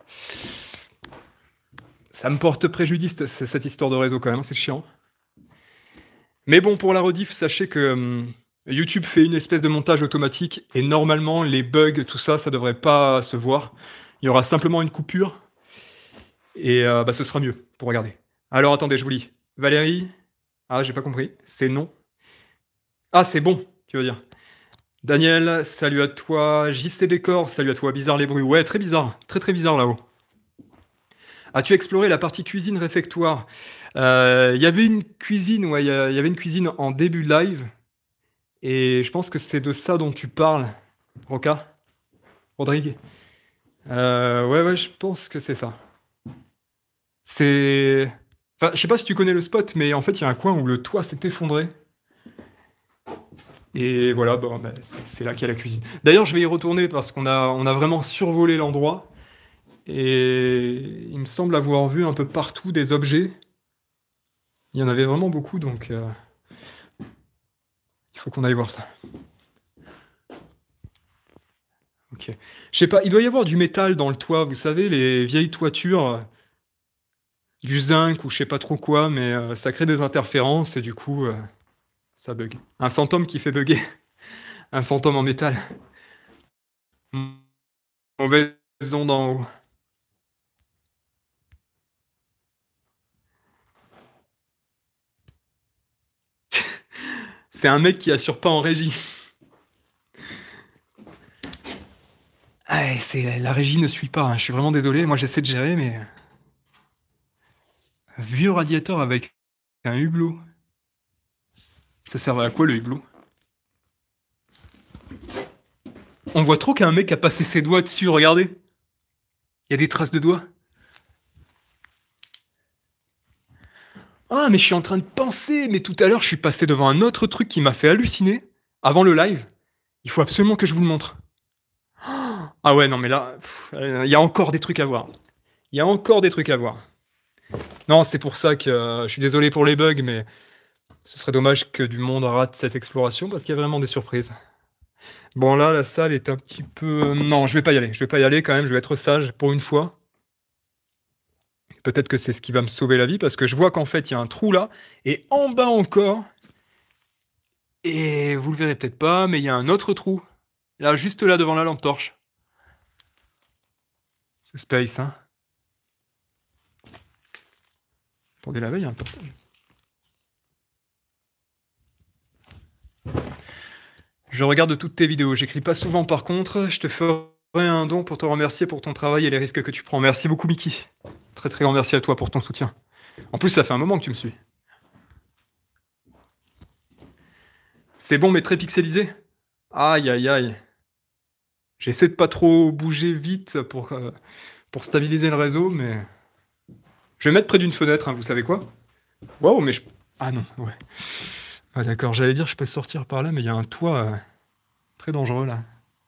Ça me porte préjudice, cette histoire de réseau quand même, hein, c'est chiant. Mais bon, pour la rediff, sachez que YouTube fait une espèce de montage automatique et normalement, les bugs, tout ça, ça devrait pas se voir. Il y aura simplement une coupure et bah, ce sera mieux pour regarder. Alors attendez, je vous lis. Valérie, ah, j'ai pas compris, c'est non. Ah, c'est bon, tu veux dire. Daniel, salut à toi. JC Décor, salut à toi. Bizarre les bruits. Ouais, très bizarre. Très très bizarre là-haut. As-tu exploré la partie cuisine réfectoire? Il y avait une cuisine, ouais, il y avait une cuisine en début de live. Et je pense que c'est de ça dont tu parles, Roca? Rodrigue? Ouais, ouais, je pense que c'est ça. C'est. Enfin, je sais pas si tu connais le spot, mais en fait, il y a un coin où le toit s'est effondré. Et voilà, bon, bah, c'est là qu'il y a la cuisine. D'ailleurs, je vais y retourner parce qu'on a vraiment survolé l'endroit. Et il me semble avoir vu un peu partout des objets. Il y en avait vraiment beaucoup, donc il faut qu'on aille voir ça. OK. Je sais pas, il doit y avoir du métal dans le toit, vous savez, les vieilles toitures, du zinc ou je sais pas trop quoi, mais ça crée des interférences et du coup, ça bug. Un fantôme qui fait bugger. Un fantôme en métal. Mauvaise onde en haut. C'est un mec qui assure pas en régie. Ah ouais, c'est la régie ne suit pas, hein, je suis vraiment désolé, moi j'essaie de gérer, mais un vieux radiateur avec un hublot. Ça servait à quoi le hublot? On voit trop qu'un mec a passé ses doigts dessus, regardez. Il y a des traces de doigts. Ah, mais je suis en train de penser, mais tout à l'heure, je suis passé devant un autre truc qui m'a fait halluciner, avant le live. Il faut absolument que je vous le montre. Ah ouais, non, mais là, il y a encore des trucs à voir. Il y a encore des trucs à voir. Non, c'est pour ça que je suis désolé pour les bugs, mais ce serait dommage que du monde rate cette exploration parce qu'il y a vraiment des surprises. Bon, là, la salle est un petit peu. Non, je vais pas y aller. Je vais pas y aller quand même. Je vais être sage pour une fois. Peut-être que c'est ce qui va me sauver la vie parce que je vois qu'en fait, il y a un trou là et en bas encore. Et vous le verrez peut-être pas, mais il y a un autre trou. Là, juste là devant la lampe torche. C'est space, hein. Attendez, là-bas, il y a un passage. Je regarde toutes tes vidéos. J'écris pas souvent par contre. Je te ferai un don pour te remercier pour ton travail et les risques que tu prends. Merci beaucoup, Mickey. Très très grand merci à toi pour ton soutien. En plus, ça fait un moment que tu me suis. C'est bon, mais très pixelisé? Aïe, aïe, aïe. J'essaie de pas trop bouger vite pour stabiliser le réseau, mais... Je vais mettre près d'une fenêtre, hein, vous savez quoi? Waouh, mais je... Ah non, ouais. Ah d'accord, j'allais dire je peux sortir par là, mais il y a un toit très dangereux là.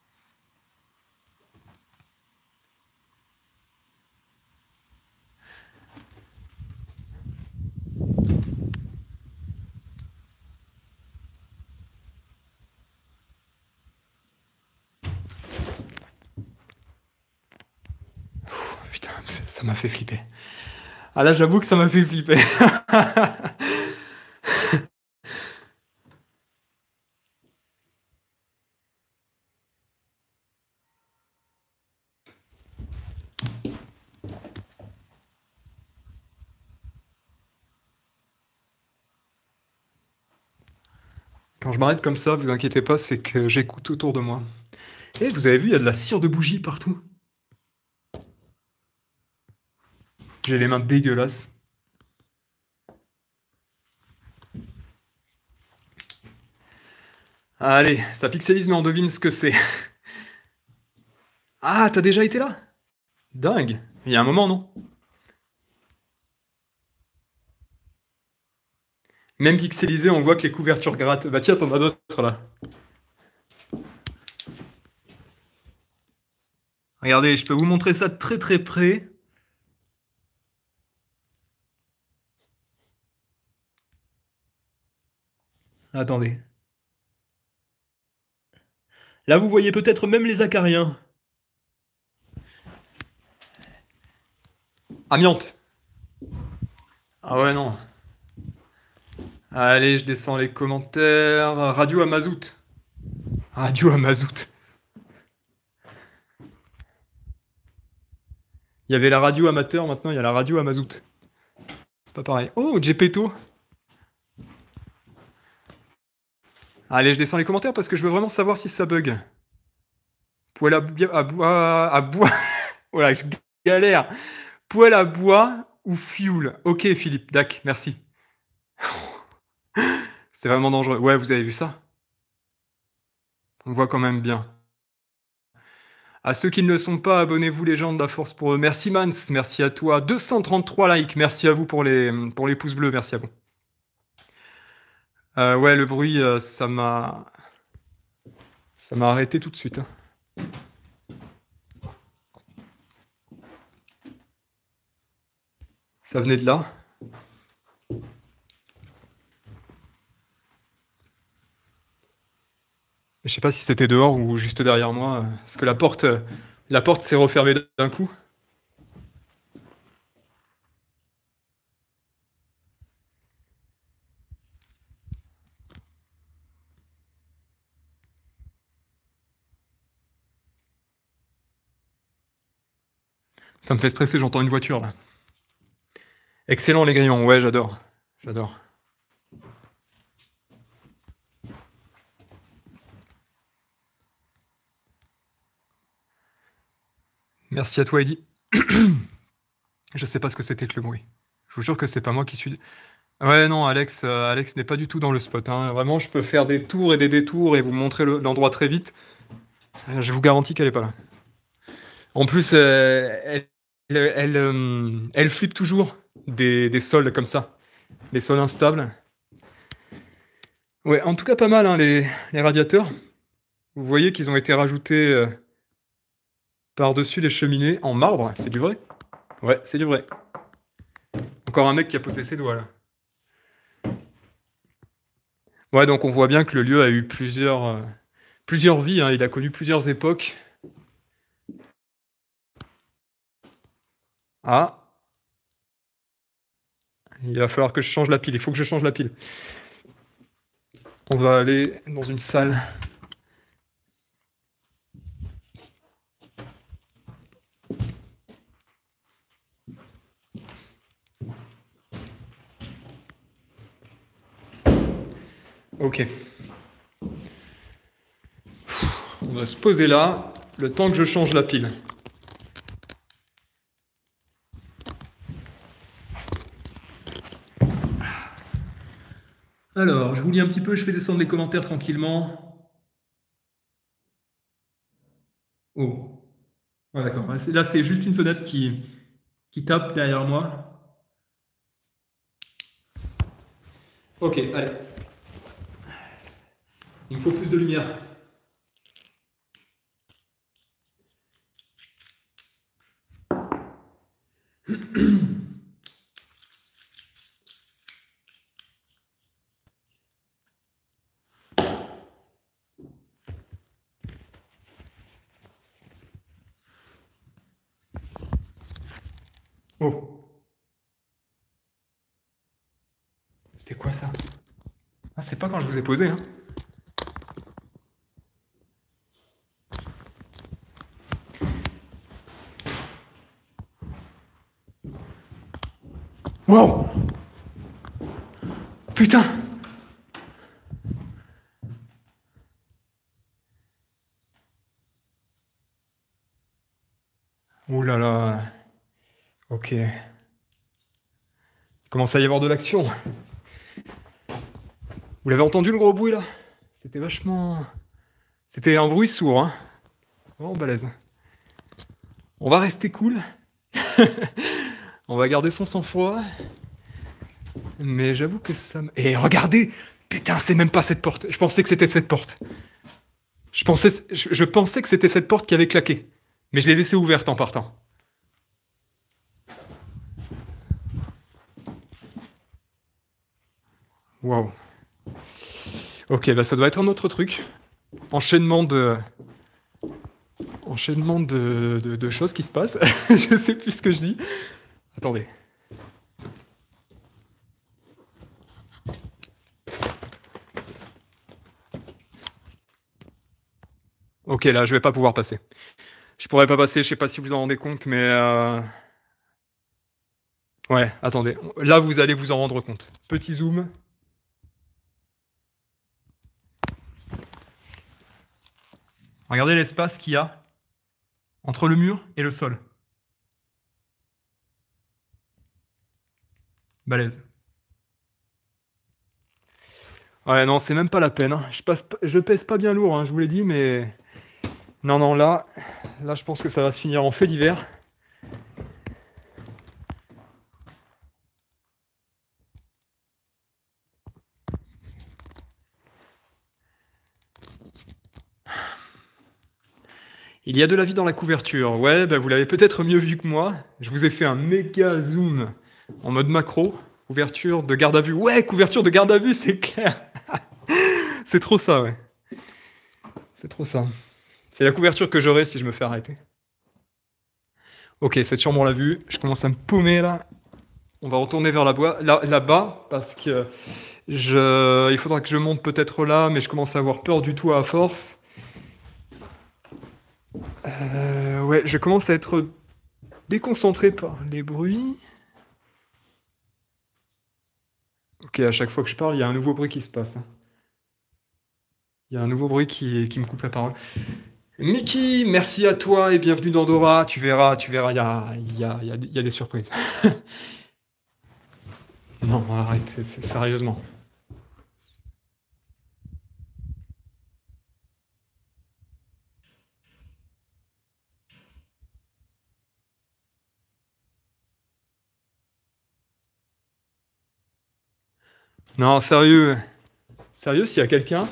Putain, ça m'a fait flipper. Ah là, j'avoue que ça m'a fait flipper. Quand je m'arrête comme ça, vous inquiétez pas, c'est que j'écoute autour de moi. Et vous avez vu, il y a de la cire de bougie partout. J'ai les mains dégueulasses. Allez, ça pixelise, mais on devine ce que c'est. Ah, t'as déjà été là? Dingue. Il y a un moment, non? Même pixelisé, on voit que les couvertures grattent. Bah tiens, t'en as d'autres là. Regardez, je peux vous montrer ça de très très près. Attendez. Là, vous voyez peut-être même les acariens. Amiante. Ah ouais, non. Allez, je descends les commentaires. Radio à mazout. Radio à mazout. Il y avait la radio amateur, maintenant il y a la radio à mazout. C'est pas pareil. Oh, Gepetto. Allez, je descends les commentaires parce que je veux vraiment savoir si ça bug. Poêle à bois... À bois... Voilà, je galère. Poêle à bois ou fioul? Ok, Philippe, dac, merci. C'est vraiment dangereux. Ouais, vous avez vu ça? On voit quand même bien. À ceux qui ne le sont pas, abonnez-vous les gens de la force pour eux. Merci Mans, merci à toi. 233 likes, merci à vous pour les pouces bleus, merci à vous. Ouais, le bruit, ça m'a arrêté tout de suite, hein. Ça venait de là. Je sais pas si c'était dehors ou juste derrière moi, parce que la porte s'est refermée d'un coup. Ça me fait stresser, j'entends une voiture là. Excellent les grillons, ouais, j'adore. J'adore. Merci à toi, Eddy. Je sais pas ce que c'était que le bruit. Je vous jure que c'est pas moi qui suis... Ouais, non, Alex n'est pas du tout dans le spot, hein. Vraiment, je peux faire des tours et des détours et vous montrer l'endroit très vite. Je vous garantis qu'elle est pas là. En plus, elle flippe toujours des sols comme ça. Les sols instables. Ouais, en tout cas, pas mal, hein, les radiateurs. Vous voyez qu'ils ont été rajoutés par-dessus les cheminées en marbre. C'est du vrai? Ouais, c'est du vrai. Encore un mec qui a posé ses doigts, là. Ouais, donc on voit bien que le lieu a eu plusieurs vies, hein. Il a connu plusieurs époques. Ah. Il va falloir que je change la pile. Il faut que je change la pile. On va aller dans une salle. Ok. On va se poser là, le temps que je change la pile. Alors, je vous lis un petit peu, je fais descendre les commentaires tranquillement. Oh. Ouais, d'accord. Là, c'est juste une fenêtre qui tape derrière moi. Ok, allez. Il me faut plus de lumière. Oh. C'était quoi ça? Ah, c'est pas quand je vous ai posé, hein. Wow! Putain! Ouh là là. Ok. Il commence à y avoir de l'action. Vous l'avez entendu le gros bruit là? C'était vachement... C'était un bruit sourd, hein. Vraiment balèze. On va rester cool. On va garder son sang-froid. Mais j'avoue que ça... Et regardez! Putain, c'est même pas cette porte. Je pensais que c'était cette porte. Je pensais que c'était cette porte qui avait claqué. Mais je l'ai laissée ouverte en partant. Waouh. Ok, bah ça doit être un autre truc. Enchaînement de choses qui se passent. Je sais plus ce que je dis. Attendez. Ok, là, je vais pas pouvoir passer. Je pourrais pas passer, je sais pas si vous en rendez compte, mais... Ouais, attendez. Là, vous allez vous en rendre compte. Petit zoom. Regardez l'espace qu'il y a entre le mur et le sol. Balèze. Ouais, non, c'est même pas la peine, hein. Je pèse pas bien lourd, hein, je vous l'ai dit, mais... Non, non, là, je pense que ça va se finir en fait divers. Il y a de la vie dans la couverture. Ouais, bah, vous l'avez peut-être mieux vu que moi. Je vous ai fait un méga zoom en mode macro. Couverture de garde à vue. Ouais, couverture de garde à vue, c'est clair. C'est trop ça, ouais. C'est trop ça. C'est la couverture que j'aurai si je me fais arrêter. Ok, cette chambre, on l'a vue. Je commence à me paumer, là. On va retourner vers là-bas, parce que il faudra que je monte peut-être là, mais je commence à avoir peur du tout à force. Ouais, je commence à être déconcentré par les bruits. Ok, à chaque fois que je parle, il y a un nouveau bruit qui se passe, hein. Il y a un nouveau bruit qui me coupe la parole. Mickey, merci à toi et bienvenue dans Dora. Tu verras, il y a des surprises. Non, arrête, sérieusement. Non, sérieux. Sérieux, s'il y a quelqu'un...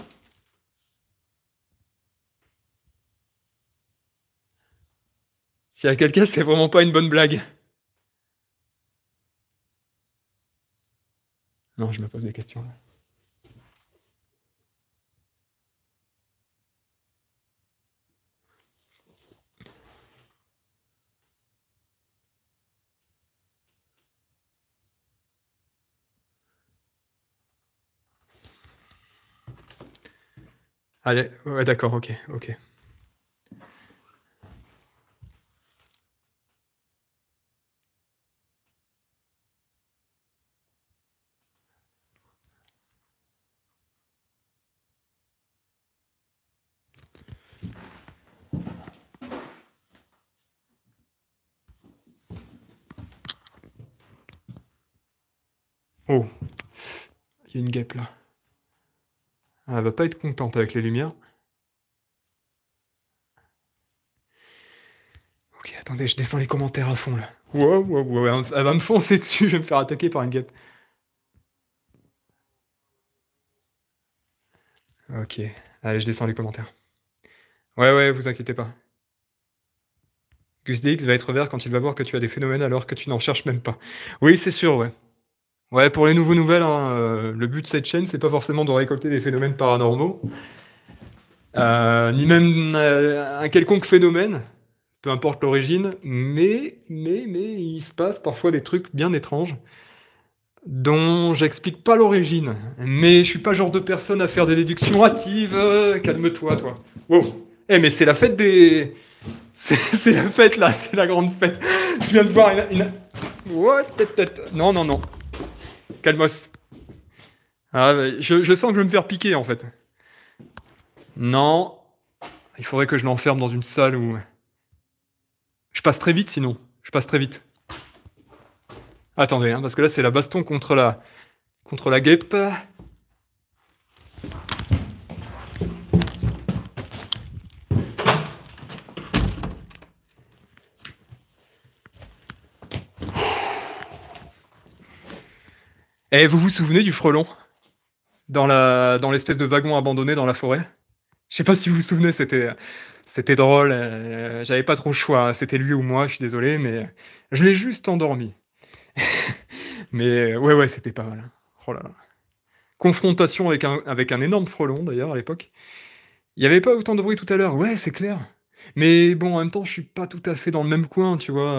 S'il y a quelqu'un, c'est vraiment pas une bonne blague. Non, je me pose des questions, là. Allez, ouais, d'accord, ok, ok. Oh, il y a une guêpe là. Ah, elle va pas être contente avec les lumières. Ok, attendez, je descends les commentaires à fond là. Wow, wow, wow, elle va me foncer dessus, je vais me faire attaquer par une guêpe. Ok, allez, je descends les commentaires. Ouais, ouais, vous inquiétez pas. GusDX va être vert quand il va voir que tu as des phénomènes alors que tu n'en cherches même pas. Oui, c'est sûr, ouais. Ouais, pour les nouveaux nouvelles, hein, le but de cette chaîne, c'est pas forcément de récolter des phénomènes paranormaux, ni même un quelconque phénomène, peu importe l'origine, mais il se passe parfois des trucs bien étranges dont j'explique pas l'origine. Mais je suis pas le genre de personne à faire des déductions hâtives. Calme-toi, toi. Wow. Eh, mais c'est la fête des. C'est la fête là, c'est la grande fête. Je viens de voir une... What? Non, non, non. Calmos. Ah, je sens que je vais me faire piquer en fait. Non. Il faudrait que je l'enferme dans une salle où. Je passe très vite sinon. Je passe très vite. Attendez, hein, parce que là c'est la baston contre la guêpe. Et vous vous souvenez du frelon dans l'espèce de wagon abandonné dans la forêt? Je sais pas si vous vous souvenez, c'était drôle. J'avais pas trop le choix, hein. C'était lui ou moi, je suis désolé, mais je l'ai juste endormi. Mais ouais, ouais, c'était pas mal, hein. Oh là là. Confrontation avec un énorme frelon d'ailleurs à l'époque. Il y avait pas autant de bruit tout à l'heure. Ouais, c'est clair. Mais bon, en même temps, je suis pas tout à fait dans le même coin, tu vois.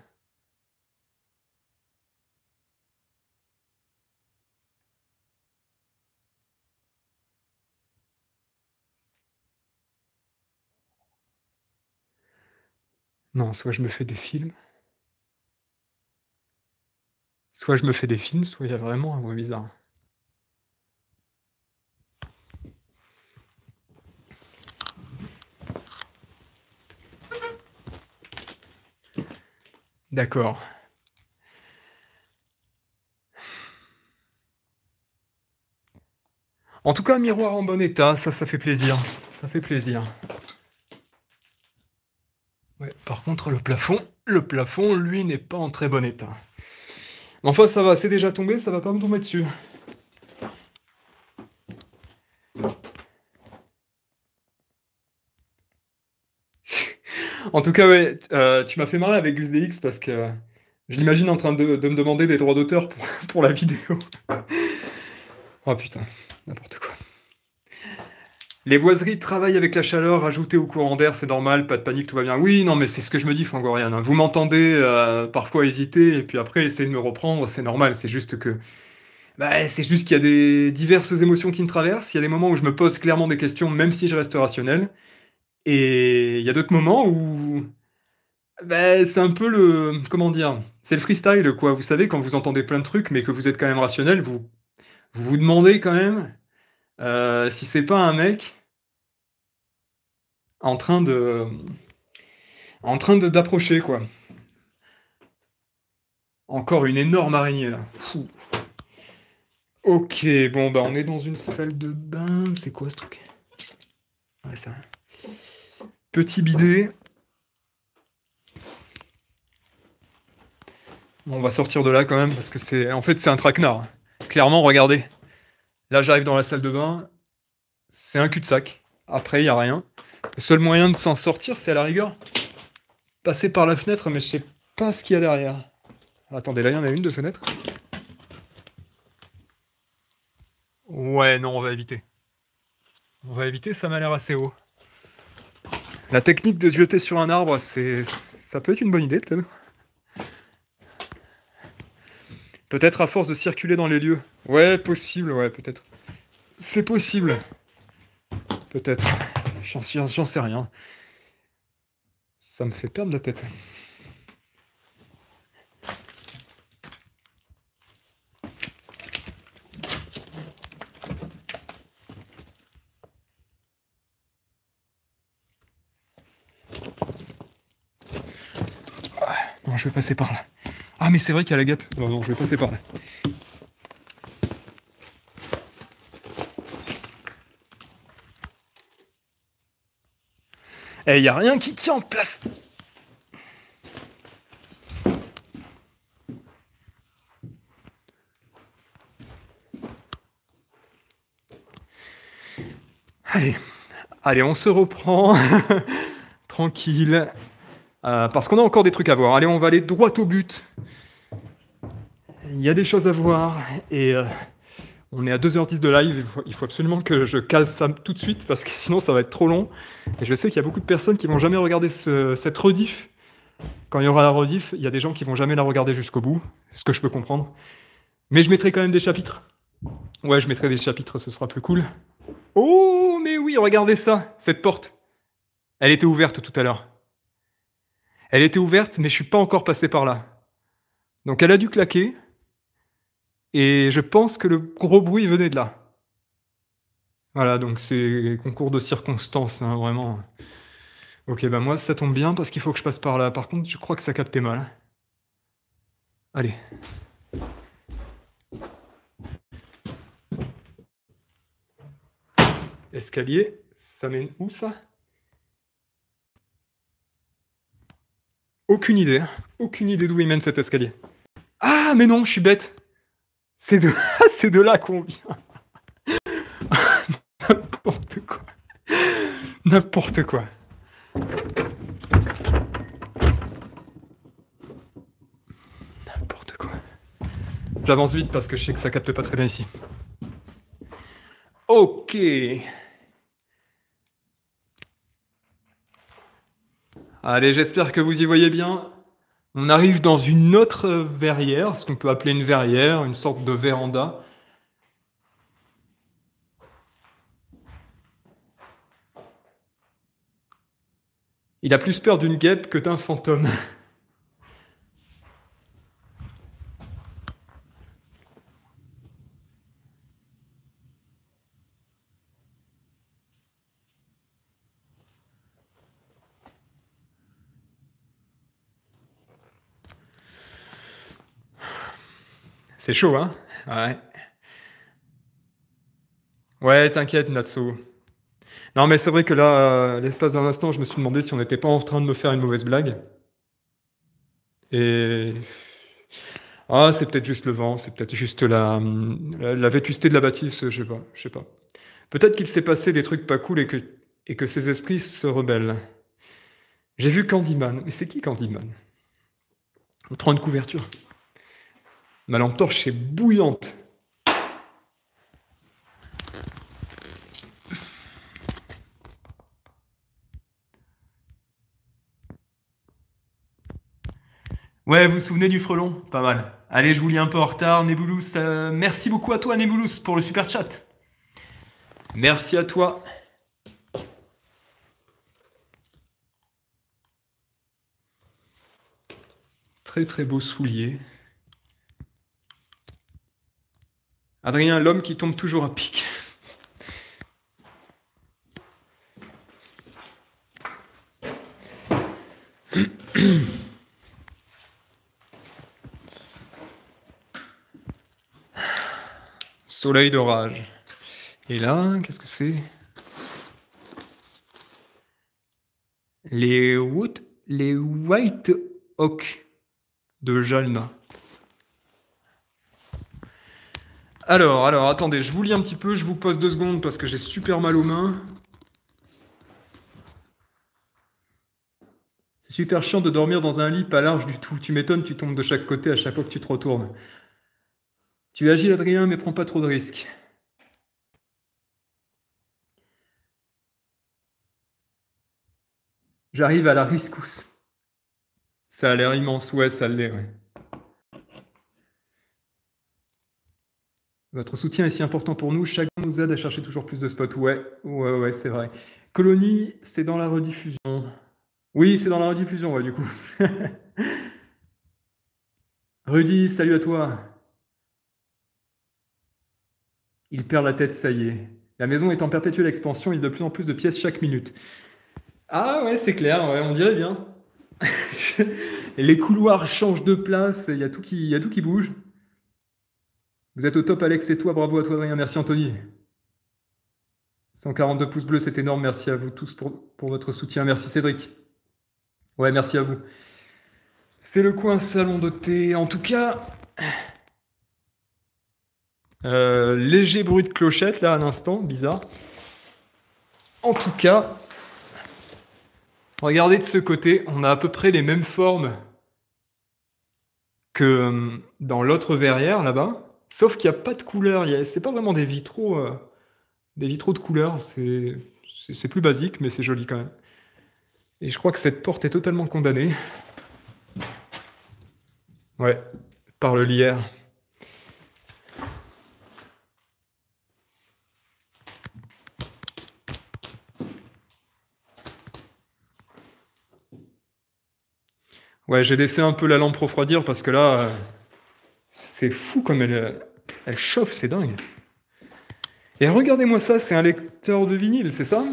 Non, soit je me fais des films, soit il y a vraiment un bruit bizarre. D'accord. En tout cas, miroir en bon état, ça fait plaisir. Ça fait plaisir. Ouais, par contre, le plafond, lui, n'est pas en très bon état. Mais enfin, ça va, c'est déjà tombé, ça va pas me tomber dessus. En tout cas, ouais, tu m'as fait marrer avec GusDX parce que je l'imagine en train de me demander des droits d'auteur pour la vidéo. Oh putain, n'importe quoi. Les boiseries travaillent avec la chaleur ajoutée au courant d'air, c'est normal, pas de panique, tout va bien. Oui, non, mais c'est ce que je me dis, Fangorian, hein. Vous m'entendez parfois hésiter, et puis après essayer de me reprendre, c'est normal, c'est juste que... Bah, c'est juste qu'il y a des diverses émotions qui me traversent, il y a des moments où je me pose clairement des questions, même si je reste rationnel, et il y a d'autres moments où... Bah, c'est un peu le... Comment dire? C'est le freestyle, quoi. Vous savez, quand vous entendez plein de trucs, mais que vous êtes quand même rationnel, vous vous demandez quand même si c'est pas un mec en train de... d'approcher, quoi. Encore une énorme araignée, là. Fou. Ok, bon, bah, on est dans une salle de bain. C'est quoi, ce truc? Ouais, ça. Petit bidet. Bon, on va sortir de là, quand même, parce que c'est... En fait, c'est un traquenard. Clairement, regardez. Là, j'arrive dans la salle de bain. C'est un cul-de-sac. Après, il y a rien. Le seul moyen de s'en sortir, c'est à la rigueur passer par la fenêtre, mais je sais pas ce qu'il y a derrière. Attendez, là, il y en a une de fenêtre. Ouais, non, on va éviter. On va éviter, ça m'a l'air assez haut. La technique de se jeter sur un arbre, ça peut être une bonne idée, peut-être. Peut-être à force de circuler dans les lieux. Ouais, possible, ouais, peut-être. C'est possible. Peut-être. J'en sais rien. Ça me fait perdre la tête. Non, je vais passer par là. Ah, mais c'est vrai qu'il y a la guêpe. Non, non, je vais passer par là. Et il n'y a rien qui tient en place. Allez, allez, on se reprend. Tranquille. Parce qu'on a encore des trucs à voir. Allez, on va aller droit au but. Il y a des choses à voir. Et on est à 2h10 de live. Il faut absolument que je case ça tout de suite parce que sinon ça va être trop long. Et je sais qu'il y a beaucoup de personnes qui vont jamais regarder cette rediff. Quand il y aura la rediff, il y a des gens qui vont jamais la regarder jusqu'au bout. Ce que je peux comprendre. Mais je mettrai quand même des chapitres. Ouais, je mettrai des chapitres, ce sera plus cool. Oh, mais oui, regardez ça, cette porte. Elle était ouverte tout à l'heure. Elle était ouverte, mais je suis pas encore passé par là. Donc elle a dû claquer. Et je pense que le gros bruit venait de là. Voilà, donc c'est concours de circonstances, hein, vraiment. Ok, bah moi ça tombe bien parce qu'il faut que je passe par là. Par contre, je crois que ça captait mal. Allez. Escalier, ça mène où ça? Aucune idée. Aucune idée d'où il mène cet escalier. Ah, mais non, je suis bête. C'est de, c'est de là qu'on vient. N'importe quoi. N'importe quoi. N'importe quoi. J'avance vite parce que je sais que ça capte pas très bien ici. Ok. Allez, j'espère que vous y voyez bien. On arrive dans une autre verrière, ce qu'on peut appeler une verrière, une sorte de véranda. Il a plus peur d'une guêpe que d'un fantôme. C'est chaud, hein? Ouais. Ouais, t'inquiète, Natsu. Non, mais c'est vrai que là, l'espace d'un instant, je me suis demandé si on n'était pas en train de me faire une mauvaise blague. Et... Ah, c'est peut-être juste le vent, c'est peut-être juste la vétusté de la bâtisse, je sais pas, je sais pas. Peut-être qu'il s'est passé des trucs pas cool et que ces esprits se rebellent. J'ai vu Candyman. Mais c'est qui Candyman? On prend une couverture. Ma lampe torche est bouillante. Ouais, vous vous souvenez du frelon? Pas mal. Allez, je vous lis un peu en retard. Nebulous, merci beaucoup à toi, Nebulous, pour le super chat. Merci à toi. Très très beau soulier. Adrien, l'homme qui tombe toujours à pic. Soleil d'orage. Et là, qu'est-ce que c'est? Les White Oak de Jalna. Alors, attendez, je vous lis un petit peu, je vous pose 2 secondes parce que j'ai super mal aux mains. C'est super chiant de dormir dans un lit pas large du tout. Tu m'étonnes, tu tombes de chaque côté à chaque fois que tu te retournes. Tu es agile, Adrien, mais prends pas trop de risques. J'arrive à la riscousse. Ça a l'air immense, ouais, ça l'est, ouais. Votre soutien est si important pour nous, chacun nous aide à chercher toujours plus de spots. Ouais, c'est vrai. Colonie, c'est dans la rediffusion. Oui, c'est dans la rediffusion, ouais, du coup. Rudy, salut à toi. Il perd la tête, ça y est. La maison est en perpétuelle expansion, il y a de plus en plus de pièces chaque minute. Ah ouais, c'est clair, ouais, on dirait bien. Les couloirs changent de place, il y a tout qui bouge. Vous êtes au top, Alex et toi, bravo à toi, Adrien, merci Anthony. 142 pouces bleus, c'est énorme. Merci à vous tous pour votre soutien. Merci Cédric. Ouais, merci à vous. C'est le coin salon de thé. En tout cas, léger bruit de clochette là, à l'instant, bizarre. En tout cas, regardez de ce côté, on a à peu près les mêmes formes que dans l'autre verrière là-bas, sauf qu'il n'y a pas de couleur. C'est pas vraiment des vitraux de couleur. C'est plus basique, mais c'est joli quand même. Et je crois que cette porte est totalement condamnée. Ouais, par le lierre. Ouais, j'ai laissé un peu la lampe refroidir parce que là, c'est fou comme elle chauffe, c'est dingue. Et regardez-moi ça, c'est un lecteur de vinyle, c'est ça?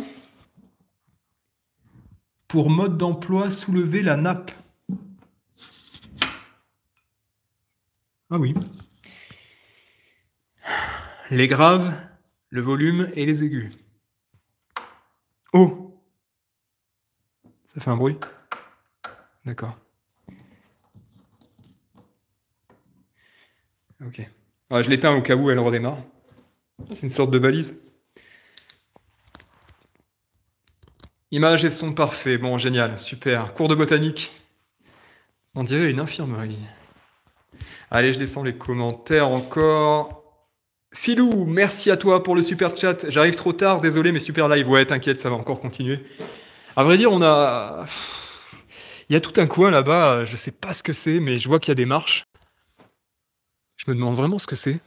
Pour mode d'emploi, soulever la nappe. Ah oui. Les graves, le volume et les aigus. Oh! Ça fait un bruit? D'accord. Ok. Ah, je l'éteins au cas où elle redémarre. C'est une sorte de valise. Images et son parfait. Bon, génial, super. Cours de botanique. On dirait une infirmerie. Allez, je descends les commentaires encore. Filou, merci à toi pour le super chat. J'arrive trop tard, désolé, mais super live. Ouais, t'inquiète, ça va encore continuer. À vrai dire, il y a tout un coin là-bas, je sais pas ce que c'est, mais je vois qu'il y a des marches. Je me demande vraiment ce que c'est.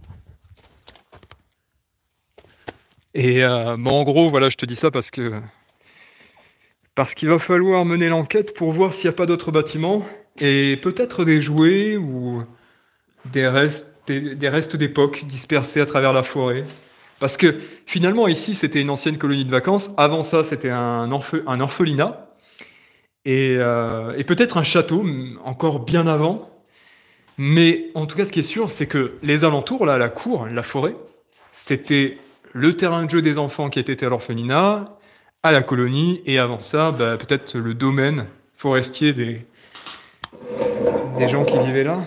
Et bon, en gros, voilà, je te dis ça parce qu'il va falloir mener l'enquête pour voir s'il n'y a pas d'autres bâtiments et peut-être des jouets ou des restes d'époque dispersés à travers la forêt. Parce que finalement, ici, c'était une ancienne colonie de vacances. Avant ça, c'était un orphelinat. Et peut-être un château, encore bien avant. Mais en tout cas, ce qui est sûr, c'est que les alentours, là, la cour, la forêt, c'était le terrain de jeu des enfants qui était à l'orphelinat, à la colonie, et avant ça, bah, peut-être le domaine forestier des gens qui vivaient là.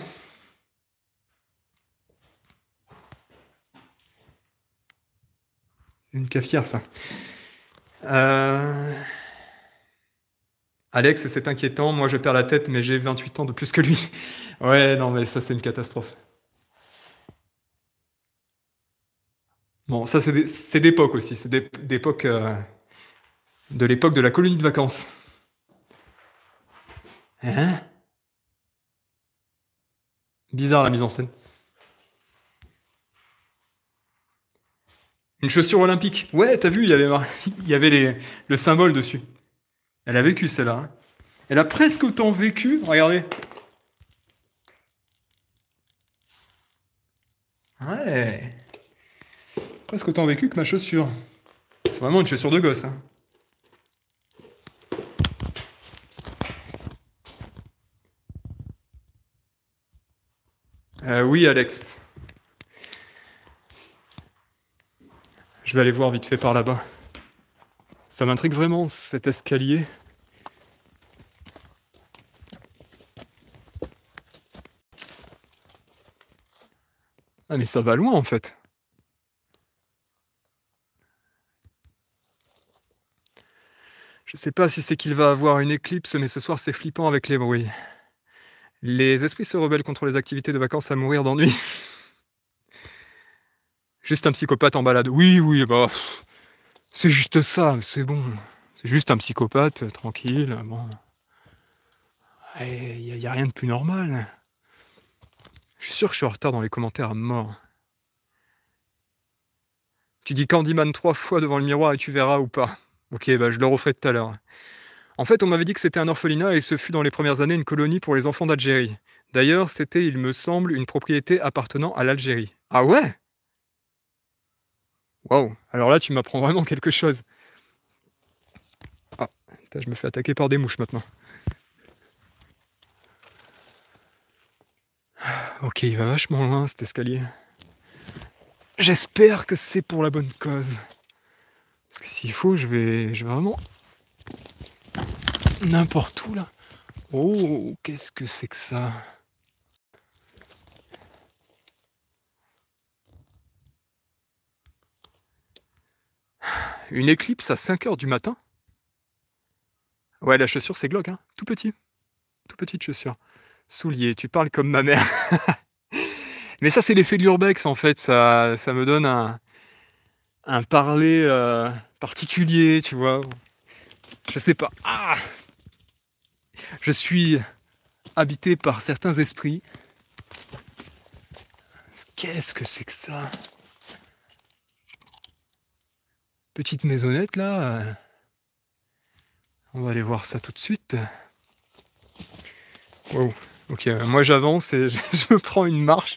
Une cafetière, ça. Alex, c'est inquiétant. Moi, je perds la tête, mais j'ai 28 ans de plus que lui. Ouais, non, mais ça, c'est une catastrophe. Bon, ça, c'est d'époque aussi. C'est d'époque... de l'époque de la colonie de vacances. Hein? Bizarre, la mise en scène. Une chaussure olympique. Ouais, t'as vu, il y avait le symbole dessus. Elle a vécu, celle-là. Hein. Elle a presque autant vécu, regardez. Ouais. Presque autant vécu que ma chaussure. C'est vraiment une chaussure de gosse. Hein. Oui, Alex. Je vais aller voir vite fait par là-bas. Ça m'intrigue vraiment, cet escalier. Ah, mais ça va loin, en fait. Je sais pas si c'est qu'il va avoir une éclipse, mais ce soir, c'est flippant avec les bruits. Les esprits se rebellent contre les activités de vacances à mourir d'ennui. Juste un psychopathe en balade. Oui, oui, bah... C'est juste ça, c'est bon. C'est juste un psychopathe, tranquille, bon. Il y a rien de plus normal. Je suis sûr que je suis en retard dans les commentaires à mort. Tu dis Candyman 3 fois devant le miroir et tu verras ou pas. Ok, bah je le referai tout à l'heure. En fait, on m'avait dit que c'était un orphelinat et ce fut dans les premières années une colonie pour les enfants d'Algérie. D'ailleurs, c'était, il me semble, une propriété appartenant à l'Algérie. Ah ouais? Waouh, alors là, tu m'apprends vraiment quelque chose. Ah, putain, je me fais attaquer par des mouches maintenant. Ok, il va vachement loin cet escalier. J'espère que c'est pour la bonne cause. Parce que s'il faut, je vais vraiment n'importe où là. Oh, qu'est-ce que c'est que ça? Une éclipse à 5 heures du matin? Ouais, la chaussure, c'est glauque, hein. Tout petit, tout petite chaussure. Soulier, tu parles comme ma mère. Mais ça, c'est l'effet de l'urbex en fait, ça me donne un parler, particulier, tu vois? Je sais pas. Ah! Je suis habité par certains esprits. Qu'est-ce que c'est que ça? Petite maisonnette là, on va aller voir ça tout de suite. Waouh, OK, moi j'avance et je me prends une marche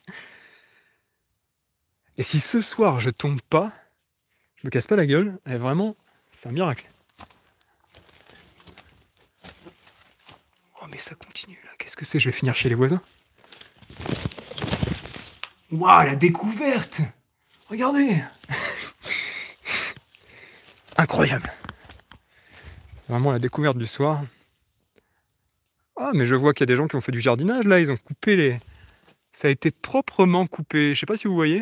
et si ce soir je tombe pas, je me casse pas la gueule, vraiment, c'est un miracle. Oh mais ça continue là, qu'est-ce que c'est? Je vais finir chez les voisins. Waouh, la découverte! Regardez! Incroyable! Vraiment la découverte du soir. Ah mais je vois qu'il y a des gens qui ont fait du jardinage là, ils ont coupé les ça a été proprement coupé, je sais pas si vous voyez?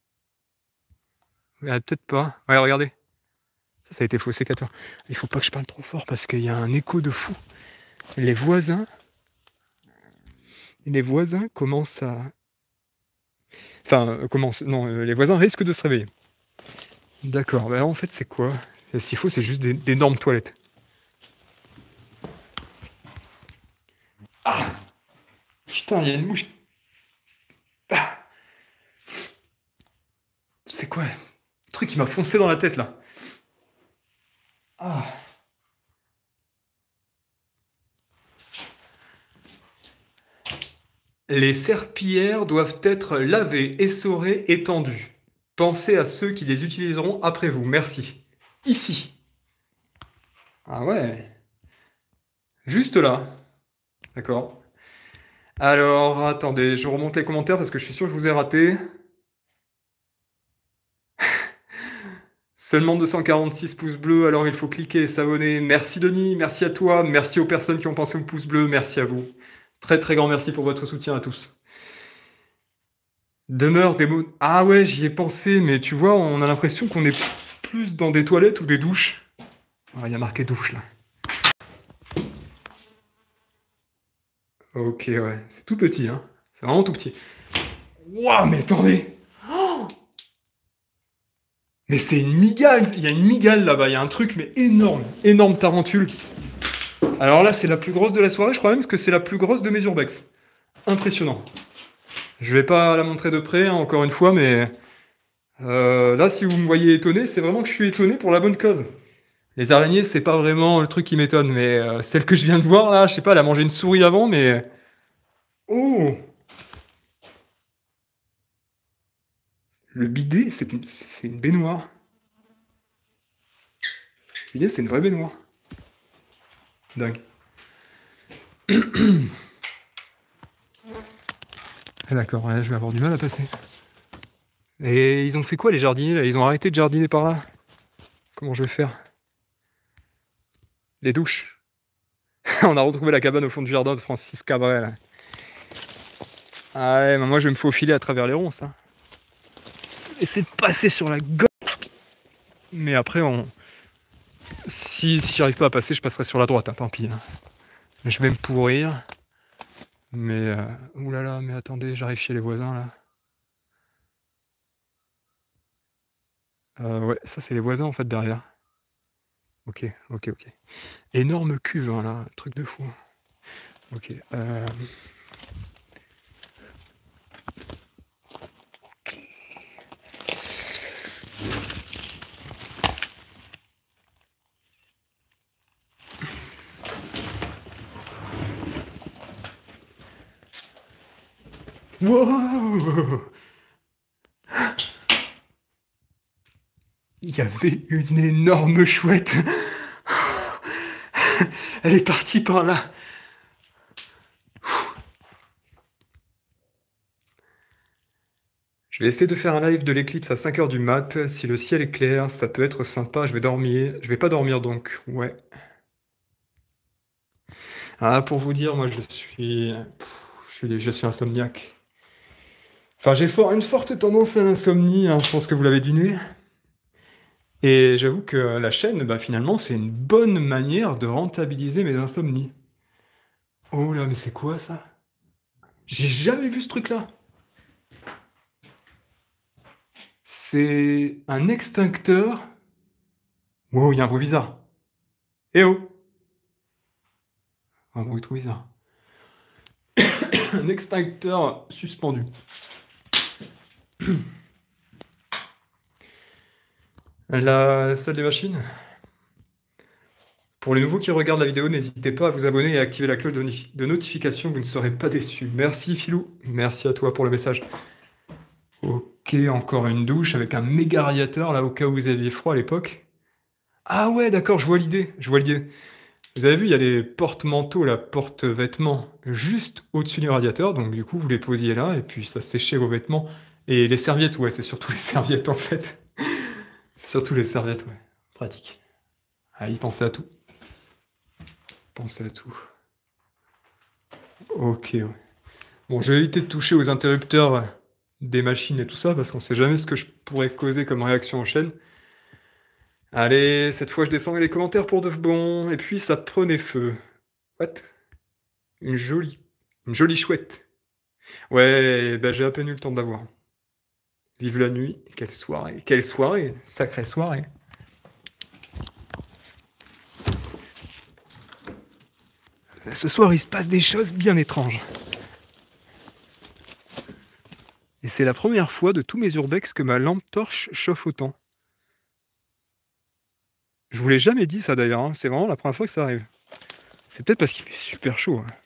Ouais, peut-être pas. Ouais, regardez, ça a été fait au sécateur. Il faut pas que je parle trop fort parce qu'il y a un écho de fou. Les voisins commencent à enfin, commencent non, les voisins risquent de se réveiller. D'accord, bah, alors en fait, c'est quoi? S'il faut, c'est juste d'énormes toilettes. Ah! Putain, il y a une mouche. Ah! C'est quoi? Le truc qui m'a foncé dans la tête là. Ah! Les serpillères doivent être lavées, essorées et tendues. Pensez à ceux qui les utiliseront après vous. Merci. Ici. Ah ouais. Juste là. D'accord. Alors, attendez, je remonte les commentaires parce que je suis sûr que je vous ai raté. Seulement 246 pouces bleus, alors il faut cliquer et s'abonner. Merci Denis, merci à toi, merci aux personnes qui ont pensé au pouce bleu, merci à vous. Très très grand merci pour votre soutien à tous. Demeure des mots... Ah ouais, j'y ai pensé, mais tu vois, on a l'impression qu'on est plus dans des toilettes ou des douches. Ah, il y a marqué douche là. Ok, ouais, c'est tout petit, hein. C'est vraiment tout petit. Waouh, mais attendez! Oh, mais c'est une migale! Il y a une migale là-bas, il y a un truc, mais énorme, énorme tarentule. Alors là, c'est la plus grosse de la soirée, je crois même que c'est la plus grosse de mes urbex. Impressionnant. Je vais pas la montrer de près, hein, encore une fois, mais là, si vous me voyez étonné, c'est vraiment que je suis étonné pour la bonne cause. Les araignées, c'est pas vraiment le truc qui m'étonne, mais celle que je viens de voir là, je sais pas, elle a mangé une souris avant, mais... Oh! Le bidet, c'est une baignoire. Le bidet, c'est une vraie baignoire. Dingue. Ah, d'accord, ouais, je vais avoir du mal à passer. Et ils ont fait quoi les jardiniers là? Ils ont arrêté de jardiner par là? Comment je vais faire? Les douches. On a retrouvé la cabane au fond du jardin de Francis Cabrel, là. Ah ouais, mais moi je vais me faufiler à travers les ronces. Hein. Essayer de passer sur la gueule. Mais après, si j'arrive pas à passer, je passerai sur la droite, hein, tant pis. Hein. Je vais me pourrir. Mais... oulala, mais attendez, j'arrive chez les voisins, là. Ouais, ça c'est les voisins, en fait, derrière. Ok, ok, ok. Énorme cuve, hein, là, truc de fou. Ok, Wow! Il y avait une énorme chouette. Elle est partie par là. Je vais essayer de faire un live de l'éclipse à 5 heures du mat. Si le ciel est clair, ça peut être sympa. Je vais dormir. Je vais pas dormir donc. Ouais. Ah, pour vous dire, moi, je suis insomniaque. Enfin, une forte tendance à l'insomnie, hein, je pense que vous l'avez deviné. Et j'avoue que la chaîne, bah, finalement, c'est une bonne manière de rentabiliser mes insomnies. Oh là, mais c'est quoi ça? J'ai jamais vu ce truc-là. C'est un extincteur. Wow, il y a un bruit bizarre. Eh oh! Un bruit trop bizarre. Un extincteur suspendu. La salle des machines. Pour les nouveaux qui regardent la vidéo, n'hésitez pas à vous abonner et à activer la cloche de notification, vous ne serez pas déçus. Merci Philou, merci à toi pour le message. Ok, encore une douche avec un méga radiateur, là, au cas où vous aviez froid à l'époque. Ah ouais, d'accord, je vois l'idée, je vois l'idée. Vous avez vu, il y a les porte-manteaux, la porte-vêtements, juste au-dessus du radiateur, donc du coup, vous les posiez là, et puis ça séchait vos vêtements. Et les serviettes, ouais, c'est surtout les serviettes, en fait. C'est surtout les serviettes, ouais. Pratique. Ah, il pensait à tout. Pensez à tout. Ok, ouais. Bon, je vais éviter de toucher aux interrupteurs des machines et tout ça, parce qu'on sait jamais ce que je pourrais causer comme réaction en chaîne. Allez, cette fois je descendais les commentaires pour de bon, et puis ça prenait feu. What? Une jolie. Une jolie chouette. Ouais, bah j'ai à peine eu le temps de la voir. Vive la nuit, quelle soirée, sacrée soirée. Ce soir, il se passe des choses bien étranges. Et c'est la première fois de tous mes urbex que ma lampe torche chauffe autant. Je vous l'ai jamais dit ça d'ailleurs, hein. C'est vraiment la première fois que ça arrive. C'est peut-être parce qu'il fait super chaud, hein.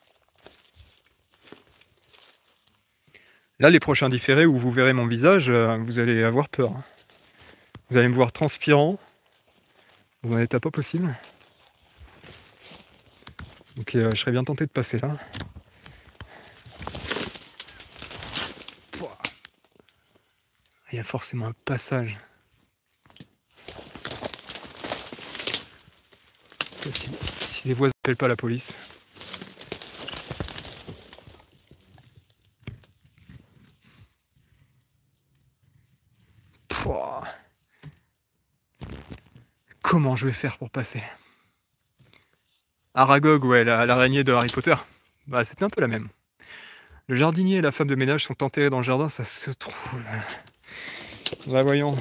Là, les prochains différés où vous verrez mon visage, vous allez avoir peur, hein. Vous allez me voir transpirant, dans un état pas possible. Donc je serais bien tenté de passer là. Il y a forcément un passage. Si les voisins n'appellent pas la police. Pouah. Comment je vais faire pour passer? Aragog, ouais, l'araignée de Harry Potter. Bah, c'était un peu la même. Le jardinier et la femme de ménage sont enterrés dans le jardin, ça se trouve. Là, voyons.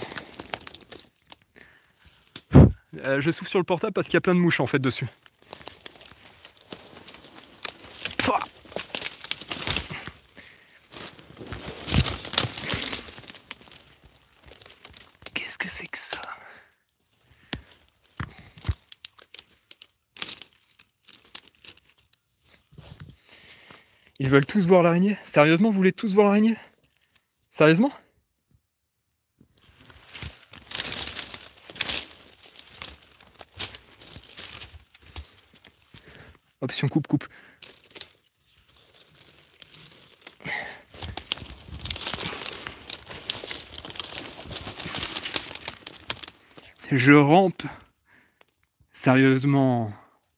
Je souffle sur le portable parce qu'il y a plein de mouches en fait dessus. Pouah. Qu'est-ce que c'est que ça? Ils veulent tous voir l'araignée? Sérieusement, vous voulez tous voir l'araignée? Sérieusement? Option coupe. Je rampe. Sérieusement.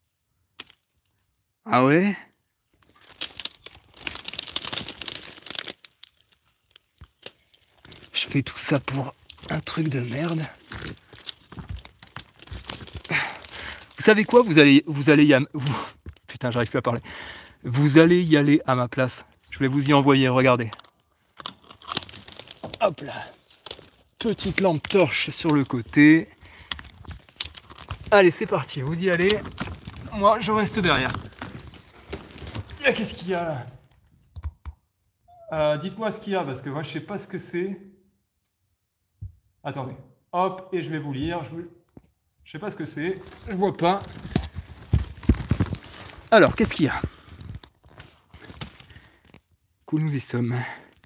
Ah ouais? Je fais tout ça pour un truc de merde. Vous savez quoi? Vous allez y aller. Putain, j'arrive plus à parler. Vous allez y aller à ma place. Je vais vous y envoyer, regardez. Hop là. Petite lampe torche sur le côté. Allez, c'est parti, vous y allez. Moi, je reste derrière. Qu'est-ce qu'il y a là? Dites-moi ce qu'il y a, parce que moi, je sais pas ce que c'est. Attendez. Hop, et je vais vous lire. Je sais pas ce que c'est. Je vois pas. Alors, qu'est-ce qu'il y a? Cool, nous y sommes.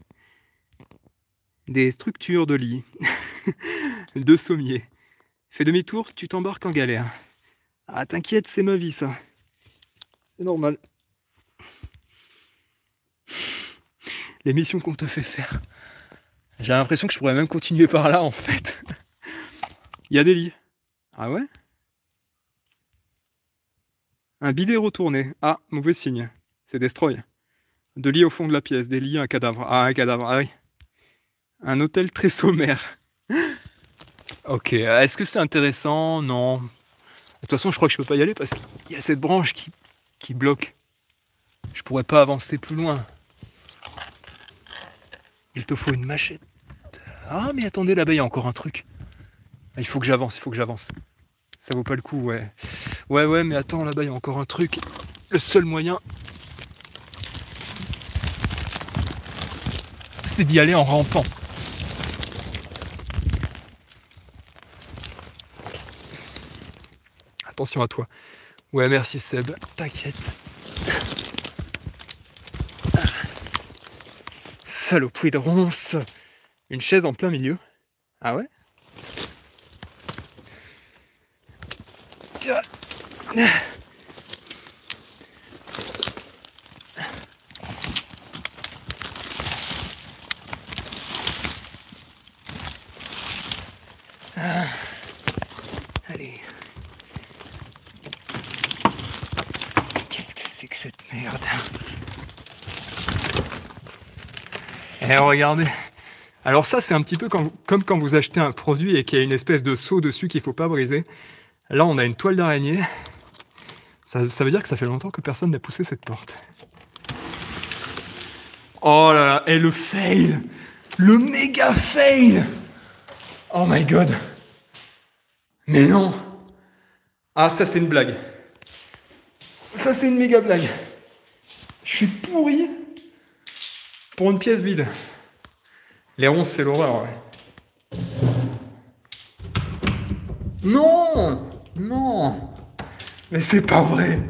Des structures de lit. De sommier. Fais demi-tour, tu t'embarques en galère. Ah, t'inquiète, c'est ma vie, ça. C'est normal. Les missions qu'on te fait faire. J'ai l'impression que je pourrais même continuer par là en fait. Il y a des lits. Ah ouais? Un bidet retourné. Ah, mauvais signe. C'est destroy. Deux lits au fond de la pièce. Des lits, un cadavre. Ah, un cadavre. Ah oui. Un hôtel très sommaire. Ok. Est-ce que c'est intéressant? Non. De toute façon, je crois que je peux pas y aller parce qu'il y a cette branche qui bloque. Je pourrais pas avancer plus loin. Il te faut une machette. Ah, mais attendez, là-bas, il y a encore un truc. Il faut que j'avance, il faut que j'avance. Ça vaut pas le coup, ouais. Ouais, mais attends, là-bas, il y a encore un truc. Le seul moyen, c'est d'y aller en rampant. Attention à toi. Ouais, merci Seb. T'inquiète. Saloperie de ronce. Une chaise en plein milieu. Ah ouais? Allez. Qu'est-ce que c'est que cette merde? Eh, regardez. Alors ça, c'est un petit peu comme quand vous achetez un produit et qu'il y a une espèce de seau dessus qu'il ne faut pas briser. Là, on a une toile d'araignée. Ça veut dire que ça fait longtemps que personne n'a poussé cette porte. Oh là là, et le fail! Le méga fail! Oh my god! Mais non! Ah, ça c'est une blague. Ça c'est une méga blague. Je suis pourri pour une pièce vide. Les ronces, c'est l'horreur, ouais. Non! Non! Mais c'est pas vrai!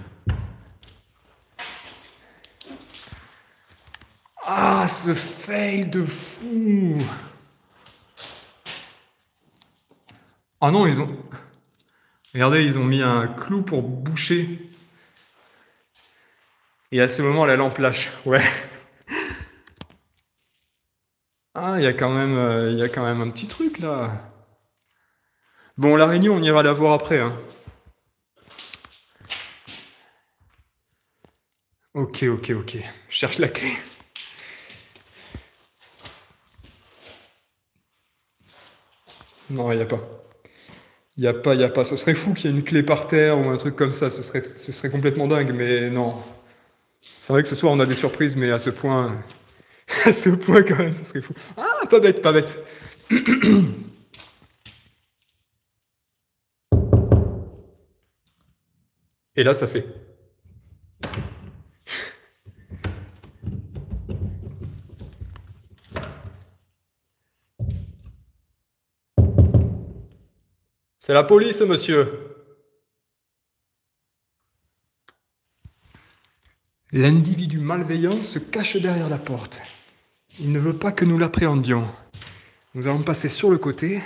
Ah, ce fail de fou! Ah non, ils ont... Regardez, ils ont mis un clou pour boucher. Et à ce moment, la lampe lâche. Ouais. Ah, il y a quand même un petit truc, là. Bon, l'araignée, on ira la voir après, hein. Ok. Je cherche la clé. Non, il n'y a pas. Il n'y a pas. Ce serait fou qu'il y ait une clé par terre ou un truc comme ça. Ce serait complètement dingue, mais non. C'est vrai que ce soir, on a des surprises, mais à ce point... À ce point, quand même, ce serait fou. Ah, pas bête, pas bête. Et là, ça fait... C'est la police, monsieur. L'individu malveillant se cache derrière la porte. Il ne veut pas que nous l'appréhendions. Nous allons passer sur le côté.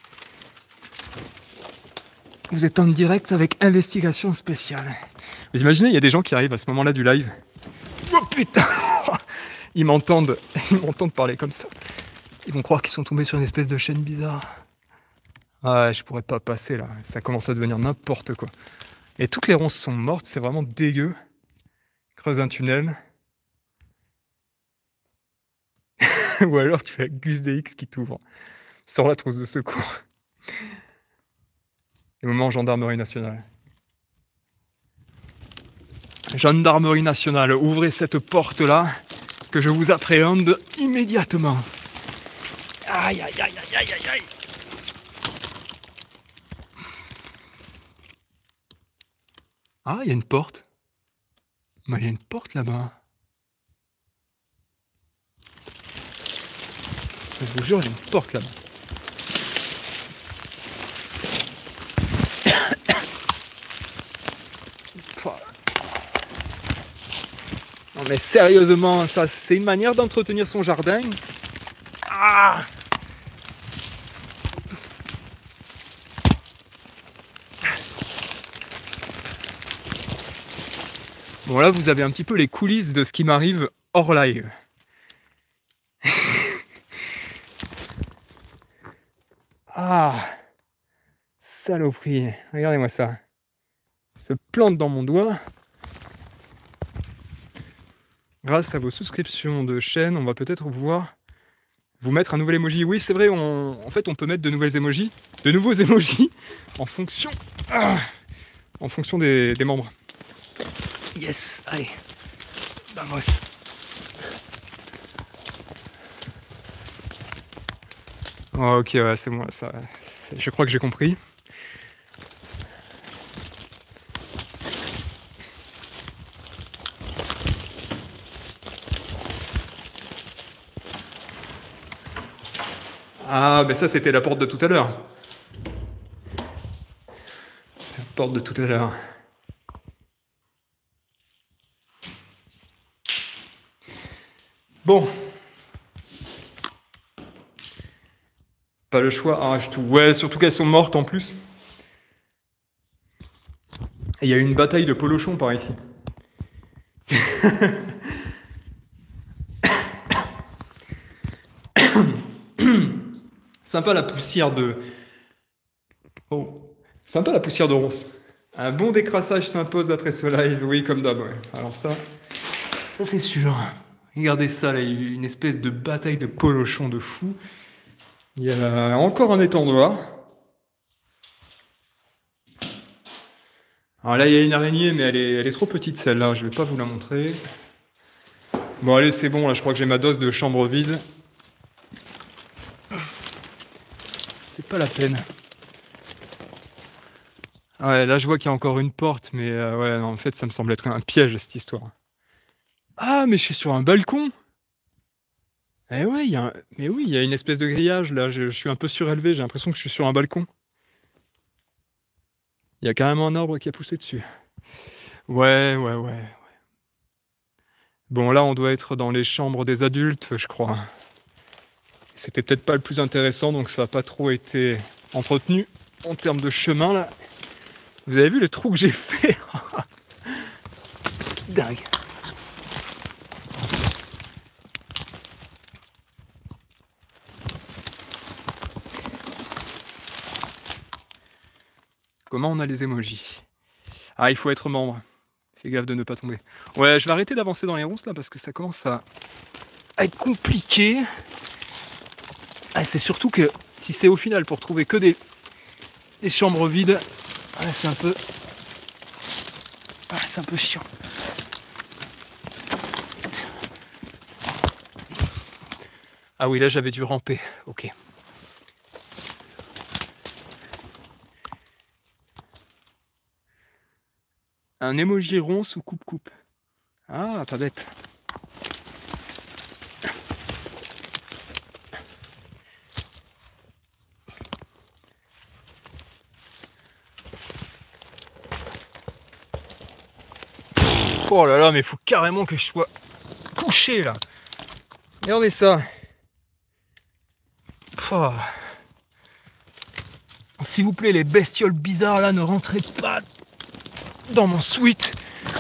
Vous êtes en direct avec Investigation Spéciale. Vous imaginez, il y a des gens qui arrivent à ce moment-là du live. Oh putain! Ils m'entendent parler comme ça. Ils vont croire qu'ils sont tombés sur une espèce de chaîne bizarre. Ah, je pourrais pas passer là. Ça commence à devenir n'importe quoi. Et toutes les ronces sont mortes, c'est vraiment dégueu. Creuse un tunnel. Ou alors tu as Gus DX qui t'ouvre. Sors la trousse de secours. Le moment gendarmerie nationale. Gendarmerie nationale, ouvrez cette porte-là, que je vous appréhende immédiatement. Aïe. Ah, il y a une porte. Mais il y a une porte là-bas. Je vous jure, il y a une porte là-bas. Non mais sérieusement, ça c'est une manière d'entretenir son jardin. Ah! Bon là vous avez un petit peu les coulisses de ce qui m'arrive hors live. Ah, saloperie. Regardez-moi ça. Se plante dans mon doigt. Grâce à vos souscriptions de chaîne, on va peut-être pouvoir vous mettre un nouvel emoji. Oui, c'est vrai, en fait, on peut mettre de nouveaux emojis en fonction, en fonction des membres. Yes, allez, vamos. Oh, ok, ouais, c'est moi, ça. Je crois que j'ai compris. Ah, mais ça, c'était la porte de tout à l'heure. La porte de tout à l'heure. Bon. Pas le choix, arrache tout. Ouais, surtout qu'elles sont mortes en plus. Et il y a eu une bataille de polochons par ici. Sympa la poussière de... Oh. Sympa la poussière de ronce. Un bon décrassage s'impose après ce live, oui, comme d'hab, ouais. Alors ça c'est sûr. Regardez ça, là, il y a eu une espèce de bataille de polochons de fou. Il y a encore un étendoir. Alors là, il y a une araignée, mais elle est trop petite, celle-là. Je vais pas vous la montrer. Bon, allez, c'est bon, là, je crois que j'ai ma dose de chambre vide. C'est pas la peine. Ouais, là, je vois qu'il y a encore une porte, mais ouais, non, en fait, ça me semble être un piège, cette histoire. Ah, mais je suis sur un balcon! Eh ouais, mais oui, il y a une espèce de grillage, là. Je suis un peu surélevé, j'ai l'impression que je suis sur un balcon. Il y a carrément un arbre qui a poussé dessus. Ouais. Bon, là, on doit être dans les chambres des adultes, je crois. C'était peut-être pas le plus intéressant, donc ça n'a pas trop été entretenu en termes de chemin, là. Vous avez vu le trou que j'ai fait? Dingue. Comment on a les emojis? Ah, il faut être membre. Fais gaffe de ne pas tomber. Ouais, je vais arrêter d'avancer dans les ronces là parce que ça commence à être compliqué. Ah, c'est surtout que si c'est au final pour trouver que des chambres vides, c'est un peu... c'est un peu chiant. Ah oui, là j'avais dû ramper. Ok. Un emoji ronce ou coupe-coupe. Ah, pas bête. Oh là là, mais il faut carrément que je sois couché là. Regardez ça. Oh. S'il vous plaît, les bestioles bizarres là, ne rentrez pas dans mon suite.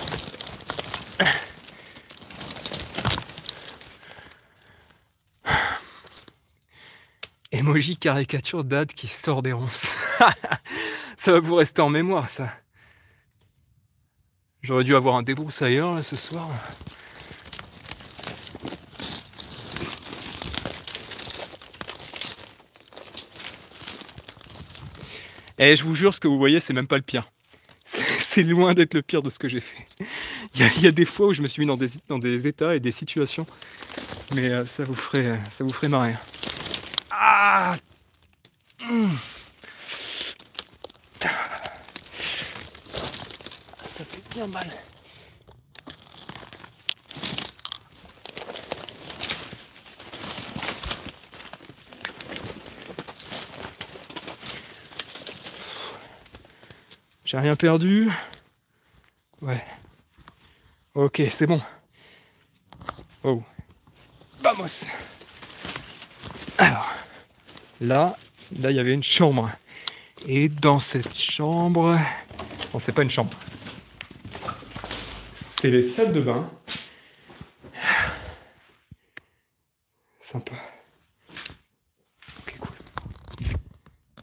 Emoji caricature d'Ad qui sort des ronces. Ça va vous rester en mémoire, ça. J'aurais dû avoir un débroussailleur là ce soir. Et je vous jure, ce que vous voyez, c'est même pas le pire. C'est loin d'être le pire de ce que j'ai fait. Il y a des fois où je me suis mis dans des états et des situations, mais ça vous ferait marrer. Ah, ça fait bien mal. J'ai rien perdu. Ouais. Ok, c'est bon. Oh. Vamos. Alors, là, il y avait une chambre. Et dans cette chambre... Bon, c'est pas une chambre. C'est les salles de bain. Sympa. Ok, cool.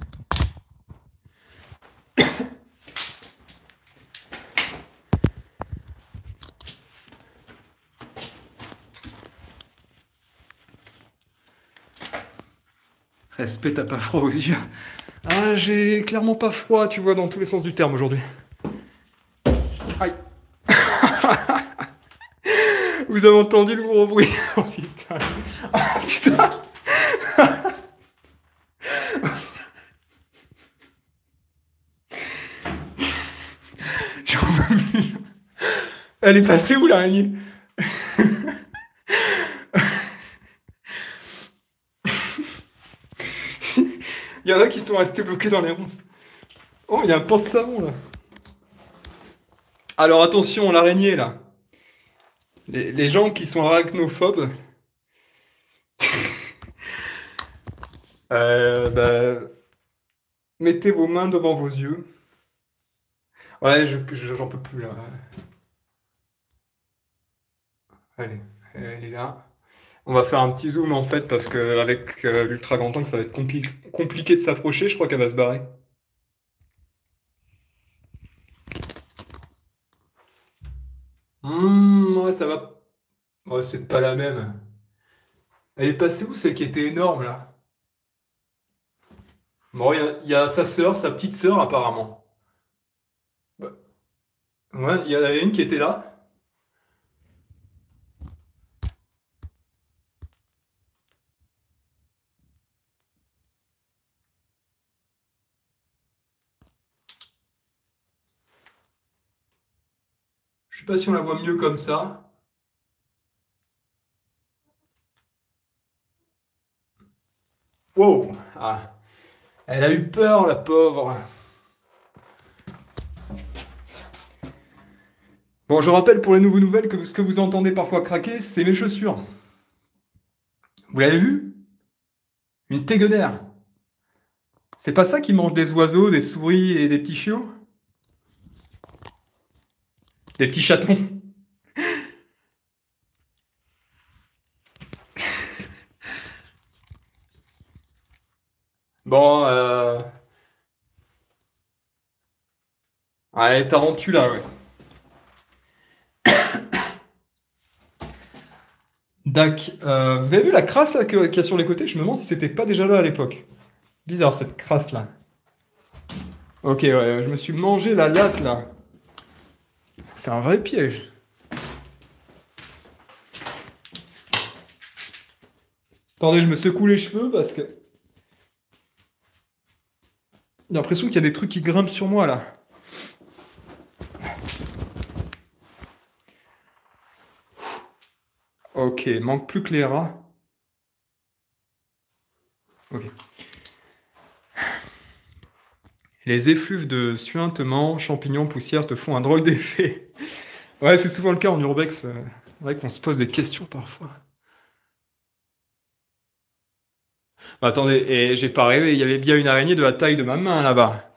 Respect, t'as pas froid aux yeux. Ah, j'ai clairement pas froid, tu vois, dans tous les sens du terme aujourd'hui. Aïe. Vous avez entendu le gros bruit? Oh putain. Ah, putain. J'en peux plus. Elle est passée où l'araignée? Il y en a qui sont restés bloqués dans les ronces. Oh, il y a un porte-savon là. Alors attention, l'araignée là. Les gens qui sont arachnophobes, bah, mettez vos mains devant vos yeux. Ouais, j'en peux plus là. Allez, elle est là. On va faire un petit zoom en fait parce qu'avec l'ultra grand angle ça va être compliqué de s'approcher. Je crois qu'elle va se barrer. Ouais, ça va. Ouais, c'est pas la même. Elle est passée où celle qui était énorme là? Bon, il y a sa sœur, sa petite sœur apparemment. Bah, ouais, il y en avait une qui était là. Je sais pas si on la voit mieux comme ça. Wow! Ah, elle a eu peur, la pauvre. Bon, je rappelle pour les nouveaux nouvelles que ce que vous entendez parfois craquer, c'est mes chaussures. Vous l'avez vu? Une téguenère. C'est pas ça qui mange des oiseaux, des souris et des petits chiots? Des petits chatons. Bon, allez, tarentula, ouais. Dac. Vous avez vu la crasse là qu'il y a sur les côtés? Je me demande si c'était pas déjà là à l'époque. Bizarre cette crasse là. Ok, ouais, je me suis mangé la latte là. C'est un vrai piège. Attendez, je me secoue les cheveux parce que j'ai l'impression qu'il y a des trucs qui grimpent sur moi là. Ok, manque plus que les rats. Ok. Les effluves de suintement, champignons, poussière te font un drôle d'effet. Ouais, c'est souvent le cas en urbex. C'est vrai qu'on se pose des questions parfois. Bah, attendez, et j'ai pas rêvé, il y avait bien une araignée de la taille de ma main là-bas.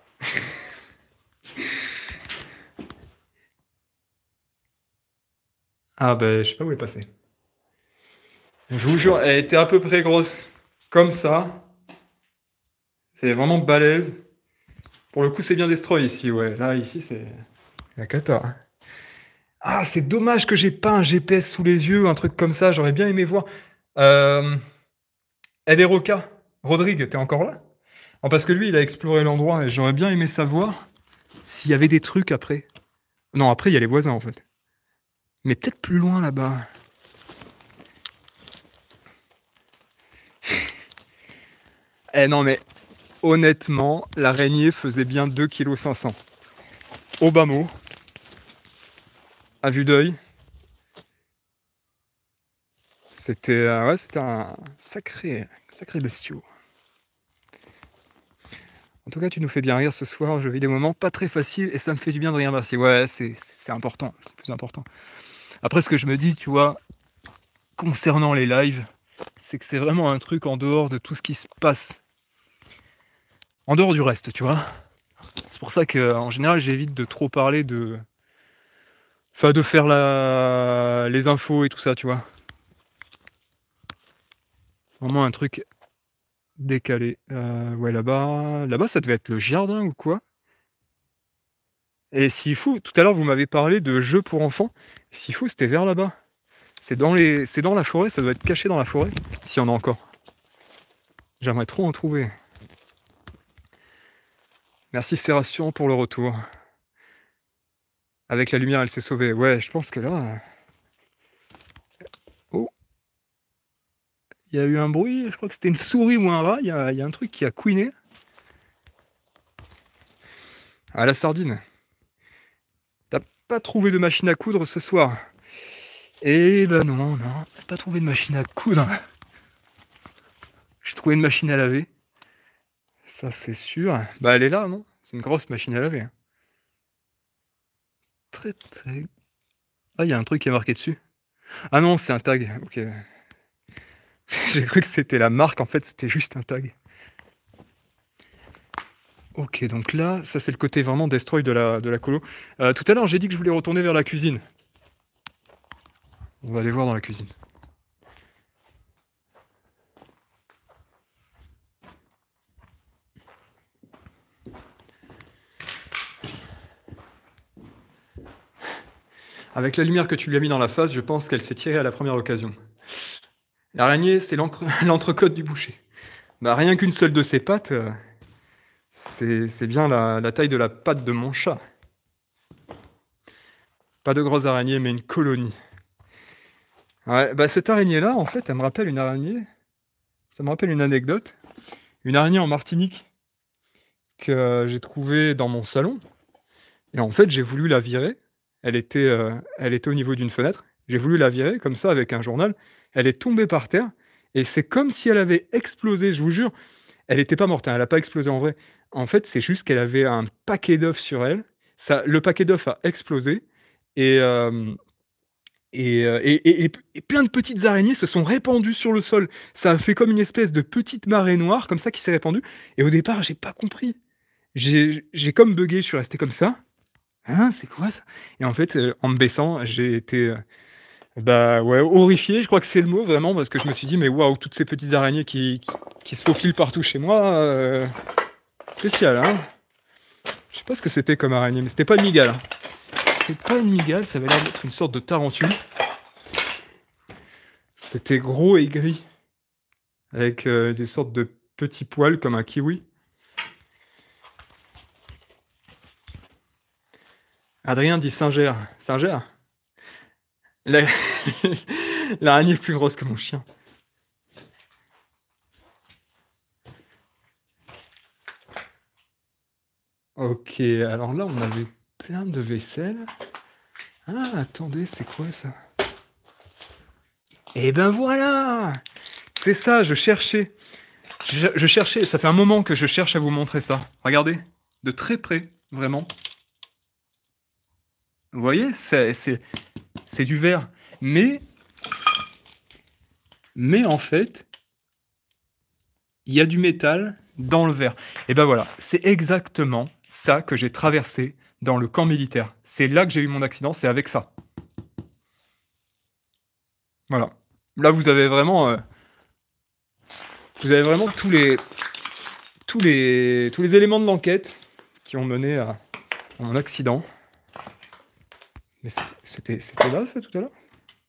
Ah ben, je sais pas où elle est passée. Je vous jure, elle était à peu près grosse comme ça. C'est vraiment balèze. Pour le coup, c'est bien destroy ici, ouais. Là, ici, c'est la cata, hein. Ah, c'est dommage que j'ai pas un GPS sous les yeux, un truc comme ça. J'aurais bien aimé voir. Euh... Ed Roca, Rodrigue, t'es encore là? Non, parce que lui, il a exploré l'endroit et j'aurais bien aimé savoir s'il y avait des trucs après. Non, après, il y a les voisins en fait. Mais peut-être plus loin là-bas. Eh non, mais honnêtement, l'araignée faisait bien 2,5 kg. Au bas mot, à vue d'œil. C'était ouais, c'était un sacré bestiau. En tout cas, tu nous fais bien rire ce soir. Je vis des moments pas très faciles et ça me fait du bien de rien. Merci. Ouais, c'est important. C'est plus important. Après, ce que je me dis, tu vois, concernant les lives, c'est que c'est vraiment un truc en dehors de tout ce qui se passe. En dehors du reste, tu vois. C'est pour ça qu'en général, j'évite de trop parler de... Enfin, de faire les infos et tout ça, tu vois. C'est vraiment un truc décalé. Ouais, là-bas... Là-bas, ça devait être le jardin ou quoi? Et s'il faut, tout à l'heure, vous m'avez parlé de jeux pour enfants. S'il faut, c'était vers là-bas. C'est dans la forêt, ça doit être caché dans la forêt, s'il y en a encore. J'aimerais trop en trouver. Merci, c'est rassurant pour le retour. Avec la lumière, elle s'est sauvée. Ouais, je pense que là... Oh, il y a eu un bruit, je crois que c'était une souris ou un rat, il y a un truc qui a couiné. Ah, la sardine. T'as pas trouvé de machine à coudre ce soir? Eh ben non, pas trouvé de machine à coudre. J'ai trouvé une machine à laver. Ça, c'est sûr. Bah, elle est là, non? C'est une grosse machine à laver. Très, très... Ah, il y a un truc qui est marqué dessus. Ah non, c'est un tag. Ok. J'ai cru que c'était la marque, en fait, c'était juste un tag. Ok, donc là, ça c'est le côté vraiment destroy de la colo. Tout à l'heure, j'ai dit que je voulais retourner vers la cuisine. On va aller voir dans la cuisine. Avec la lumière que tu lui as mis dans la face, je pense qu'elle s'est tirée à la première occasion. L'araignée, c'est l'entrecôte du boucher. Bah, rien qu'une seule de ses pattes, c'est bien la taille de la patte de mon chat. Pas de grosses araignées, mais une colonie. Ouais, bah cette araignée-là, en fait, elle me rappelle une araignée. Ça me rappelle une anecdote. Une araignée en Martinique que j'ai trouvée dans mon salon. Et en fait, j'ai voulu la virer. Elle était au niveau d'une fenêtre. J'ai voulu la virer comme ça avec un journal. Elle est tombée par terre. Et c'est comme si elle avait explosé, je vous jure. Elle n'était pas morte, hein, elle n'a pas explosé en vrai. En fait, c'est juste qu'elle avait un paquet d'œufs sur elle. Ça, le paquet d'œufs a explosé. Et, et plein de petites araignées se sont répandues sur le sol. Ça a fait comme une espèce de petite marée noire, comme ça, qui s'est répandue. Et au départ, j'ai pas compris. J'ai comme bugué, je suis resté comme ça. Hein, c'est quoi ça? Et en fait, en me baissant, j'ai été, bah ouais, horrifié, je crois que c'est le mot vraiment, parce que je me suis dit, mais waouh, toutes ces petites araignées qui se faufilent partout chez moi, spécial, hein? Je sais pas ce que c'était comme araignée, mais c'était pas une mygale, hein. C'était pas une mygale, ça avait l'air d'être une sorte de tarentule. C'était gros et gris, avec des sortes de petits poils comme un kiwi. Adrien dit Singère. Singère? La- L'araignée est plus grosse que mon chien. Ok, alors là, on avait plein de vaisselle. Ah, attendez, c'est quoi ça? Eh ben voilà! C'est ça, je cherchais. Je cherchais, ça fait un moment que je cherche à vous montrer ça. Regardez, de très près, vraiment. Vous voyez, c'est du verre. Mais en fait, il y a du métal dans le verre. Et ben voilà, c'est exactement ça que j'ai traversé dans le camp militaire. C'est là que j'ai eu mon accident, c'est avec ça. Voilà. Là, vous avez vraiment tous les éléments de l'enquête qui ont mené à mon accident. Mais c'était là, ça, tout à l'heure?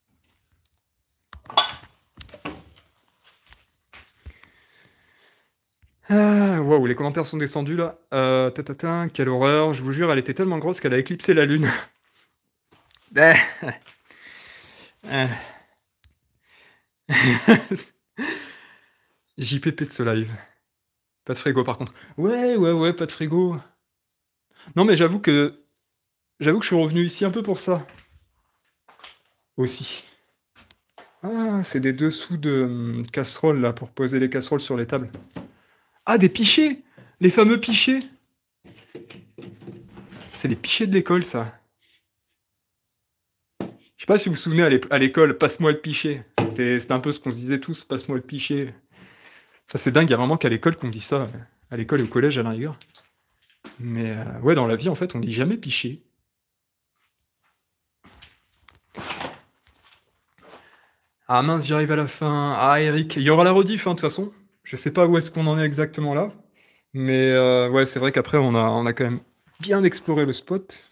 Ah, waouh, les commentaires sont descendus là. Quelle horreur, je vous jure, elle était tellement grosse qu'elle a éclipsé la lune. Ah, ah. JPP de ce live. Pas de frigo par contre. Ouais, ouais, ouais, pas de frigo. Non, mais j'avoue que je suis revenu ici un peu pour ça. Aussi. Ah, c'est des dessous de casseroles là, pour poser les casseroles sur les tables. Ah, des pichets! Les fameux pichets! C'est les pichets de l'école, ça. Je sais pas si vous vous souvenez à l'école, passe-moi le pichet. C'était un peu ce qu'on se disait tous, passe-moi le pichet. Ça, c'est dingue, il y a vraiment qu'à l'école qu'on dit ça. À l'école et au collège, à la rigueur. Mais ouais, dans la vie, en fait, on dit jamais pichet. Ah mince, j'arrive à la fin. Ah, Eric, il y aura la rediff, hein, de toute façon. Je sais pas où est-ce qu'on en est exactement là. Mais ouais, c'est vrai qu'après, on a quand même bien exploré le spot.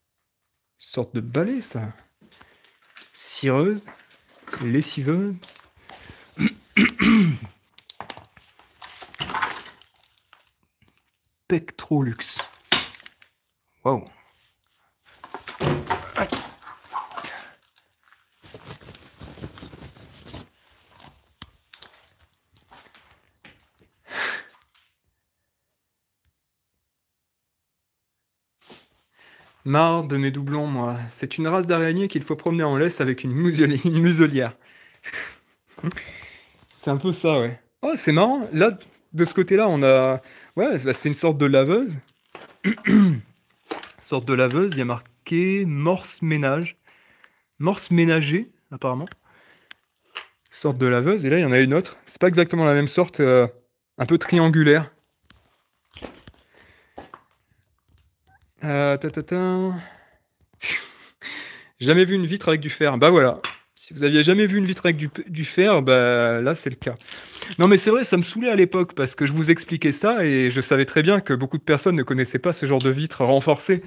Une sorte de balai, ça. Cireuse, lessiveuse. Pectrolux. Waouh. Marre de mes doublons, moi. C'est une race d'araignée qu'il faut promener en laisse avec une muselière. C'est un peu ça, ouais. Oh, c'est marrant. Là, de ce côté-là, on a... Ouais, bah, c'est une sorte de laveuse. Sorte de laveuse, il y a marqué morse ménage. Morse ménager, apparemment. Sorte de laveuse, et là, il y en a une autre. C'est pas exactement la même sorte, un peu triangulaire. Ta, ta, ta. Jamais vu une vitre avec du fer. Bah voilà. Si vous aviez jamais vu une vitre avec du fer, bah là c'est le cas. Non mais c'est vrai, ça me saoulait à l'époque parce que je vous expliquais ça et je savais très bien que beaucoup de personnes ne connaissaient pas ce genre de vitre renforcée.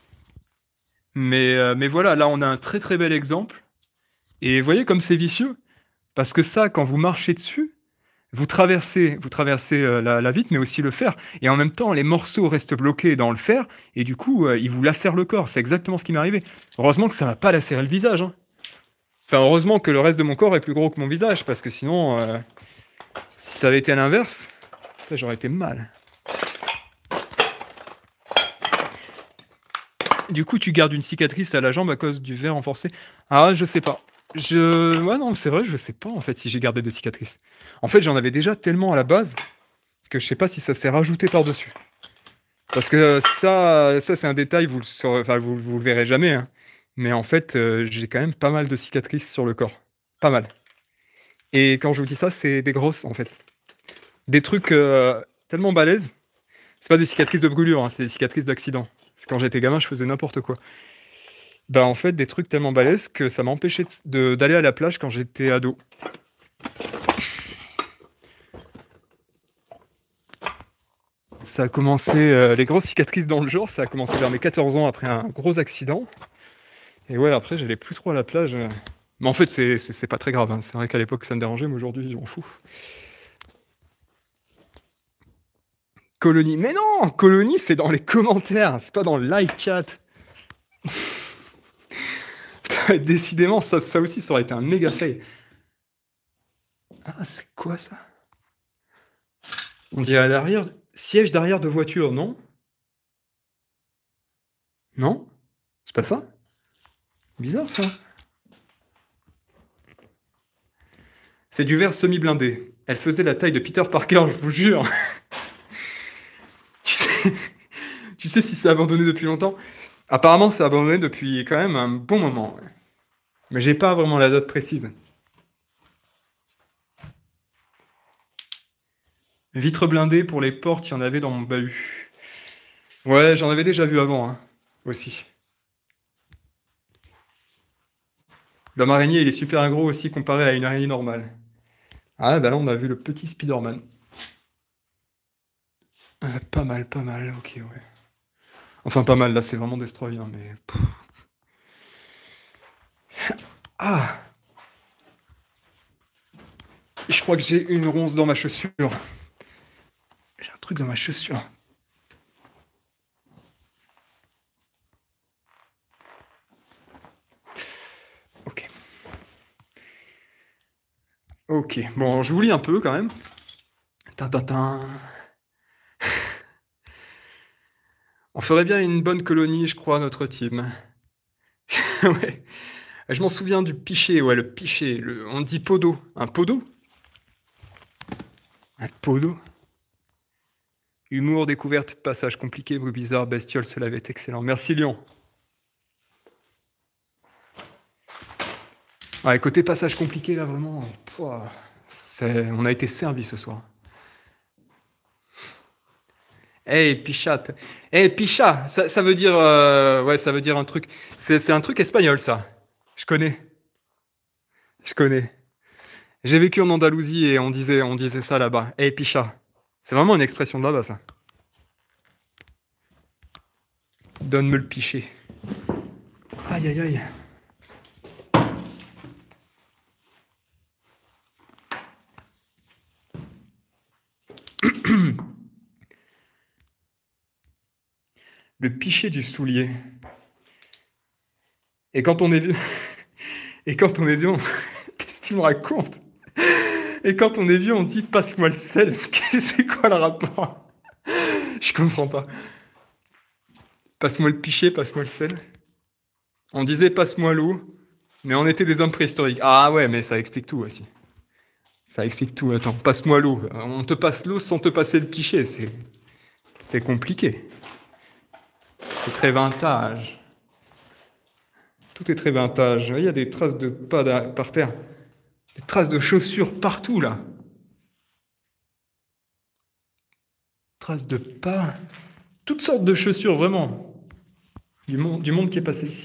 Mais voilà, là on a un très très bel exemple. Et vous voyez comme c'est vicieux. Parce que ça, quand vous marchez dessus, vous traversez la vitre, mais aussi le fer. Et en même temps, les morceaux restent bloqués dans le fer, et du coup, ils vous lacèrent le corps. C'est exactement ce qui m'est arrivé. Heureusement que ça m'a pas lacéré le visage, hein. Enfin, heureusement que le reste de mon corps est plus gros que mon visage, parce que sinon, si ça avait été à l'inverse, j'aurais été mal. Du coup, tu gardes une cicatrice à la jambe à cause du verre renforcé. Ah, je sais pas. Ouais, non, c'est vrai, je sais pas en fait si j'ai gardé des cicatrices. En fait, j'en avais déjà tellement à la base que je sais pas si ça s'est rajouté par-dessus. Parce que ça c'est un détail, enfin, vous le verrez jamais, hein. Mais en fait, j'ai quand même pas mal de cicatrices sur le corps. Pas mal. Et quand je vous dis ça, c'est des grosses en fait. Des trucs tellement balèzes. C'est pas des cicatrices de brûlure, hein, c'est des cicatrices d'accident. Parce que quand j'étais gamin, je faisais n'importe quoi. Bah en fait, des trucs tellement balèzes que ça m'a empêché d'aller à la plage quand j'étais ado. Ça a commencé, les grosses cicatrices dans le jour, ça a commencé vers mes 14 ans après un gros accident. Et ouais, après, j'allais plus trop à la plage. Mais en fait, c'est pas très grave, hein. C'est vrai qu'à l'époque, ça me dérangeait, mais aujourd'hui, je m'en fous. Colonie. Mais non! Colonie, c'est dans les commentaires, c'est pas dans le live chat. Décidément, ça aussi, ça aurait été un méga fail. Ah, c'est quoi ça? On dirait à l'arrière. Siège d'arrière de voiture, non? Non? C'est pas ça? Bizarre ça. C'est du verre semi-blindé. Elle faisait la taille de Peter Parker, je vous jure. Tu sais, tu sais si c'est abandonné depuis longtemps? Apparemment, c'est abandonné depuis quand même un bon moment, ouais. Mais j'ai pas vraiment la date précise. Vitre blindée pour les portes, il y en avait dans mon bahut. Ouais, j'en avais déjà vu avant, hein, aussi. L'homme araignée, il est super gros aussi comparé à une araignée normale. Ah, bah là, on a vu le petit Spider-Man. Pas mal, pas mal, ok, ouais. Enfin, pas mal, là, c'est vraiment destroy, hein, mais... Ah! Je crois que j'ai une ronce dans ma chaussure. J'ai un truc dans ma chaussure. Ok. Ok, bon, je vous lis un peu quand même. Tintintin. On ferait bien une bonne colonie, je crois, notre team. Ouais. Je m'en souviens du pichet, ouais, le pichet. On dit podo. Un podo? Un podo? Humour, découverte, passage compliqué, bruit bizarre, bestiole, cela va être excellent. Merci Lyon. Ouais, côté passage compliqué, là, vraiment, pouah, on a été servi ce soir. Hey, pichate. Hey, picha, ça veut dire... ouais, ça veut dire un truc... C'est un truc espagnol, ça. Je connais. Je connais. J'ai vécu en Andalousie et on disait ça là-bas. Hey, picha. C'est vraiment une expression de là-bas, ça. Donne-me le pichet. Aïe, aïe, aïe. Le pichet du soulier. Et quand on est vieux, et quand on est vieux, qu'est-ce que tu me racontes? Et quand on est vieux, on dit passe-moi le sel. C'est quoi le rapport? Je comprends pas. Passe-moi le pichet, passe-moi le sel. On disait passe-moi l'eau, mais on était des hommes préhistoriques. Ah ouais, mais ça explique tout aussi. Ça explique tout. Attends, passe-moi l'eau. On te passe l'eau sans te passer le pichet. C'est compliqué. C'est très vintage. Tout est très vintage. Il y a des traces de pas par terre. Des traces de chaussures partout, là. Traces de pas. Toutes sortes de chaussures, vraiment. Du monde qui est passé ici.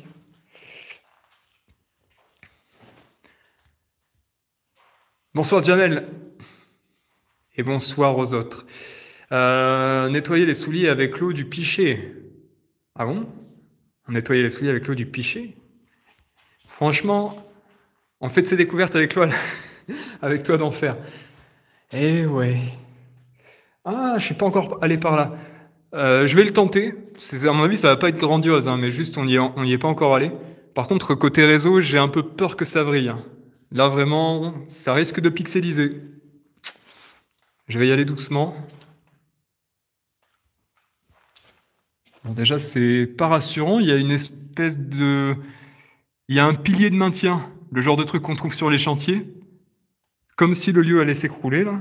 Bonsoir, Jamel. Et bonsoir aux autres. Nettoyer les souliers avec l'eau du pichet. Ah bon? On nettoyait les souliers avec l'eau du pichet? Franchement, on fait de ces découvertes avec toi, avec toi d'enfer. Eh ouais. Ah, je suis pas encore allé par là. Je vais le tenter. À mon avis, ça va pas être grandiose, hein, mais juste on y est pas encore allé. Par contre, côté réseau, j'ai un peu peur que ça vrille, hein. Là, vraiment, ça risque de pixeliser. Je vais y aller doucement. Bon, déjà, c'est pas rassurant. Il y a une espèce de... Il y a un pilier de maintien, le genre de truc qu'on trouve sur les chantiers. Comme si le lieu allait s'écrouler, là.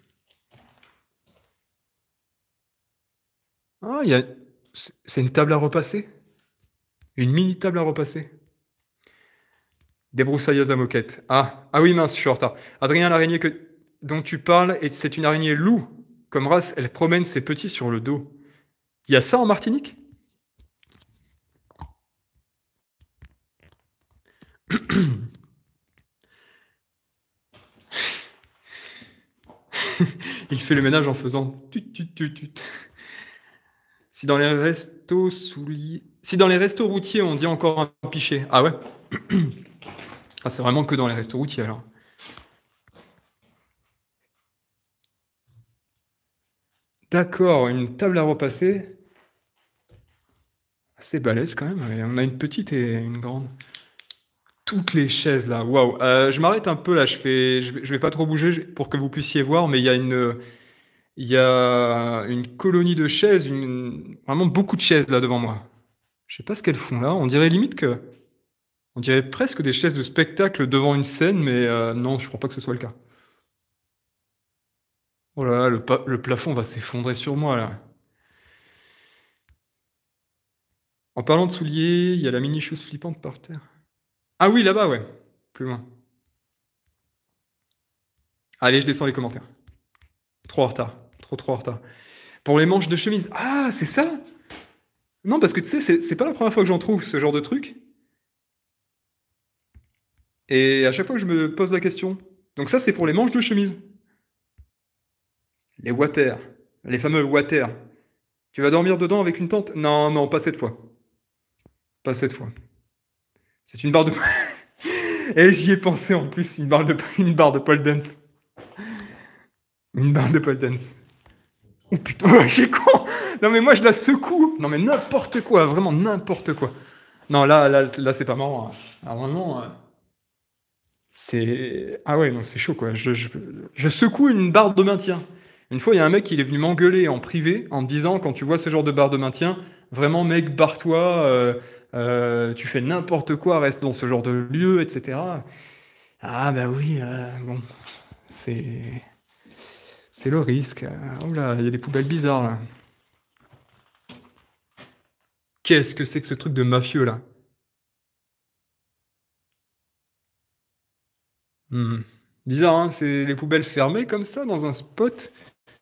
Ah, c'est une table à repasser. Une mini table à repasser. Débroussailleuse à moquette. Ah oui, mince, je suis en retard. Adrien, l'araignée dont tu parles, c'est une araignée loup. Comme race, elle promène ses petits sur le dos. Il y a ça en Martinique? Il fait le ménage en faisant tut tut tut tut. Si dans les restos routiers, on dit encore un pichet. Ah ouais? Ah, c'est vraiment que dans les restos routiers, alors. D'accord, une table à repasser. C'est balèze quand même. Et on a une petite et une grande. Toutes les chaises là, waouh. Je m'arrête un peu là, je vais pas trop bouger pour que vous puissiez voir, mais il y a une colonie de chaises, vraiment beaucoup de chaises là devant moi. Je sais pas ce qu'elles font là. On dirait presque des chaises de spectacle devant une scène, mais non, je crois pas que ce soit le cas. Oh là là, le plafond va s'effondrer sur moi là. En parlant de souliers, il y a la mini chose flippante par terre. Ah oui, là-bas, ouais. Plus loin. Allez, je descends les commentaires. Trop en retard. Trop en retard. Pour les manches de chemise. Ah, c'est ça? Non, parce que tu sais, c'est pas la première fois que j'en trouve ce genre de truc. Et à chaque fois que je me pose la question. Donc ça, c'est pour les manches de chemise. Les water. Les fameux water. Tu vas dormir dedans avec une tente? Non, non, pas cette fois. Pas cette fois. C'est une barre de... Et j'y ai pensé en plus, une barre de pole dance. Une barre de pole dance. Oh putain, ouais, j'ai con. Non mais moi je la secoue. Non mais n'importe quoi, vraiment n'importe quoi. Non là c'est pas marrant, hein. Alors vraiment, c'est... Ah ouais, non c'est chaud quoi. Je secoue une barre de maintien. Une fois il y a un mec qui est venu m'engueuler en privé en me disant quand tu vois ce genre de barre de maintien, vraiment mec barre-toi, tu fais n'importe quoi, reste dans ce genre de lieu, etc. Ah bah oui, bon, c'est... C'est le risque. Oh là, il y a des poubelles bizarres là. Qu'est-ce que c'est que ce truc de mafieux là? Hmm. Bizarre, hein, c'est les poubelles fermées comme ça dans un spot.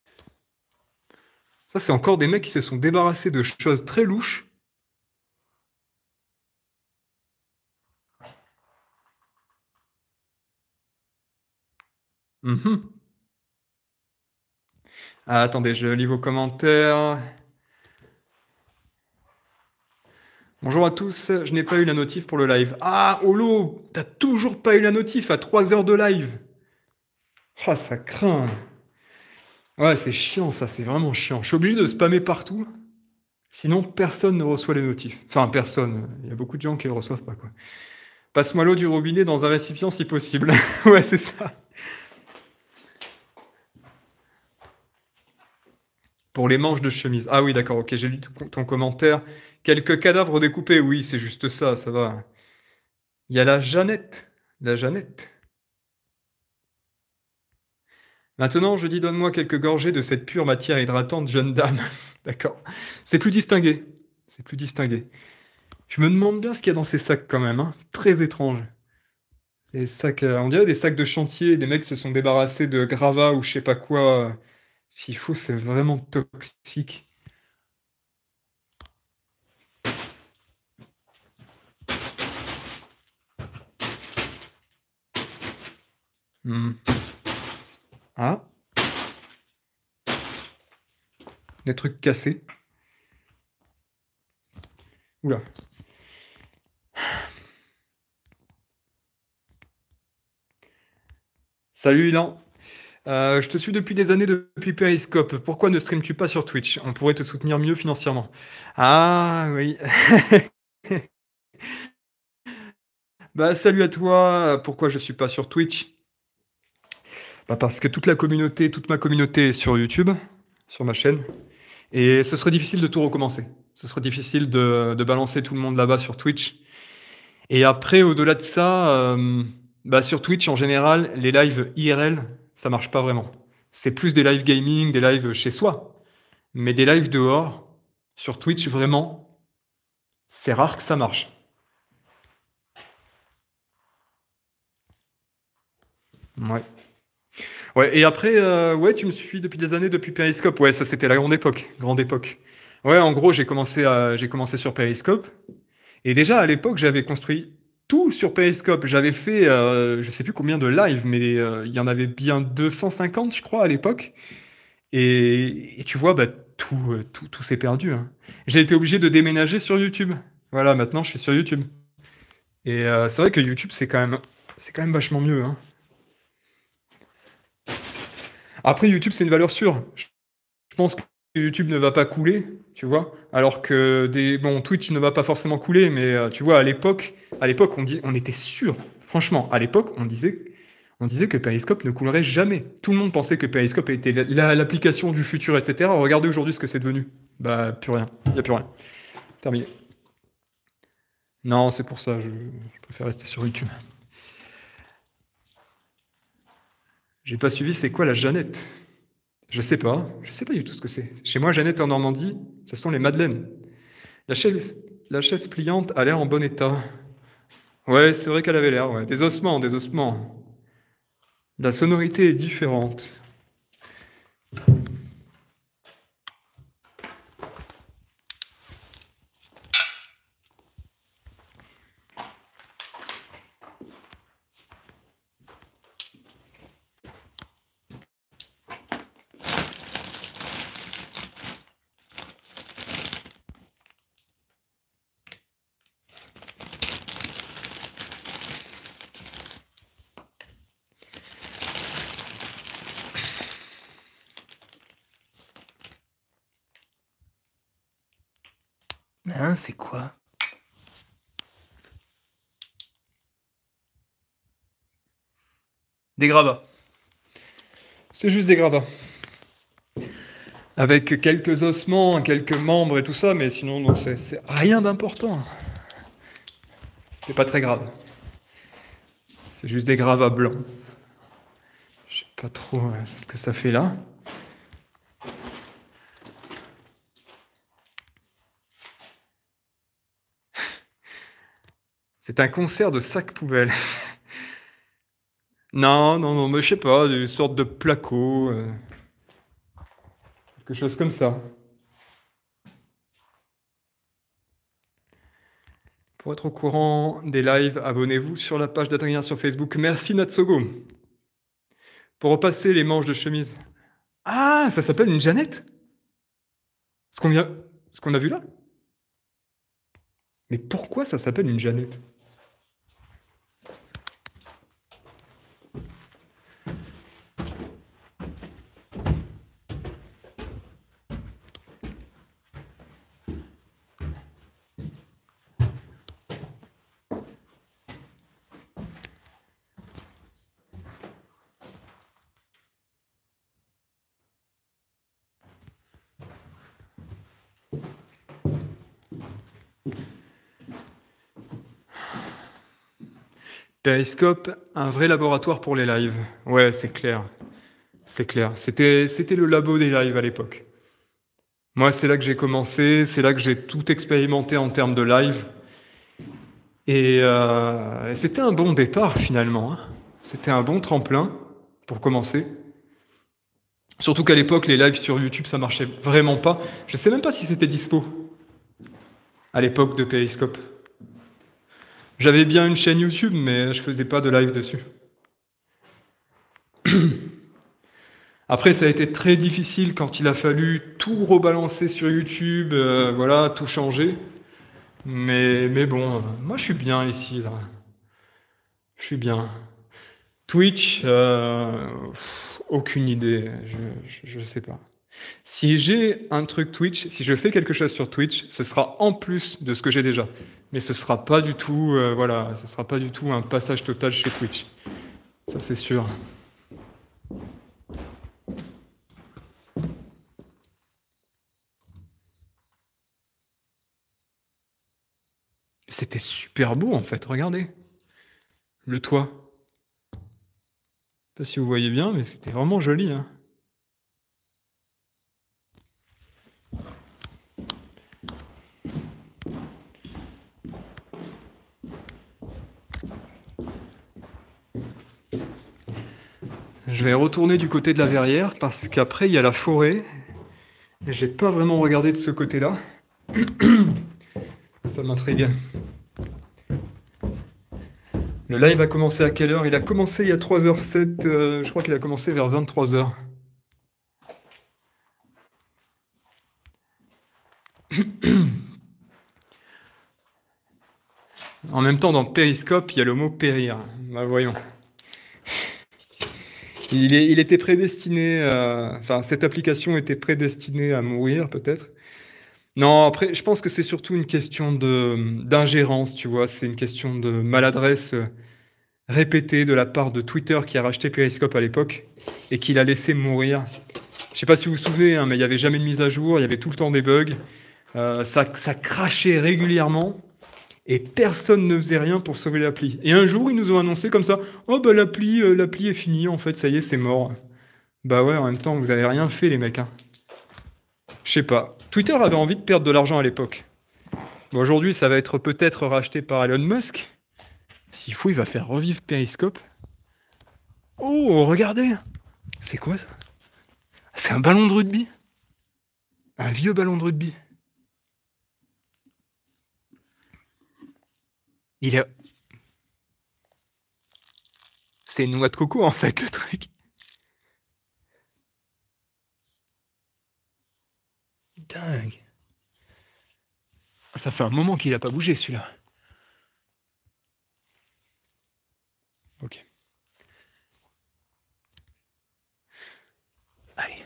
Ça, c'est encore des mecs qui se sont débarrassés de choses très louches. Mhm. Ah, attendez, je lis vos commentaires. Bonjour à tous, je n'ai pas eu la notif pour le live. Ah, Holo, t'as toujours pas eu la notif à 3 heures de live. Ah, ça craint. Ouais, c'est chiant ça, c'est vraiment chiant. Je suis obligé de spammer partout, sinon personne ne reçoit les notifs. Enfin personne, il y a beaucoup de gens qui ne le reçoivent pas, quoi. Passe-moi l'eau du robinet dans un récipient si possible. Ouais, c'est ça. Pour les manches de chemise. Ah oui, d'accord, OK, j'ai lu ton commentaire. Quelques cadavres découpés, oui, c'est juste ça, ça va. Il y a la Jeannette. Maintenant, je dis: «Donne-moi quelques gorgées de cette pure matière hydratante, jeune dame». D'accord. C'est plus distingué, c'est plus distingué. Je me demande bien ce qu'il y a dans ces sacs quand même, hein. Très étrange. Des sacs, on dirait des sacs de chantier, des mecs se sont débarrassés de gravats ou je sais pas quoi, s'il faut, c'est vraiment toxique. Mmh. Ah, des trucs cassés. Ouh là. Salut Ilan. Je te suis depuis des années depuis Periscope. Pourquoi ne streames-tu pas sur Twitch? On pourrait te soutenir mieux financièrement. Ah oui. Bah, salut à toi. Pourquoi je suis pas sur Twitch? Bah, parce que toute ma communauté est sur YouTube, sur ma chaîne, et ce serait difficile de tout recommencer. Ce serait difficile de balancer tout le monde là-bas sur Twitch. Et après, au-delà de ça, bah, sur Twitch, en général, les lives IRL, ça marche pas vraiment. C'est plus des lives gaming, des lives chez soi. Mais des lives dehors, sur Twitch, vraiment, c'est rare que ça marche. Ouais. Ouais, et après, ouais, tu me suis depuis des années, depuis Periscope. Ouais, ça, c'était la grande époque, grande époque. Ouais, en gros, j'ai commencé sur Periscope. Et déjà, à l'époque, j'avais construit tout sur Periscope. J'avais fait, je sais plus combien de lives, mais il y en avait bien 250, je crois, à l'époque. Et tu vois, bah, tout s'est perdu, hein. J'ai été obligé de déménager sur YouTube. Voilà, maintenant, je suis sur YouTube. Et c'est vrai que YouTube, c'est quand même vachement mieux, hein. Après, YouTube, c'est une valeur sûre. Je pense que YouTube ne va pas couler, tu vois? Alors que bon, Twitch ne va pas forcément couler, mais tu vois, à l'époque, on était sûr, franchement, à l'époque, on disait que Periscope ne coulerait jamais. Tout le monde pensait que Periscope était l'application du futur, et cetera. Regardez aujourd'hui ce que c'est devenu. Bah, plus rien. Il y a plus rien. Terminé. Non, c'est pour ça, je préfère rester sur YouTube. J'ai pas suivi, c'est quoi la Jeannette? Je sais pas du tout ce que c'est. Chez moi, Jeannette en Normandie, ce sont les madeleines. La chaise pliante a l'air en bon état. Ouais, c'est vrai qu'elle avait l'air, ouais. Des ossements, des ossements. La sonorité est différente. Hein, c'est quoi? Des gravats. C'est juste des gravats. Avec quelques ossements, quelques membres et tout ça, mais sinon, non, c'est rien d'important. C'est pas très grave. C'est juste des gravats blancs. Je sais pas trop ce que ça fait là. C'est un concert de sacs poubelles. Non, non, non, mais je sais pas, des sortes de placos, quelque chose comme ça. Pour être au courant des lives, abonnez-vous sur la page d'Adrien sur Facebook. Merci Natsogo. Pour repasser les manches de chemise. Ah, ça s'appelle une Jeannette? Ce qu'on vient... ce qu'on a vu là? Mais pourquoi ça s'appelle une Jeannette? Periscope, un vrai laboratoire pour les lives. Ouais, c'est clair, c'est clair. C'était le labo des lives à l'époque. Moi, c'est là que j'ai commencé, c'est là que j'ai tout expérimenté en termes de live et c'était un bon départ finalement, hein. C'était un bon tremplin pour commencer. Surtout qu'à l'époque, les lives sur YouTube, ça marchait vraiment pas. Je sais même pas si c'était dispo à l'époque de Periscope. J'avais bien une chaîne YouTube, mais je faisais pas de live dessus. Après, ça a été très difficile quand il a fallu tout rebalancer sur YouTube, voilà, tout changer. Mais bon, moi je suis bien ici, là. Je suis bien. Twitch, aucune idée, je sais pas. Si j'ai un truc Twitch, si je fais quelque chose sur Twitch, ce sera en plus de ce que j'ai déjà. Mais ce sera pas du tout, voilà, ce sera pas du tout un passage total chez Twitch. Ça, c'est sûr. C'était super beau, en fait, regardez. Le toit. Je sais pas si vous voyez bien, mais c'était vraiment joli, hein. Je vais retourner du côté de la verrière parce qu'après il y a la forêt et j'ai pas vraiment regardé de ce côté-là. Ça m'intrigue. Le live a commencé à quelle heure? Il a commencé il y a 3h07, je crois qu'il a commencé vers 23h. En même temps, dans Périscope, il y a le mot périr. Bah, voyons. Il était prédestiné, enfin, cette application était prédestinée à mourir, peut-être. Non, après, je pense que c'est surtout une question d'ingérence, tu vois. C'est une question de maladresse répétée de la part de Twitter qui a racheté Periscope à l'époque et qui l'a laissé mourir. Je sais pas si vous vous souvenez, hein, mais il y avait jamais de mise à jour, il y avait tout le temps des bugs. Ça crachait régulièrement et personne ne faisait rien pour sauver l'appli. Et un jour, ils nous ont annoncé comme ça, oh bah l'appli est finie, en fait, ça y est, c'est mort. Bah ouais, en même temps, vous avez rien fait, les mecs, hein. Je sais pas. Twitter avait envie de perdre de l'argent à l'époque. Bon, aujourd'hui, ça va être peut-être racheté par Elon Musk. S'il faut, il va faire revivre Periscope. Oh, regardez! C'est quoi ça? C'est un ballon de rugby. Un vieux ballon de rugby. Il est... C'est une noix de coco, en fait, le truc. Dingue. Ça fait un moment qu'il a pas bougé, celui-là. Ok. Allez.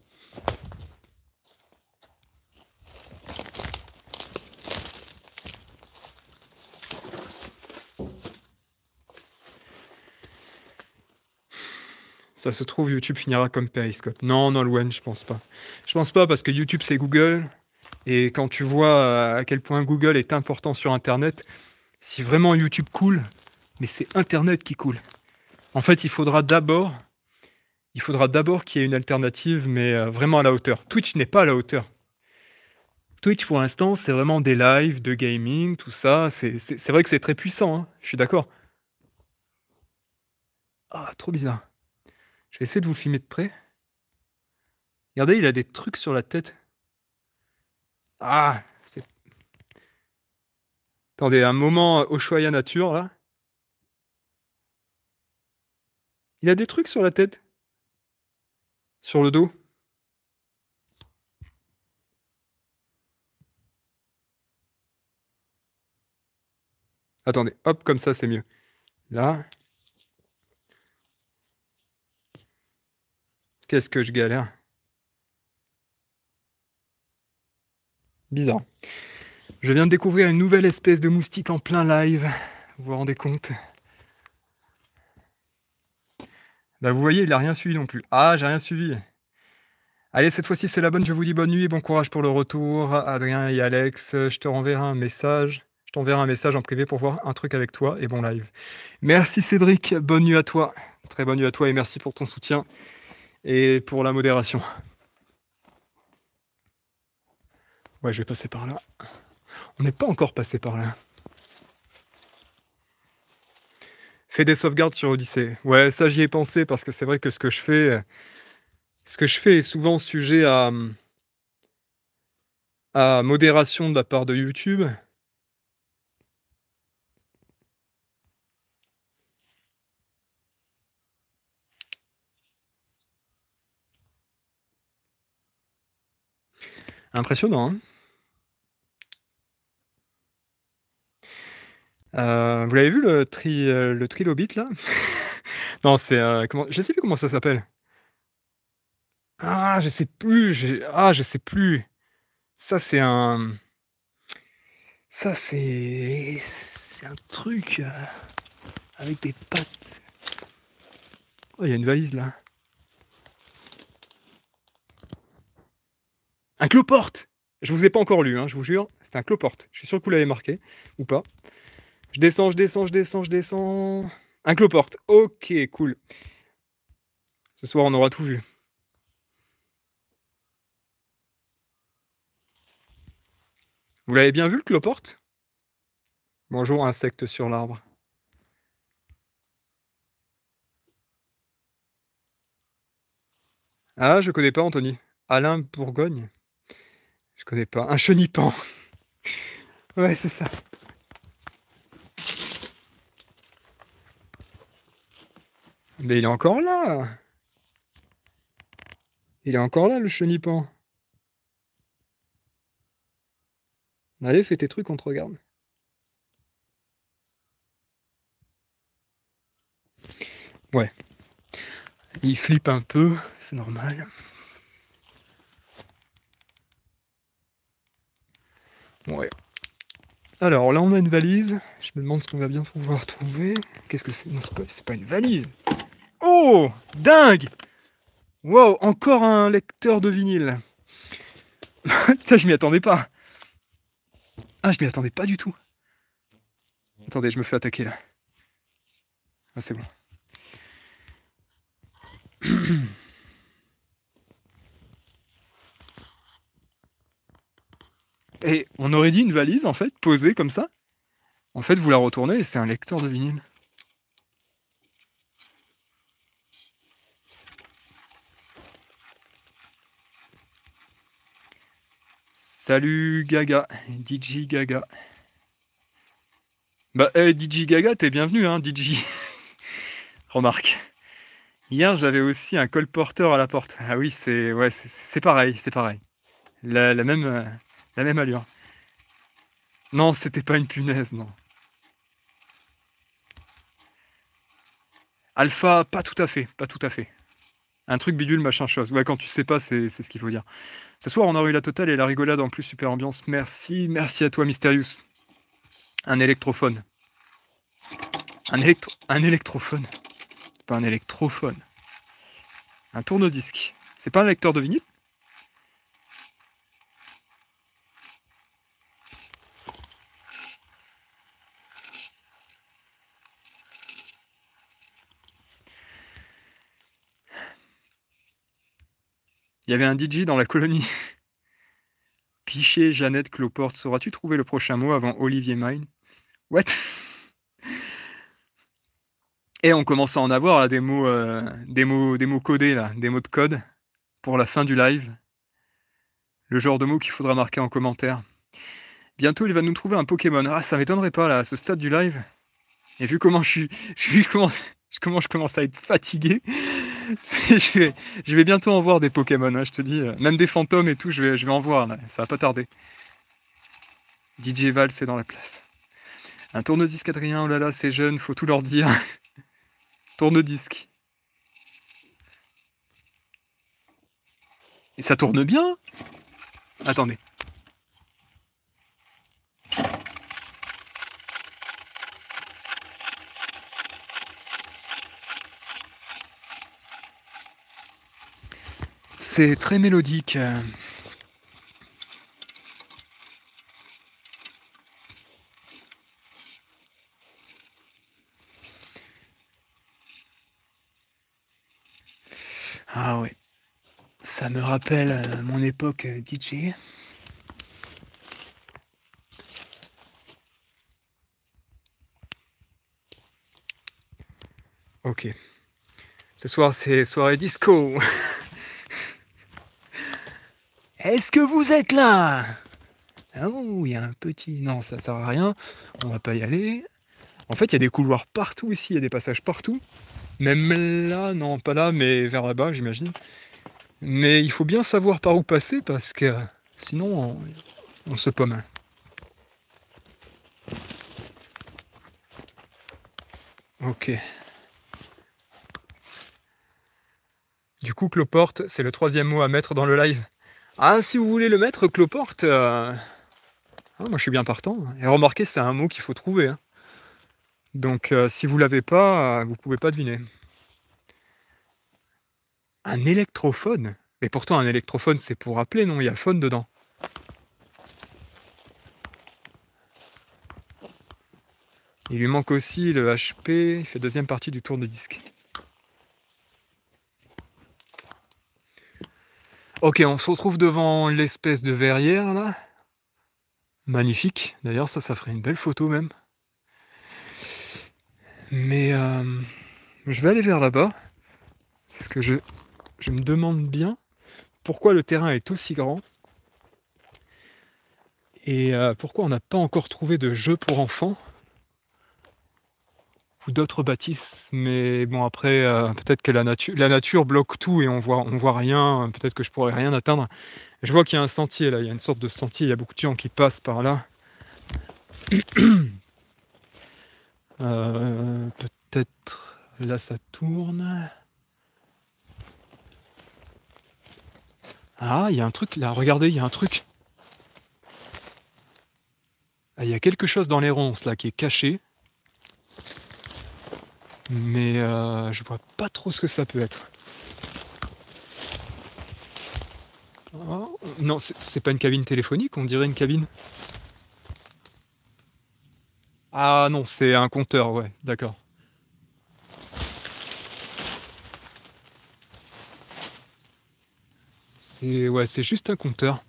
Ça se trouve, YouTube finira comme Periscope. Non, Nolwenn, je pense pas. Je pense pas parce que YouTube, c'est Google. Et quand tu vois à quel point Google est important sur Internet, si vraiment YouTube coule, mais c'est Internet qui coule. En fait, il faudra d'abord qu'il y ait une alternative, mais vraiment à la hauteur. Twitch n'est pas à la hauteur. Twitch, pour l'instant, c'est vraiment des lives de gaming, tout ça. C'est vrai que c'est très puissant, hein, je suis d'accord. Ah, trop bizarre. Je vais essayer de vous filmer de près. Regardez, il a des trucs sur la tête. Ah, attendez, un moment Ushuaïa nature, là. Il a des trucs sur la tête. Sur le dos. Attendez, hop, comme ça, c'est mieux. Là. Qu'est-ce que je galère. Bizarre. Je viens de découvrir une nouvelle espèce de moustique en plein live. Vous vous rendez compte? Bah, vous voyez, il a rien suivi non plus. Ah, j'ai rien suivi. Allez, cette fois-ci, c'est la bonne. Je vous dis bonne nuit et bon courage pour le retour. Adrien et Alex, je te renverrai un message. Je t'enverrai un message en privé pour voir un truc avec toi et bon live. Merci Cédric, bonne nuit à toi. Très bonne nuit à toi et merci pour ton soutien et pour la modération. Ouais, je vais passer par là. On n'est pas encore passé par là. Fais des sauvegardes sur Odyssey. Ouais, ça j'y ai pensé parce que c'est vrai que ce que je fais est souvent sujet à modération de la part de YouTube. Impressionnant, hein. Vous l'avez vu le trilobit là? Non, c'est, comment je sais plus comment ça s'appelle. Ah, je sais plus, je sais plus. Ça c'est un c'est un truc, avec des pattes. Oh, il y a une valise là. Un cloporte! Je vous ai pas encore lu, hein, je vous jure, c'est un cloporte. Je suis sûr que vous l'avez marqué ou pas. Je descends, je descends, je descends, je descends. Un cloporte. OK, cool. Ce soir, on aura tout vu. Vous l'avez bien vu le cloporte? Bonjour, insecte sur l'arbre. Ah, je connais pas Anthony. Alain Bourgogne? Je connais pas. Un chenipan. Ouais, c'est ça. Mais il est encore là! Il est encore là, le chenipan. Allez, fais tes trucs, on te regarde. Ouais. Il flippe un peu, c'est normal. Ouais. Alors là, on a une valise. Je me demande ce qu'on va bien pouvoir trouver. Qu'est-ce que c'est? Non, c'est pas une valise. Oh! Dingue! Wow, encore un lecteur de vinyle. Ça, je m'y attendais pas. Ah, je m'y attendais pas du tout. Attendez, je me fais attaquer là. Ah, c'est bon. Et on aurait dit une valise, en fait, posée comme ça. En fait, vous la retournez et c'est un lecteur de vinyle. Salut Gaga, DJ Gaga. Bah, hey, DJ Gaga, t'es bienvenu, hein, DJ. Remarque. Hier, j'avais aussi un colporteur à la porte. Ah oui, c'est pareil, c'est pareil. La même allure. Non, c'était pas une punaise, non. Alpha, pas tout à fait, pas tout à fait. Un truc bidule, machin chose. Ouais, quand tu sais pas, c'est ce qu'il faut dire. Ce soir, on a eu la totale et la rigolade en plus, super ambiance. Merci, merci à toi, Mysterious. Un électrophone. Un électrophone. Pas un électrophone. Un tourne-disque. C'est pas un lecteur de vinyle? Il y avait un DJ dans la colonie. Pichet, Jeannette, Cloporte. Sauras-tu trouver le prochain mot avant Olivier Mine? What? Et on commence à en avoir là, des mots codés là, des mots de code pour la fin du live. Le genre de mots qu'il faudra marquer en commentaire. Bientôt, il va nous trouver un Pokémon. Ah, ça m'étonnerait pas là, à ce stade du live. Et vu comment je commence à être fatigué, je vais bientôt en voir des Pokémon, hein, je te dis. Même des fantômes et tout, je vais en voir là. Ça va pas tarder. DJ Val, c'est dans la place. Un tourne-disque Adrien, oh là là, c'est jeune, faut tout leur dire. Tourne-disque. Et ça tourne bien? Attendez. C'est très mélodique. Ah ouais, ça me rappelle mon époque DJ. Ok. Ce soir, c'est soirée disco. Est-ce que vous êtes là? Ah oh, il y a un petit... Non, ça sert à rien. On va pas y aller. En fait, il y a des couloirs partout ici, il y a des passages partout. Même là, non, pas là, mais vers là-bas, j'imagine. Mais il faut bien savoir par où passer parce que sinon, on se pomme. Ok. Du coup, cloporte, c'est le troisième mot à mettre dans le live. Ah, si vous voulez le mettre, cloporte, ah, moi je suis bien partant. Et remarquez, c'est un mot qu'il faut trouver, hein. Donc, si vous l'avez pas, vous pouvez pas deviner. Un électrophone? Mais pourtant, un électrophone, c'est pour appeler, non? Il y a phone dedans. Il lui manque aussi le HP, il fait deuxième partie du tourne-disque. Ok, on se retrouve devant l'espèce de verrière, là. Magnifique. D'ailleurs, ça ferait une belle photo, même. Mais, je vais aller vers là-bas, parce que je me demande bien pourquoi le terrain est aussi grand et pourquoi on n'a pas encore trouvé de jeu pour enfants ou d'autres bâtisses. Mais bon, après, peut-être que la nature bloque tout et on voit rien, peut-être que je pourrais rien atteindre. Je vois qu'il y a un sentier là, il y a une sorte de sentier, il y a beaucoup de gens qui passent par là. Peut-être là ça tourne. Ah, il y a un truc là, regardez, il y a un truc. Ah, il y a quelque chose dans les ronces là qui est caché. Mais je vois pas trop ce que ça peut être. Oh, non, c'est pas une cabine téléphonique, on dirait une cabine. Ah non, c'est un compteur, ouais, d'accord. C'est juste un compteur.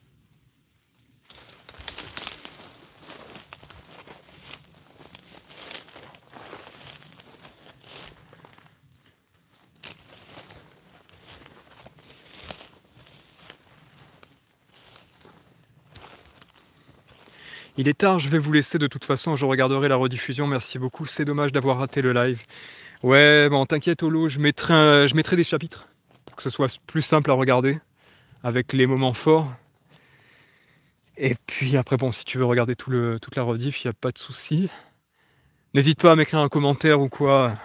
Il est tard, je vais vous laisser de toute façon, je regarderai la rediffusion, merci beaucoup, c'est dommage d'avoir raté le live. Ouais, bon, t'inquiète Olo, je mettrai des chapitres, pour que ce soit plus simple à regarder, avec les moments forts. Et puis après, bon, si tu veux regarder toute la rediff, il n'y a pas de souci. N'hésite pas à m'écrire un commentaire ou quoi,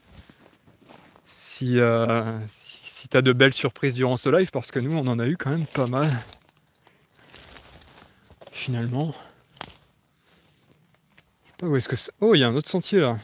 si t'as de belles surprises durant ce live, parce que nous, on en a eu quand même pas mal, finalement. Je sais pas où est-ce que c'est... Oh, il y a un autre sentier, là.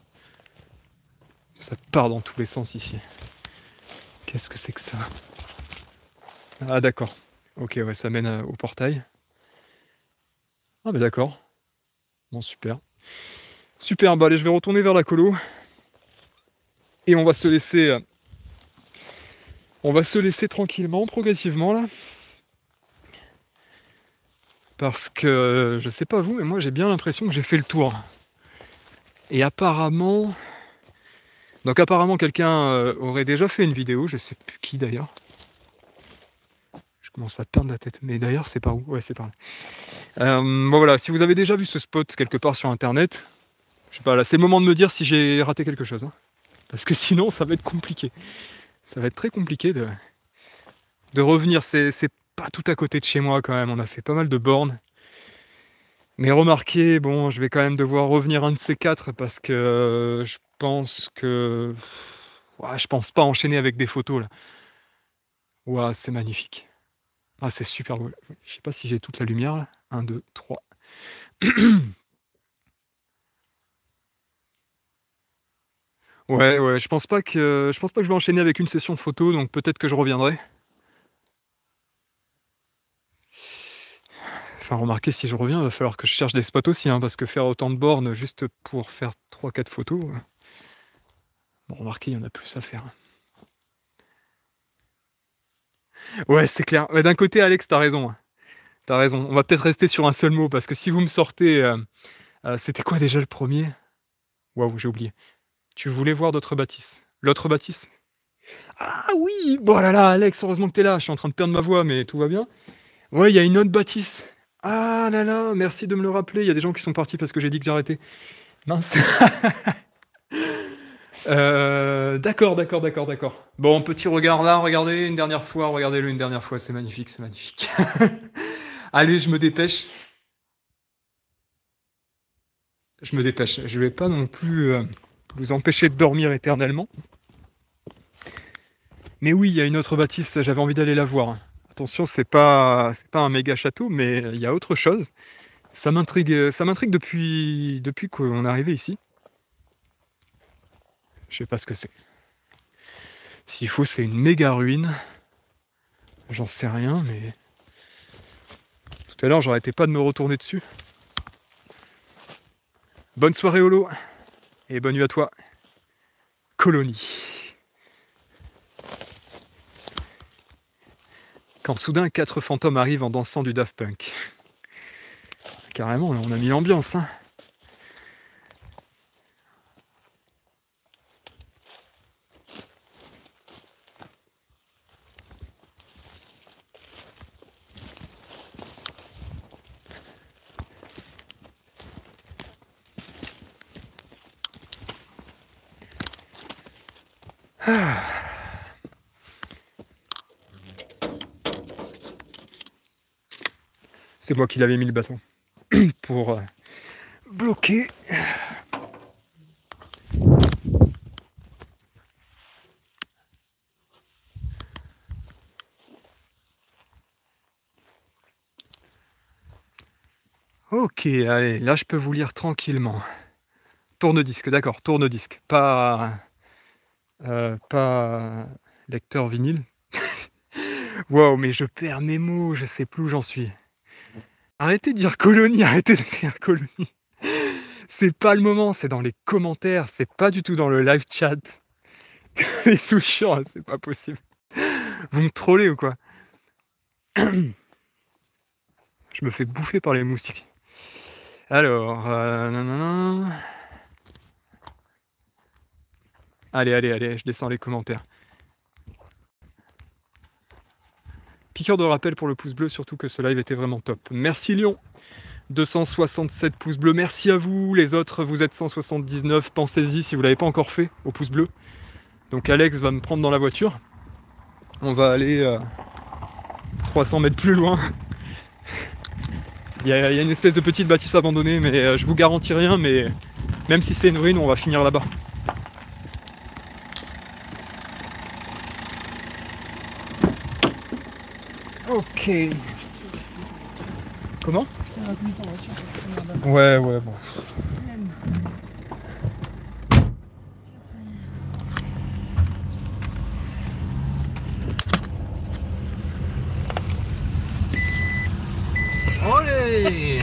Ça part dans tous les sens, ici. Qu'est-ce que c'est que ça? Ah, d'accord. Ok, ouais, ça mène au portail. Ah, mais d'accord. Bon, super. Super, bah allez, je vais retourner vers la colo. Et on va se laisser... on va se laisser tranquillement, progressivement, là. Parce que, je sais pas vous, mais moi j'ai bien l'impression que j'ai fait le tour. Et apparemment... Donc apparemment quelqu'un aurait déjà fait une vidéo, je sais plus qui d'ailleurs. Je commence à perdre la tête, mais d'ailleurs c'est par où? Ouais, c'est par là. Bon voilà, si vous avez déjà vu ce spot quelque part sur internet, je sais pas, là c'est le moment de me dire si j'ai raté quelque chose, hein. Parce que sinon ça va être compliqué. Ça va être très compliqué de revenir, c'est pas tout à côté de chez moi quand même, on a fait pas mal de bornes. Mais remarquez, bon, je vais quand même devoir revenir un de ces quatre parce que je pense que... Ouais, je pense pas enchaîner avec des photos là. Ouah, c'est magnifique. Ah, c'est super beau. Je sais pas si j'ai toute la lumière là. 1, 2, 3. Ouais, ouais, je pense pas que je vais enchaîner avec une session photo, donc peut-être que je reviendrai. Enfin, remarquez, si je reviens, il va falloir que je cherche des spots aussi, hein, parce que faire autant de bornes juste pour faire 3-4 photos. Bon, remarquez, il y en a plus à faire. Ouais, c'est clair. Ouais, d'un côté, Alex, t'as raison, hein. Tu raison. On va peut-être rester sur un seul mot parce que si vous me sortez, c'était quoi déjà le premier. Waouh, j'ai oublié. Tu voulais voir d'autres bâtisses. L'autre bâtisse? Ah oui! Bon là là, Alex, heureusement que t'es là. Je suis en train de perdre ma voix, mais tout va bien. Ouais, il y a une autre bâtisse. Ah là là, merci de me le rappeler. Il y a des gens qui sont partis parce que j'ai dit que j'arrêtais. Mince. D'accord, d'accord, d'accord, d'accord. Bon, petit regard là, regardez une dernière fois, regardez-le une dernière fois, c'est magnifique, c'est magnifique. Allez, je me dépêche. Je me dépêche. Je vais pas non plus vous empêcher de dormir éternellement. Mais oui, il y a une autre bâtisse, j'avais envie d'aller la voir. Attention, c'est pas un méga château, mais il y a autre chose. Ça m'intrigue depuis qu'on est arrivé ici. Je sais pas ce que c'est. S'il faut, c'est une méga ruine. J'en sais rien, mais tout à l'heure, j'arrêtais pas de me retourner dessus. Bonne soirée, Holo, et bonne nuit à toi, Colonie. Quand soudain, 4 fantômes arrivent en dansant du Daft Punk. Carrément, là, on a mis l'ambiance, hein. C'est moi qui l'avais mis le bâton pour bloquer. Ok, allez, là je peux vous lire tranquillement. Tourne-disque, d'accord, tourne-disque, pas lecteur vinyle. Waouh, mais je perds mes mots, je sais plus où j'en suis. Arrêtez de dire colonie, arrêtez d'écrire colonie. C'est pas le moment, c'est dans les commentaires, c'est pas du tout dans le live chat. Je vous jure, c'est pas possible. Vous me trollez ou quoi? Je me fais bouffer par les moustiques. Alors, nanana. Allez, allez, allez, je descends les commentaires. Piqueur de rappel pour le pouce bleu, surtout que ce live était vraiment top. Merci Lyon, 267 pouces bleus, merci à vous. Les autres, vous êtes 179, pensez-y si vous ne l'avez pas encore fait au pouce bleu. Donc Alex va me prendre dans la voiture. On va aller 300 mètres plus loin. Il y a une espèce de petite bâtisse abandonnée, mais je vous garantis rien, mais même si c'est une ruine, on va finir là-bas. Ok. Comment? Ouais, ouais, bon. Allez.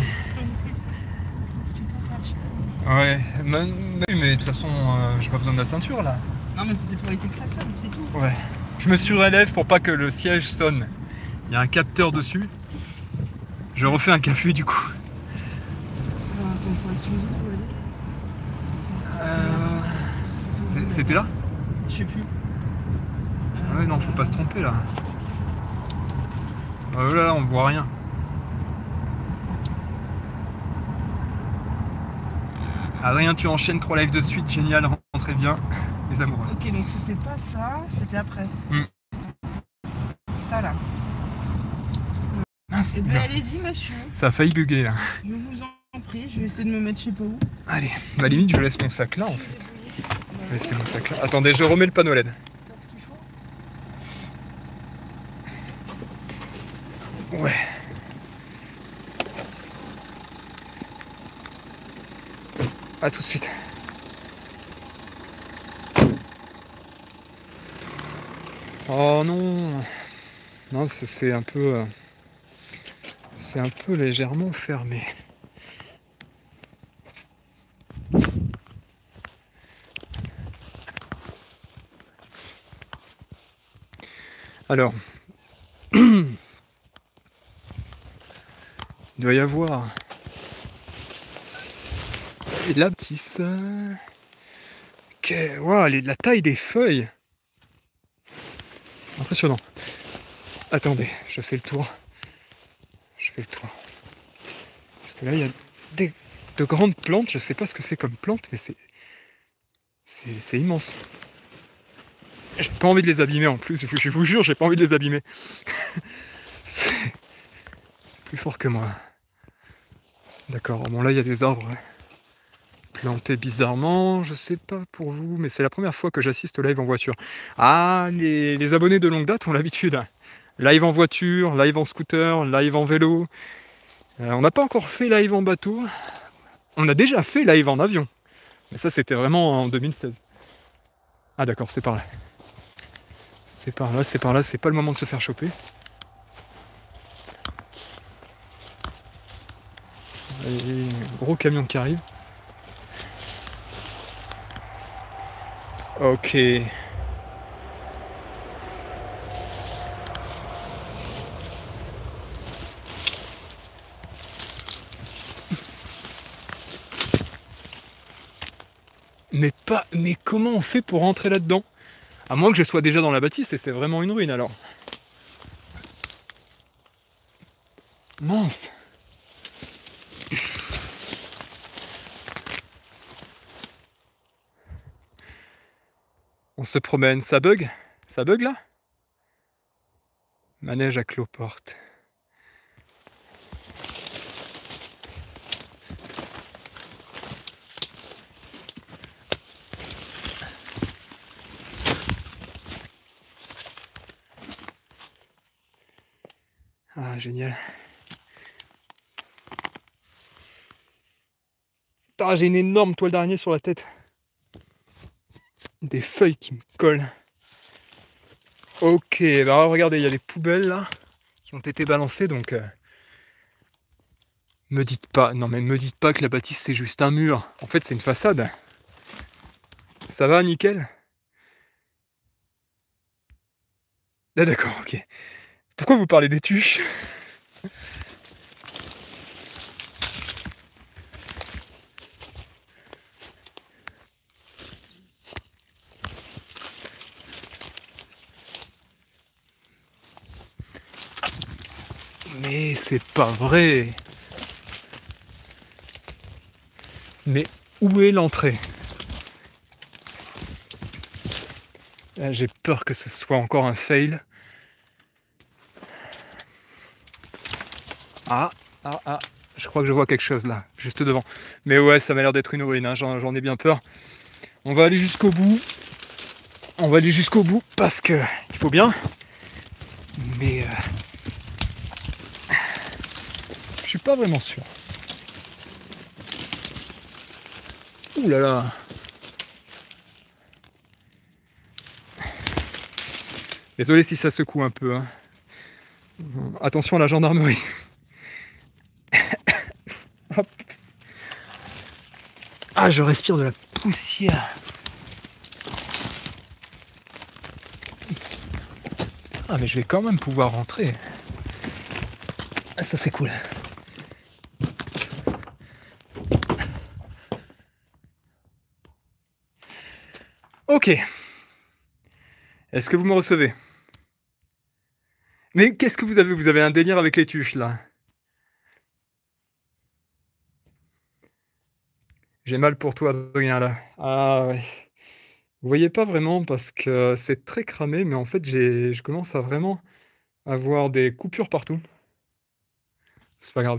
Ouais, mais de toute façon, j'ai pas besoin de la ceinture là. Non, mais c'était pour éviter que ça sonne, c'est tout. Ouais. Je me surélève pour pas que le siège sonne. Il y a un capteur dessus. Je refais un café du coup. Attends, faudrait que tu me dises où aller. C'était là? Je sais plus. Ouais, non, faut pas se tromper là. Là, on voit rien. Adrien, tu enchaînes 3 lives de suite, génial, rentrez bien, les amoureux. Ok, donc c'était pas ça, c'était après. Ça là. Mince, Eh ben allez-y monsieur. ça a failli bugger là. Je vous en prie, je vais essayer de me mettre je sais pas où. Allez, bah limite je laisse mon sac là en fait. Je vais laisser mon sac là. Attendez, je remets le panneau LED. T'as ce qu'il faut? Ouais. A tout de suite. Oh non. Non, c'est un peu... c'est un peu légèrement fermé. Alors, Il doit y avoir. Et la bâtisse. Ok, wow, la taille des feuilles. Impressionnant. Attendez, je fais le tour. Je fais le tour. Parce que là, il y a de grandes plantes. Je sais pas ce que c'est comme plante, mais c'est immense. J'ai pas envie de les abîmer en plus. Je vous jure, j'ai pas envie de les abîmer. C'est plus fort que moi. D'accord. Bon, là, il y a des arbres plantés bizarrement. Je sais pas pour vous, mais c'est la première fois que j'assiste au live en voiture. Ah, les abonnés de longue date ont l'habitude. Live en voiture, live en scooter, live en vélo. On n'a pas encore fait live en bateau. On a déjà fait live en avion. Mais ça, c'était vraiment en 2016. Ah d'accord, c'est par là. C'est par là, c'est par là. C'est pas le moment de se faire choper. Et gros camion qui arrive. Ok. Mais comment on fait pour rentrer là-dedans? À moins que je sois déjà dans la bâtisse et c'est vraiment une ruine alors. Mince. On se promène, ça bug? Ça bug là? Manège à cloporte. Ah, génial. Ah, j'ai une énorme toile d'araignée sur la tête. Des feuilles qui me collent. Ok, bah regardez, il y a les poubelles là qui ont été balancées, donc me dites pas, non mais me dites pas que la bâtisse c'est juste un mur. En fait, c'est une façade. Ça va, nickel? Ah d'accord, ok. Pourquoi vous parlez des tuches? Mais c'est pas vrai. Mais où est l'entrée? J'ai peur que ce soit encore un fail. Ah, je crois que je vois quelque chose là, juste devant. Mais ouais, ça m'a l'air d'être une ruine, hein, j'en ai bien peur. On va aller jusqu'au bout. On va aller jusqu'au bout parce que il faut bien. Mais je suis pas vraiment sûr. Ouh là là. Désolé si ça secoue un peu. Hein. Attention à la gendarmerie. Hop. Ah, je respire de la poussière. Ah, mais je vais quand même pouvoir rentrer. Ah, ça c'est cool. Ok. Est-ce que vous me recevez? Mais qu'est-ce que vous avez? Vous avez un délire avec les tuches là. J'ai mal pour toi, Adrien là. Ah ouais. Vous voyez pas vraiment parce que c'est très cramé, mais en fait je commence à vraiment avoir des coupures partout. C'est pas grave.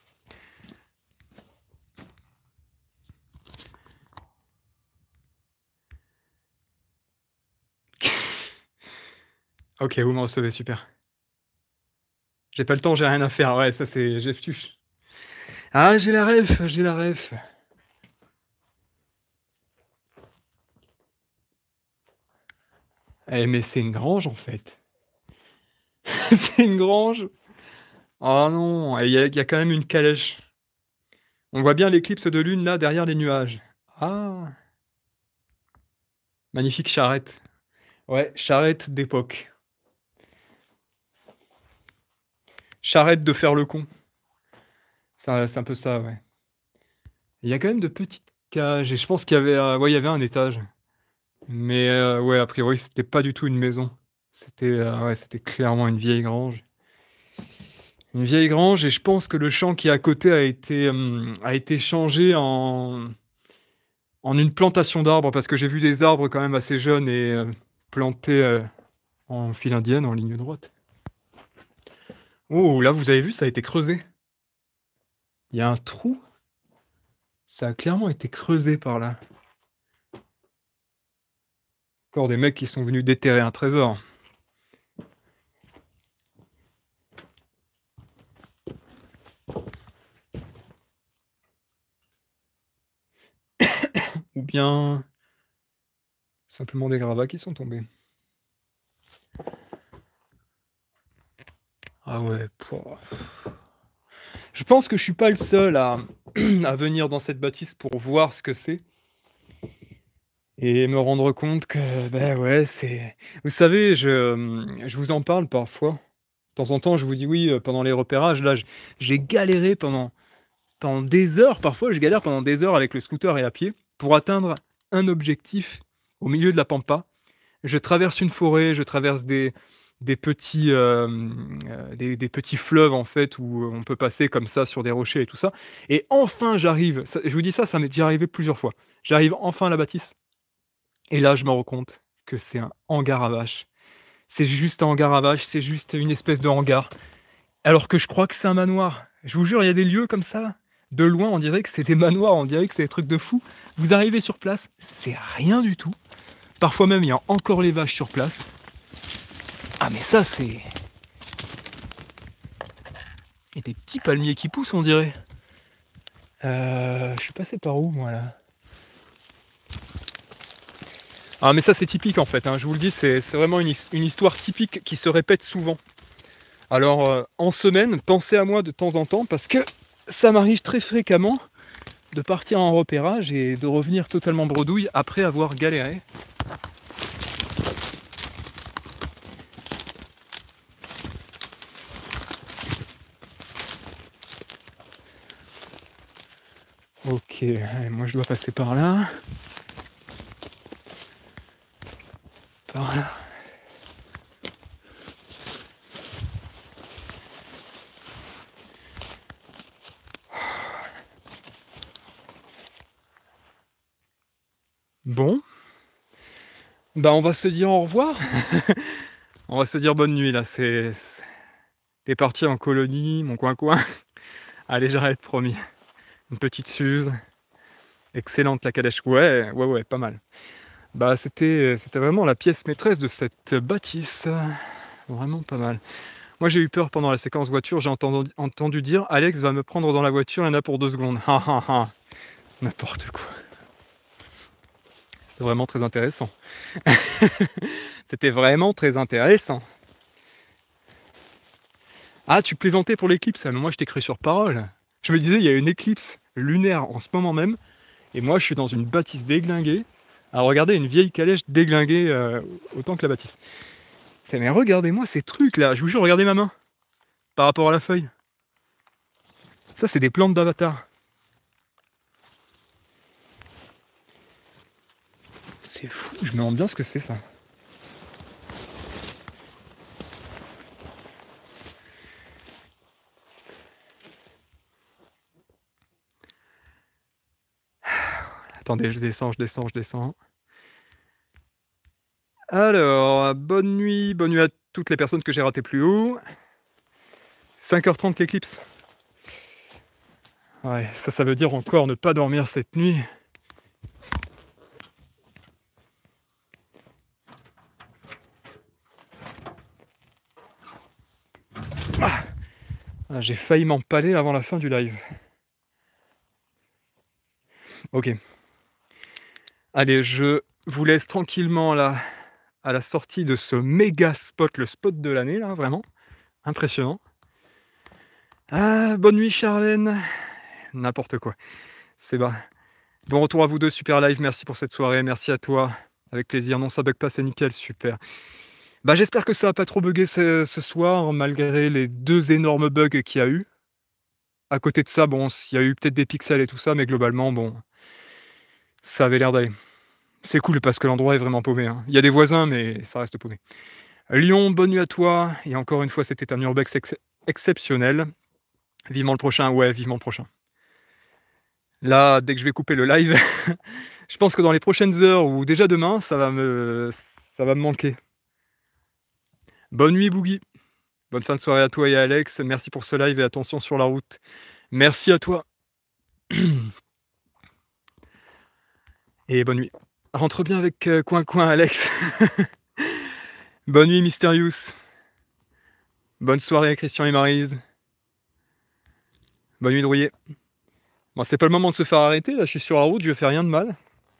Ok, vous me recevez, super. J'ai pas le temps, j'ai rien à faire. Ouais, ça c'est Jeff Tuche. Ah, j'ai la ref, j'ai la ref. Eh, mais c'est une grange en fait. C'est une grange. Oh non, il y a quand même une calèche. On voit bien l'éclipse de lune là derrière les nuages. Ah, magnifique charrette. Ouais, charrette d'époque. J'arrête de faire le con. C'est un peu ça, ouais. Il y a quand même de petites cages et je pense qu'il y avait, ouais, il y avait un étage. Mais, ouais, a priori, c'était pas du tout une maison. C'était, ouais, c'était clairement une vieille grange. Une vieille grange et je pense que le champ qui est à côté a été changé en une plantation d'arbres parce que j'ai vu des arbres quand même assez jeunes et plantés, en file indienne, en ligne droite. Oh, là, vous avez vu, ça a été creusé. Il y a un trou, ça a clairement été creusé par là. Encore des mecs qui sont venus déterrer un trésor. Ou bien simplement des gravats qui sont tombés. Ah ouais, pouah. Je pense que je suis pas le seul à à venir dans cette bâtisse pour voir ce que c'est et me rendre compte que, bah, ouais, c'est vous savez, je vous en parle parfois. De temps en temps, je vous dis: «Oui», pendant les repérages, là, j'ai galéré pendant des heures, parfois, je galère pendant des heures avec le scooter et à pied pour atteindre un objectif au milieu de la pampa. Je traverse une forêt, je traverse des petits, des petits fleuves, en fait, où on peut passer comme ça sur des rochers et tout ça et enfin j'arrive, ça je vous dis ça, ça m'est déjà arrivé plusieurs fois. J'arrive enfin à la bâtisse et là, je me rends compte que c'est un hangar à vaches. C'est juste un hangar à vaches, c'est juste une espèce de hangar, alors que je crois que c'est un manoir. Je vous jure, il y a des lieux comme ça, de loin, on dirait que c'est des manoirs, on dirait que c'est des trucs de fou. Vous arrivez sur place, c'est rien du tout. Parfois même, il y a encore les vaches sur place. Ah mais ça, c'est... Il y a des petits palmiers qui poussent, on dirait. Je suis passé par où, moi, là? Ah mais ça, c'est typique, en fait, hein, je vous le dis, c'est vraiment une histoire typique qui se répète souvent. Alors, en semaine, pensez à moi de temps en temps, parce que ça m'arrive très fréquemment de partir en repérage et de revenir totalement bredouille après avoir galéré. Ok, allez, moi je dois passer par là. Par là. Bon, bah on va se dire au revoir. On va se dire bonne nuit là. T'es parti en colonie, mon coin-coin. Allez, j'arrête, promis. Une petite Suze. Excellente la calèche. Ouais, ouais, ouais, pas mal. Bah c'était vraiment la pièce maîtresse de cette bâtisse. Vraiment pas mal. Moi j'ai eu peur pendant la séquence voiture, j'ai entendu dire Alex va me prendre dans la voiture, il y en a pour 2 secondes. Ah ah ah. N'importe quoi. C'est vraiment très intéressant. C'était vraiment très intéressant. Ah, tu plaisantais pour l'éclipse, mais moi je t'ai cru sur parole. Je me disais, il y a une éclipse lunaire en ce moment même, et moi je suis dans une bâtisse déglinguée, à regarder une vieille calèche déglinguée autant que la bâtisse. Putain, mais regardez-moi ces trucs là, je vous jure, regardez ma main, par rapport à la feuille. Ça, c'est des plantes d'avatar. C'est fou, je me demande bien ce que c'est ça. Attendez, je descends, je descends, je descends. Alors, bonne nuit à toutes les personnes que j'ai ratées plus haut. 5h30 l'éclipse. Ouais, ça veut dire encore ne pas dormir cette nuit. Ah, j'ai failli m'empaler avant la fin du live. Ok. Allez, je vous laisse tranquillement là, à la sortie de ce méga spot, le spot de l'année là, vraiment. Impressionnant. Ah, bonne nuit Charlène. N'importe quoi. C'est bas. Bon retour à vous deux, super live, merci pour cette soirée, merci à toi. Avec plaisir, non ça bug pas, c'est nickel, super. Bah, j'espère que ça va pas trop bugger ce soir, malgré les 2 énormes bugs qu'il y a eu. À côté de ça, bon, il y a eu peut-être des pixels et tout ça, mais globalement, bon, ça avait l'air d'aller. C'est cool parce que l'endroit est vraiment paumé, hein. Il y a des voisins, mais ça reste paumé. Lyon, bonne nuit à toi et encore une fois, c'était un urbex exceptionnel. Vivement le prochain, ouais, vivement le prochain. Là, dès que je vais couper le live, je pense que dans les prochaines heures ou déjà demain, ça va me manquer. Bonne nuit Boogie. Bonne fin de soirée à toi et à Alex. Merci pour ce live et attention sur la route. Merci à toi. Et bonne nuit. Rentre bien avec Coin Coin, Alex. Bonne nuit, Mysterious. Bonne soirée, Christian et Maryse. Bonne nuit, Drouillet. Bon, c'est pas le moment de se faire arrêter, là, je suis sur la route, je fais rien de mal.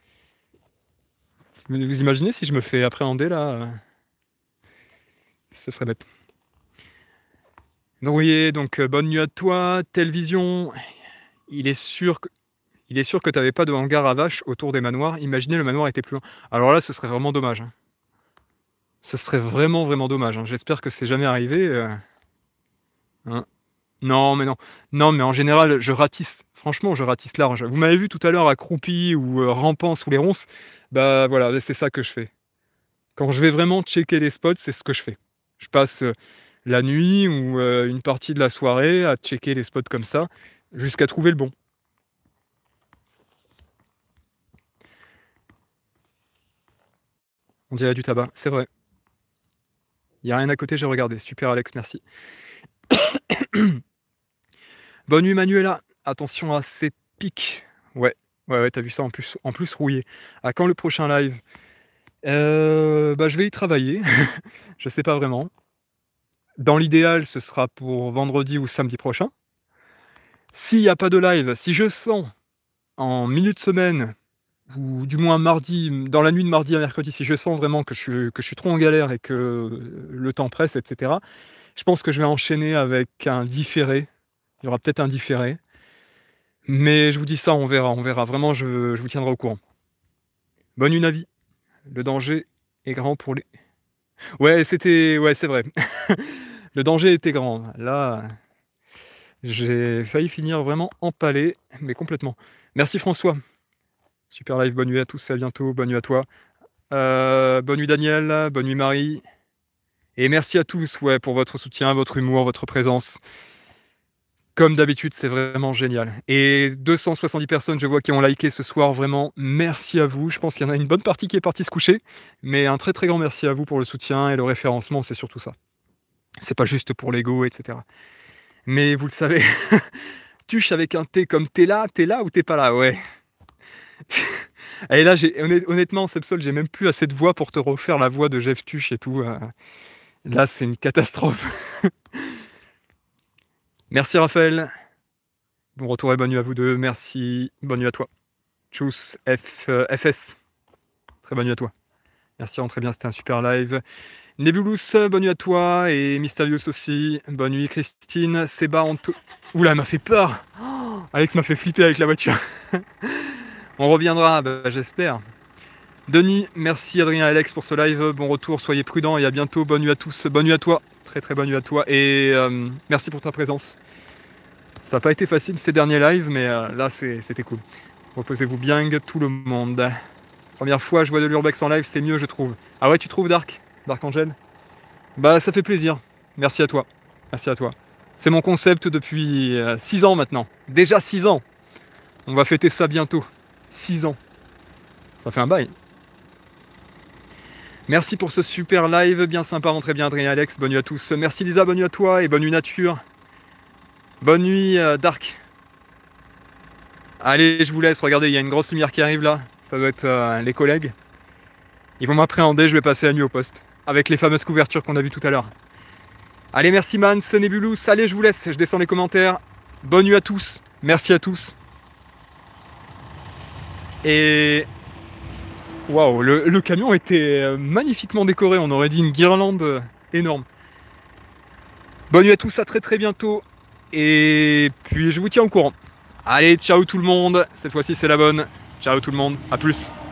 Vous imaginez si je me fais appréhender, là ce serait bête. Drouillet, donc bonne nuit à toi. Television, il est sûr que t'avais pas de hangar à vaches autour des manoirs. Imaginez le manoir était plus loin. Alors là, ce serait vraiment dommage, hein. Ce serait vraiment, vraiment dommage, hein. J'espère que c'est jamais arrivé. Hein. Non, mais non. Non, mais en général, je ratisse. Franchement, je ratisse large. Vous m'avez vu tout à l'heure accroupi ou rampant sous les ronces. Bah voilà, c'est ça que je fais. Quand je vais vraiment checker les spots, c'est ce que je fais. Je passe la nuit ou une partie de la soirée à checker les spots comme ça, jusqu'à trouver le bon. On dirait du tabac, c'est vrai. Il n'y a rien à côté, j'ai regardé. Super Alex, merci. Bonne nuit Manuela. Attention à ces pics. Ouais, t'as vu ça en plus rouillé. À quand le prochain live? Bah, je vais y travailler. Je sais pas vraiment. Dans l'idéal, ce sera pour vendredi ou samedi prochain. S'il n'y a pas de live, si je sens en milieu de semaine, ou du moins mardi, dans la nuit de mardi à mercredi, si je sens vraiment que je suis trop en galère et que le temps presse, etc., je pense que je vais enchaîner avec un différé. Il y aura peut-être un différé. Mais je vous dis ça, on verra. Vraiment, je vous tiendrai au courant. Bonne nuit, Navi. Le danger est grand pour les... Ouais, c'est vrai. Le danger était grand. Là, j'ai failli finir vraiment empalé, mais complètement. Merci François. Super live, bonne nuit à tous, à bientôt, bonne nuit à toi. Bonne nuit Daniel, bonne nuit Marie. Et merci à tous pour votre soutien, votre humour, votre présence. Comme d'habitude, c'est vraiment génial. Et 270 personnes, je vois, qui ont liké ce soir, vraiment, merci à vous. Je pense qu'il y en a une bonne partie qui est partie se coucher, mais un très très grand merci à vous pour le soutien et le référencement, c'est surtout ça. C'est pas juste pour l'ego, etc. Mais vous le savez, Tuche avec un T comme t'es là ou t'es pas là, ouais. Et là, honnêtement, Sepsol, j'ai même plus assez de voix pour te refaire la voix de Jeff Tuche et tout. Là, c'est une catastrophe. Merci Raphaël. Bon retour et bonne nuit à vous deux. Merci. Bonne nuit à toi. Tchuss, FS. Très bonne nuit à toi. Merci, rentrez bien, c'était un super live. Nebulous, bonne nuit à toi. Et Mysterious aussi. Bonne nuit Christine. Seba, Oula, elle m'a fait peur. Oh, Alex m'a fait flipper avec la voiture. On reviendra, bah, j'espère. Denis, merci Adrien et Alex pour ce live. Bon retour, soyez prudents et à bientôt. Bonne nuit à tous. Bonne nuit à toi. Très très bonne nuit à toi. Et merci pour ta présence. Ça n'a pas été facile ces derniers lives, mais là c'était cool. Reposez-vous bien tout le monde. Première fois je vois de l'urbex en live, c'est mieux je trouve. Ah ouais, tu trouves Dark Angel? Bah ça fait plaisir. Merci à toi. Merci à toi. C'est mon concept depuis 6 ans maintenant. Déjà 6 ans. On va fêter ça bientôt. 6 ans. Ça fait un bail. Merci pour ce super live, bien sympa, rentrez bien Adrien et Alex, bonne nuit à tous. Merci Lisa, bonne nuit à toi et bonne nuit Nature. Bonne nuit Dark. Allez, je vous laisse, regardez, il y a une grosse lumière qui arrive là. Ça doit être les collègues. Ils vont m'appréhender, je vais passer la nuit au poste. Avec les fameuses couvertures qu'on a vues tout à l'heure. Allez, merci Mans, Nebulous, allez, je vous laisse, je descends les commentaires. Bonne nuit à tous, merci à tous. Et... Waouh, le camion était magnifiquement décoré, on aurait dit une guirlande énorme. Bonne nuit à tous, à très très bientôt. Et puis je vous tiens au courant. Allez, ciao tout le monde, cette fois-ci c'est la bonne. Ciao tout le monde, à plus.